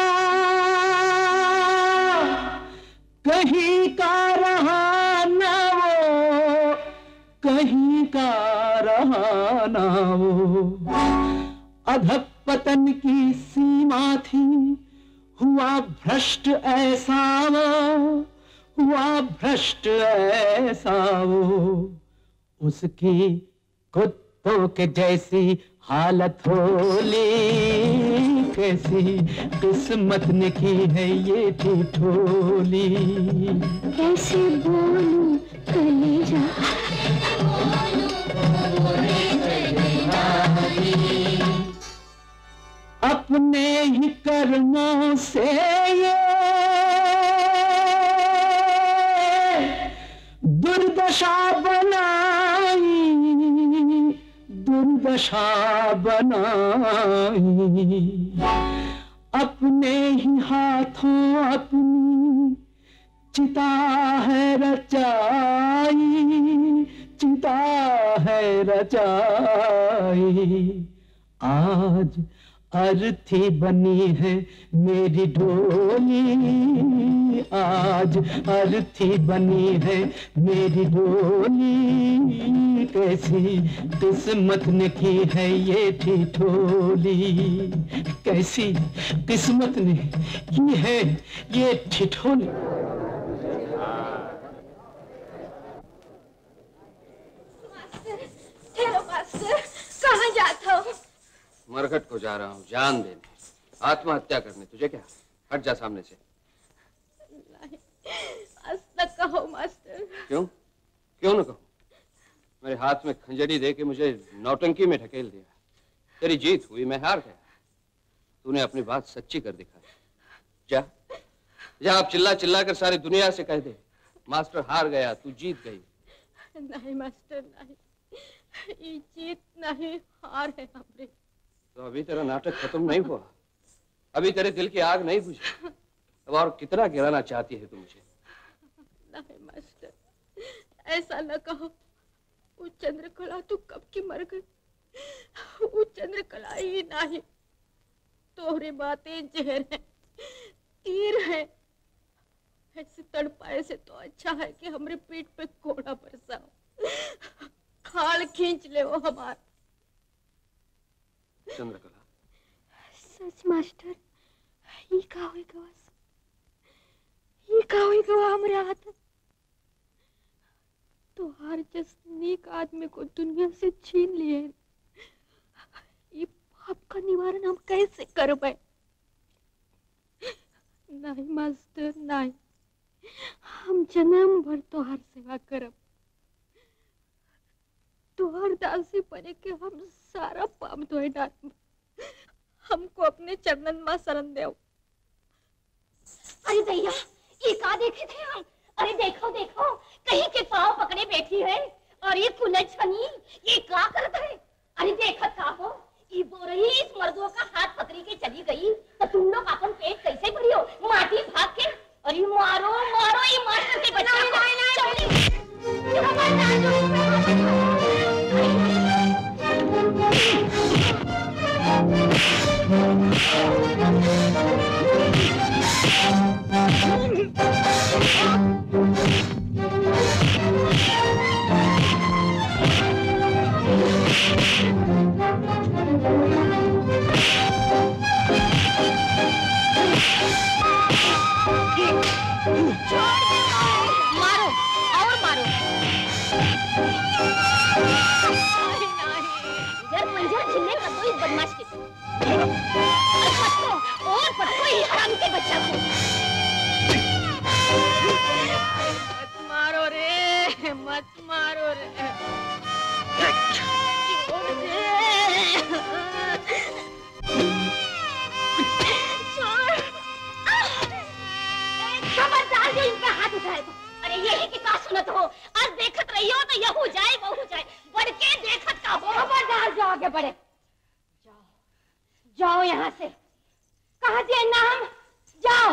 कहीं का रहा ना वो, कहीं का रहा ना वो। अधपतन की सीमा थी, हुआ भ्रष्ट ऐसा वो, हुआ भ्रष्ट ऐसा वो। उसकी कुत्तों के जैसी हालत होली, कैसी किस्मत ने की है ये ठिठोली। कैसे बोलूं कलेजा, अपने ही कर्मों से ये दुर्दशा बनाई, दुर्दशा बनाई। अपने ही हाथों अपनी चिता है रचाई, चिता है रचाई। आज अर्थी बनी है मेरी डोली, आज अर्थी बनी है मेरी डोली। कैसी किस्मत ने की है ये ठिठोली, कैसी किस्मत ने की है ये ठिठोली। ठहरो मास्टर, कहाँ जाते हो? मरघट को जा रहा हूँ जान देने, आत्महत्या करने। तुझे क्या, हट जा सामने से। न कहो मास्टर। क्यों क्यों न कहूँ? मेरे हाथ में खंजरी दे के मुझे नौटंकी में ढकेल दिया। तेरी जीत हुई, मैं हार गया। तूने अपनी बात सच्ची कर दिखाई। जा जा, आप चिल्ला चिल्ला कर सारी दुनिया से कह दे मास्टर हार गया, तू जीत गई। नहीं मास्टर नहीं, ये जीत नहीं हार है हमारी। तो अभी तेरा नाटक खत्म नहीं हुआ, अभी तेरे दिल की आग नहीं बुझी। अब और कितना गिराना चाहती है तू मुझे? नहीं मास्टर, ऐसा न कहो। वो चंद्रकला तो कब की मर गई। वो चंद्रकला ही नहीं, तोहरी बातें जहर है, तीर है। ऐसे तड़पाए से तो अच्छा है कि हमारे पीठ पे घोड़ा बरसाओ, खाल खींच ले वो हमार। चंद्रकला सच मास्टर, ये का होएगा, ये का होएगा हमारे हाथ। तो हर जिस नेक आदमी को दुनिया से छीन लिए, ये पाप का निवारण हम कैसे कर पाए? नहीं मास्टर नहीं, हम जन्म भर तोहार सेवा करब। तोहार दासी बने के हम सारा पाप धोए डालब। हमको अपने चरणन में शरण देव। अरे दैया, ये का देखे थे हम? अरे देखो देखो, कहीं के पाँव पकड़े बैठी है और ये कुलच्छनी ये क्या करता है? अरे देखा था हो, ये बोरही इस मर्दों का हाथ पकड़ी के चली गई तो तुम लोग अपन पेट कैसे भरी हो? माटी भाग के। अरे मारो मारो ये मास्टर के बच्चे को। मारो और मारो। इधर मंजर झिल्ले कर दो इस बदमाश के। और पटको और पटको इस हराम के बच्चा को। मत मारो रे, मत मारो रे। छोड़ दे। खबरदार जो इन पे हाथ उठाए तो। अरे यही की का सुनत हो? आज देखत रही हो तो यह हो जाए वो हो जाए, बढ़ के देखत का हो। खबरदार जाओ आगे बढ़े, जाओ जाओ यहाँ से। कहाँ से नाम? जाओ।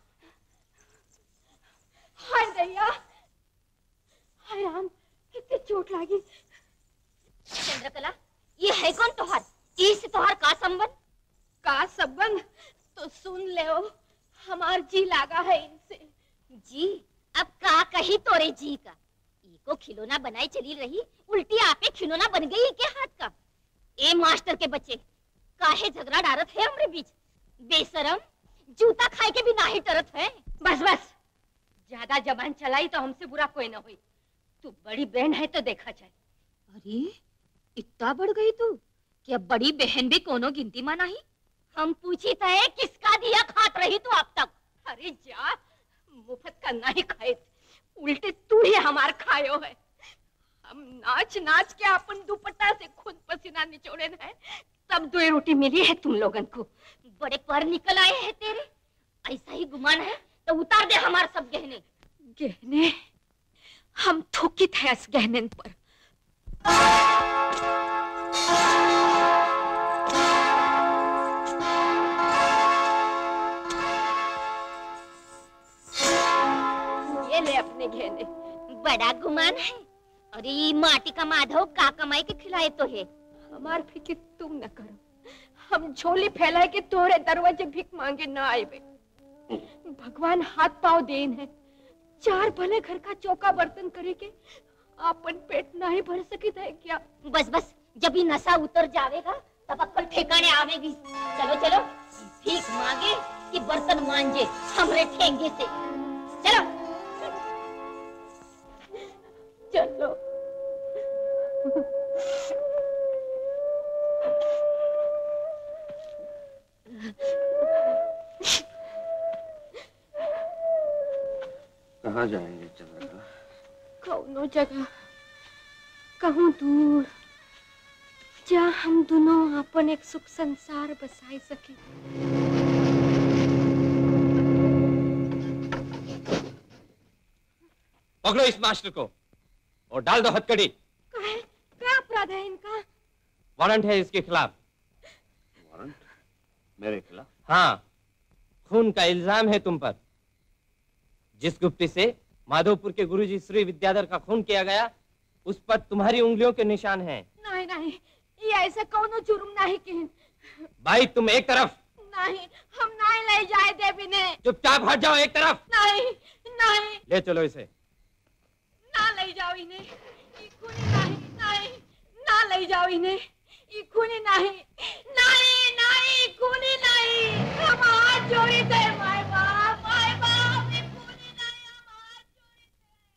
हाय दैया, हाय राम, कितनी चोट लगी। चंद्रकला, ये है कौन तोहार? इससे तोहार का संबंध? का संबंध तो सुन ले, हमार जी लागा है इनसे। जी? अब का कही तोरे जी का? इको खिलौना बनाई चली रही, उल्टी आपे खिलौना बन गई के हाथ का। ए मास्टर के बच्चे, काहे झगड़ा डारत है हमरे बीच? बेशरम, जूता खाए के भी नाही डरत है। बस बस, ज्यादा जबान चलाई तो हमसे बुरा कोई ना हुई। तू बड़ी बहन है तो देखा जाए। अरे इतना बढ़ गई तू कि अब बड़ी बहन भी कोनो गिनती में नहीं। हम पूछी थे किसका दिया खात रही तू अब तक? अरे जा, मुफ्त का नहीं खाए, उल्टे तू ही हमार खायो है। हम नाच नाच के अपन दुपट्टा से खुद पसीना निचोड़े हैं, तब दो रोटी मिली है तुम लोगन को। बड़े पर निकल आए हैं तेरे। ऐसा ही गुमान है तो उतार दे हमारे सब गहने। गहने? हम थोकित है इस गहने पर। ये ले अपने गहने। बड़ा गुमान है। अरे ये माटी का माधव का कमाई के खिलाए तो है। हमार फिक्र तुम न करो, हम झोली फैलाए के तोरे दरवाजे भिख मांगे ना आए बे। भगवान हाथ पाव देन है, चार भले घर का चौका बर्तन करे के आपन पेट नहीं भर सकी है क्या? बस बस, जब ये नशा उतर जाएगा तब अक्कल ठिकाने आवेगी। चलो चलो, भीख मांगे कि बर्तन मांजे हमरे ठेंगे से। चलो चलो। कहाँ जाएंगे चंद्रकला? कौनो जगह, कहूँ दूर, जहाँ हम दोनों अपन एक सुख संसार बसाई सके। पकड़ो इस मास्टर को और डाल दो हथकड़ी। काहे? क्या अपराध है इनका? वारंट है इसके खिलाफ। वारंट? मेरे खिलाफ? हाँ, खून का इल्जाम है तुम पर। जिस गुप्ती से माधोपुर के गुरुजी श्री विद्याधर का खून किया गया, उस पर तुम्हारी उंगलियों के निशान हैं। नहीं नहीं, ये ऐसा कौनो जुर्म नहीं किन। भाई तुम एक तरफ। नहीं, हम नहीं ले जाए देवी ने। चुपचाप हट जाओ एक तरफ। नहीं नहीं, ले चलो इसे। ना ले जाओ इन्हें। ये खूनी नहीं, नहीं, ना ले जाओ इन्हें। ये खूनी नहीं, नहीं नहीं, खूनी नहीं। हम हाथ जोड़ी थे माय बाप, माय बाप, ये खूनी नहीं, हम हाथ जोड़ी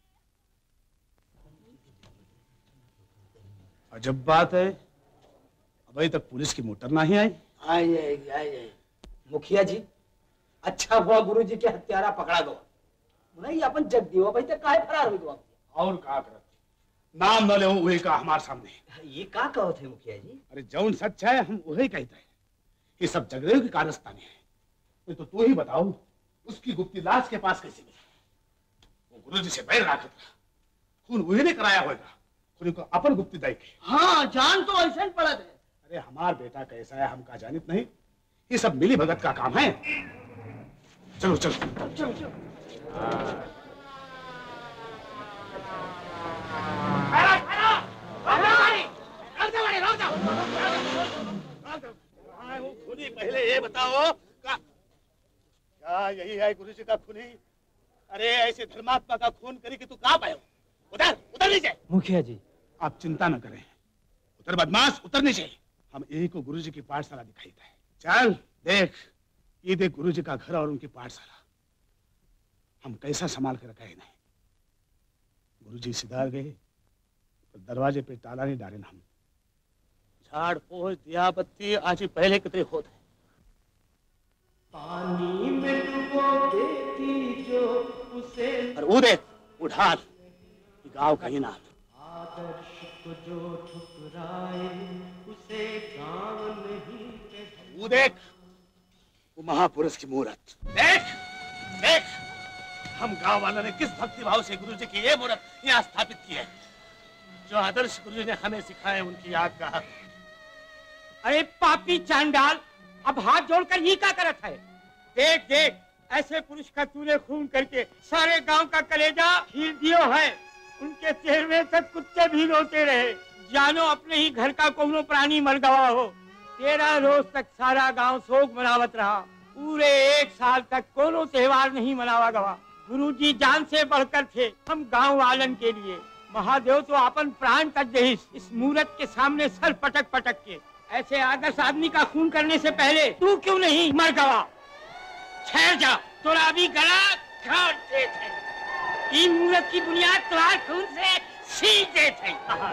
थे। अजब बात है, अभी तक पुलिस की मोटर नहीं आई। आ जाएगी आ जाएगी। मुखिया जी, अच्छा हुआ गुरुजी के हत्यारा पकड़ा गया, नहीं अपन जग दियो भाई तक काहे फरार हो गया। और का करत नाम न ले वही का हमारे सामने। ये का कहो थे मुखिया जी? अरे जौन सच है हम वही कहते हैं। ये सब जगदेव की कारस्तानी है। तो तू ही बताओ, उसकी गुप्ती लाश के पास कैसे मिली? वो गुरुजी से बैर रखा था, खून वही ने कराया होगा, खून को अपन गुप्ती दे के। हाँ, जान तो ऐसे ही पड़ा थे। अरे हमार बेटा कैसा है हमका जानित नहीं, ये सब मिली भगत का काम है। चलो चलो चलो चलो। पहले ये बताओ का क्या यही है गुरुजी का खूनी? अरे ऐसे धर्मात्मा का खून करी कि तू कहाँ पाए? उधर उधर नीचे। मुखिया जी आप चिंता न करें, उधर बदमाश उतर नीचे। हम यही को गुरुजी की पाठशाला दिखाई था। चल देख, ये देख गुरुजी का घर और उनकी पाठशाला हम कैसा संभाल के रखा है नहीं। गुरुजी सिधार गए तो दरवाजे पे ताला नहीं डाले हम। झाड़ पोछ दिया बत्ती आज ही पहले कितने होते। पानी में डुबो देती जो उसे, और वो देख उठार गांव कहीं ना। आदर्श को जो ठुकराए उसे गांव नहीं कहते। वो देख वो महापुरुष की मूर्त देख देख। हम गांव वालों ने किस भक्ति भाव से गुरुजी की ये मूर्त यहाँ स्थापित की है, जो आदर्श गुरुजी ने हमें सिखाए उनकी याद का। अरे पापी चांडाल, अब हाथ जोड़कर ये क्या करत है? देख देख, ऐसे पुरुष का तूने खून करके सारे गांव का कलेजा छील दियो है। उनके चेहरे से कुत्ते भी रोते रहे, जानो अपने ही घर का कोनो प्राणी मर गवा हो। तेरह रोज तक सारा गांव शोक मनावत रहा, पूरे एक साल तक कोनो त्योहार नहीं मनावा गवा। गुरुजी जान से बढ़कर थे हम गांव वालन के लिए। महादेव तो अपन प्राण तक दे इस मूर्त के सामने सर पटक पटक के। ऐसे आदर्श आदमी का खून करने से पहले तू क्यों नहीं मर गवा? ठहर जा, तोरा भी गला काट दे थे। ई मूर्त की बुनियाद तुम्हारे खून से सींच दे थे।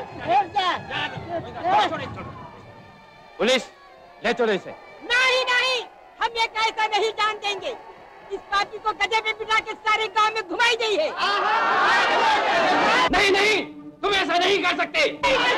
पुलिस ले चलो इसे। नहीं नहीं, हम ये कैसा नहीं जान देंगे। इस पापी को गधे पे बिठा के सारे गांव में घुमाई गई है। नहीं नहीं, तुम ऐसा नहीं कर सकते।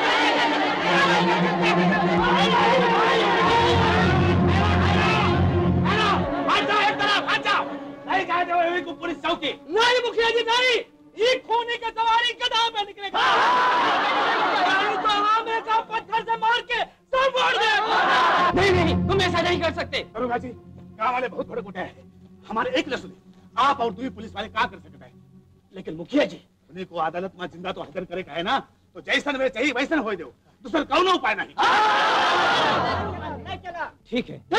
पुलिस चौकी नहीं मुखिया जी नहीं, ये खोने का सवारी गधा में निकलेगा। तो हमें का पत्थर से मार के सब फोड़ दे। नहीं नहीं, तुम ऐसा नहीं कर सकते। दरोगा जी, गांव वाले बहुत बड़े गुटे हैं, हमारे एक न सुने। आप और दूसरी पुलिस वाले क्या कर सकते हैं? लेकिन मुखिया जी, उन्हीं को अदालत में जिंदा तो हजर करे का है ना, तो जैसन वे चाहिए वैसन हो दो। दूसरा कौन उपाय नहीं। ठीक है।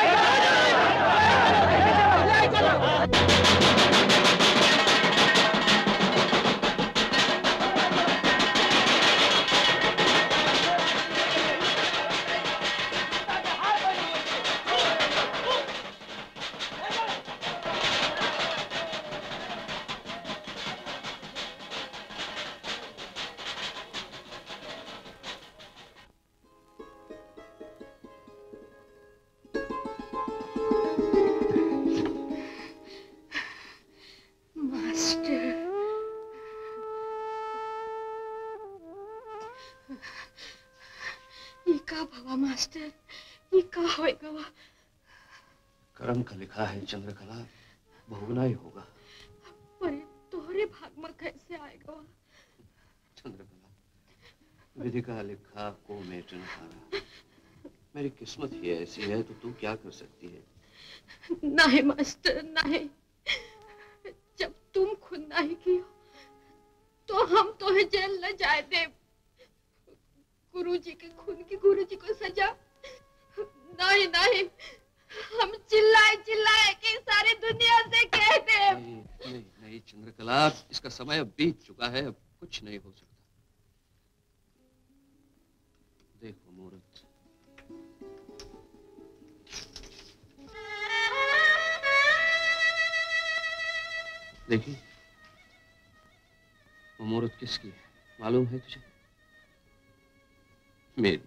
मास्टर ये का होएगा? कर्म का लिखा है चंद्रकला, भोगना ही होगा। पर तोहरे भाग में कैसे आएगा? चंद्रकला, विधि का लिखा को मेट न हारा। मेरी किस्मत ही ऐसी है तो तू क्या कर सकती है? नहीं मास्टर नहीं, जब तुम खुद नहीं किया तो हम तोहे जेल न जाए दे। गुरुजी के खून की गुरुजी को सजा नहीं नहीं, हम चिल्लाए चिल्लाए कि सारी दुनिया से कह दे। नहीं नहीं, नहीं चंद्रकला, इसका समय अब बीत चुका है, अब कुछ नहीं हो सकता। देखो मुहूर्त, देखिए वो मुहूर्त किसकी है मालूम है तुझे? मेरी।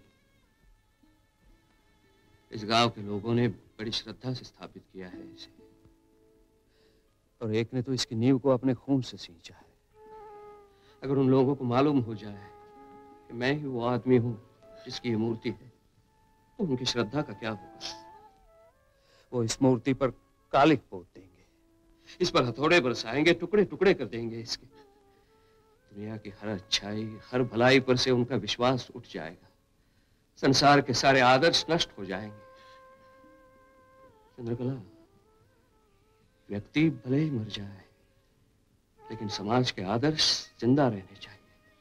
इस गांव के लोगों ने बड़ी श्रद्धा से स्थापित किया है इसे, और एक ने तो इसकी नींव को अपने खून से सींचा है। अगर उन लोगों को मालूम हो जाए कि मैं ही वो आदमी हूं जिसकी ये मूर्ति है, तो उनकी श्रद्धा का क्या होगा? वो इस मूर्ति पर कालिक पोत देंगे, इस पर हथौड़े बरसाएंगे, टुकड़े टुकड़े कर देंगे इसके। दुनिया की हर अच्छाई, हर भलाई पर से उनका विश्वास उठ जाएगा, संसार के सारे आदर्श नष्ट हो जाएंगे। चंद्रकला, व्यक्ति भले ही मर जाए, लेकिन समाज के आदर्श जिंदा रहने चाहिए।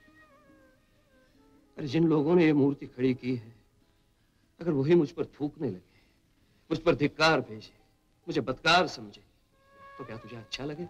अरे जिन लोगों ने ये मूर्ति खड़ी की है, अगर वही मुझ पर थूकने लगे, मुझ पर धिक्कार भेजे, मुझे बदकार समझे, तो क्या तुझे अच्छा लगे?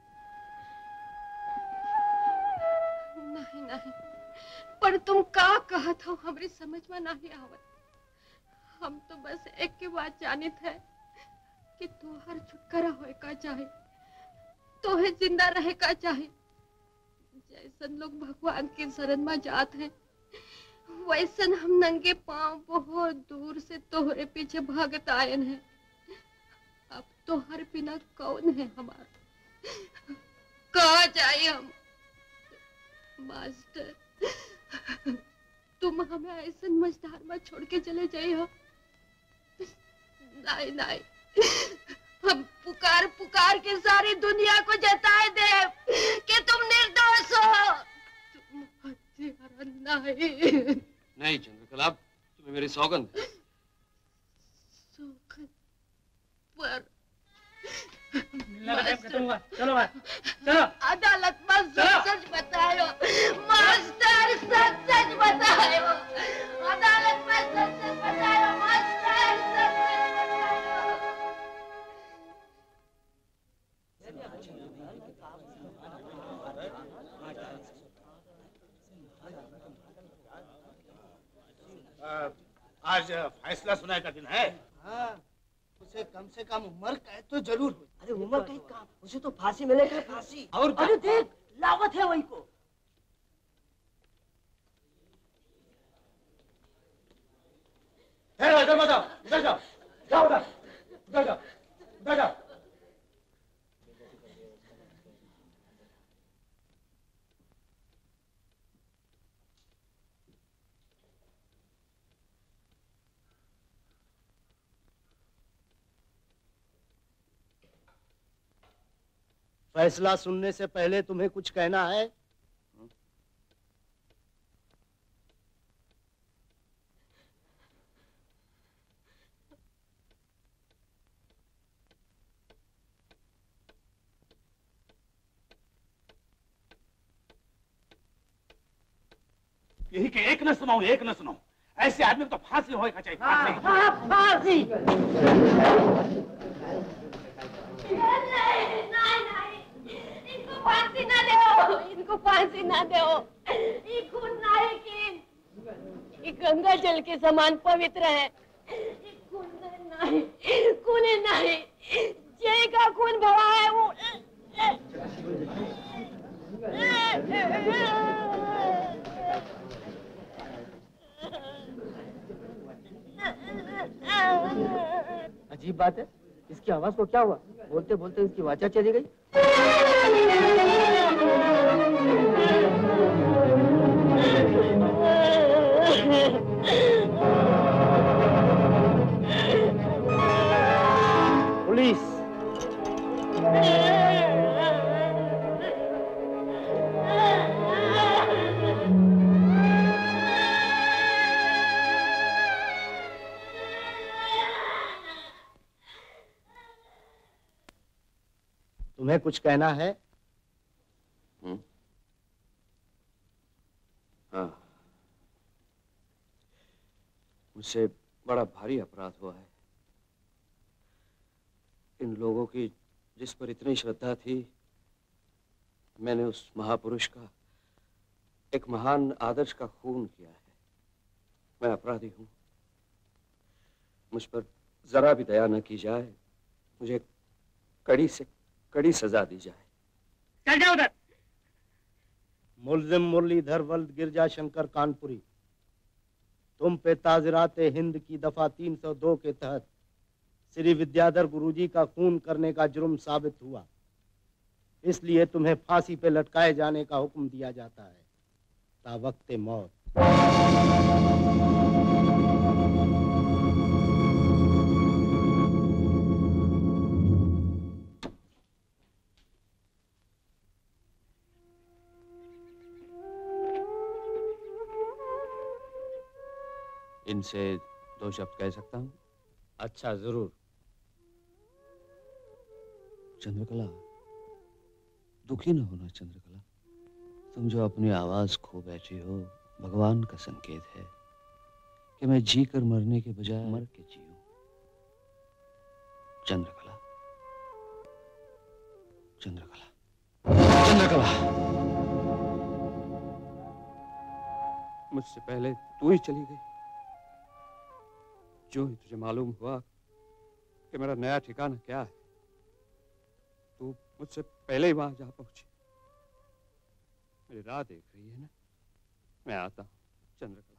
नहीं नहीं, पर तुम का कहा था हमारी समझ में नहीं आवत। हम तो बस एक की बात जानी थे कि तू हर छुटकारा होए का चाहे, तो है जिंदा रहे का चाहे। जैसन लोग भगवान के शरण में जात हैं, वैसन हम नंगे पांव बहुत दूर से तोहरे पीछे भागत आयन हैं। अब तो हर बिना कौन है हमारा? कहाँ जाए हम? मास्टर, तुम हमें ऐसे मझधार में छोड़ के चले जाइए हो? नहीं नहीं, हम पुकार पुकार के सारी दुनिया को जताए दे कि तुम निर्दोष हो। तुम हत्यारा नहीं। नहीं चंद्रकला, तुम्हें मेरी सौगंध है। सौगंध पर चलो बात, चलो। अदालत में सच सच बतायो मास्टर, सच सच बतायो। अदालत में सच सच बतायो मास्टर, सच सच बतायो। आज फैसला सुनाने का दिन है। हाँ, उसे कम से कम उम्र कैद तो जरूर हो। अरे उम्र कैद का, उसे तो फांसी मिलेगी, फांसी। और अरे देख, लावत है वही को। इधर मत आओ, इधर जाओ, जाओ उधर, उधर जाओ, उधर जाओ। फैसला सुनने से पहले तुम्हें कुछ कहना है? यही कि एक न सुनाओ एक न सुनाओ, ऐसे आदमी को तो फांसी होएगा चाहिए, फांसी। हाँ, फांसी। नहीं, नहीं, नहीं, इनको फांसी ना दो, इनको फांसी ना दो। ये खून नहीं की, ये गंगा जल के समान पवित्र है। ये खून नहीं, खून नहीं, जय का खून भरा है वो। अजीब बात है, इसकी आवाज को क्या हुआ? बोलते बोलते इसकी वाचा चली गई। पुलिस। तुम्हें कुछ कहना है? हुँ? हाँ, मुझसे बड़ा भारी अपराध हुआ है। इन लोगों की जिस पर इतनी श्रद्धा थी, मैंने उस महापुरुष का, एक महान आदर्श का खून किया है। मैं अपराधी हूं। मुझ पर जरा भी दया न की जाए, मुझे कड़ी से कड़ी सजा दी जाए। चल जाओ उधर। मुल्जिम मुरलीधर वल्द गिरजा शंकर कानपुरी, तुम पे ताज़रात हिंद की दफा तीन सौ दो के तहत श्री विद्याधर गुरुजी का खून करने का जुर्म साबित हुआ। इसलिए तुम्हें फांसी पे लटकाए जाने का हुक्म दिया जाता है ता वक्ते मौत। इनसे दो शब्द कह सकता हूँ? अच्छा, जरूर। चंद्रकला, दुखी न होना चंद्रकला। तुम जो अपनी आवाज खो बैठी हो, भगवान का संकेत है कि मैं जी कर मरने के बजाय मर के जीऊं। चंद्रकला, चंद्रकला, चंद्रकला, मुझसे पहले तू ही चली गई। जो ही तुझे मालूम हुआ कि मेरा नया ठिकाना क्या है, तू मुझसे पहले ही वहां जा पहुंची। मेरी राह देख रही है ना? मैं आता हूं चंद्रकला।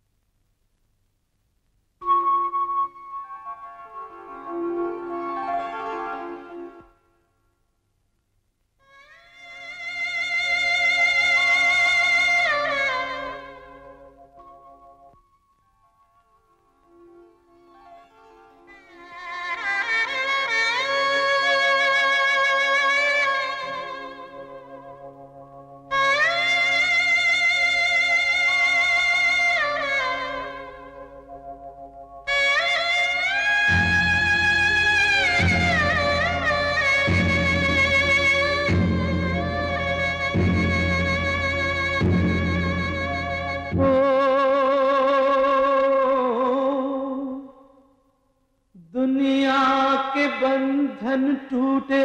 टूटे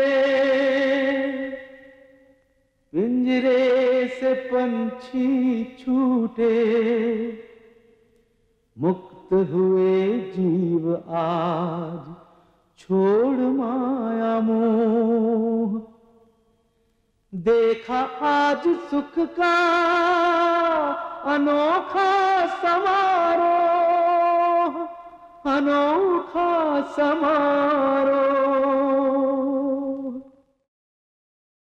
पिंजरे से पंछी छूटे, मुक्त हुए जीव आज छोड़ माया मोह। देखा आज सुख का अनोखा समारोह, अनोखा समारोह।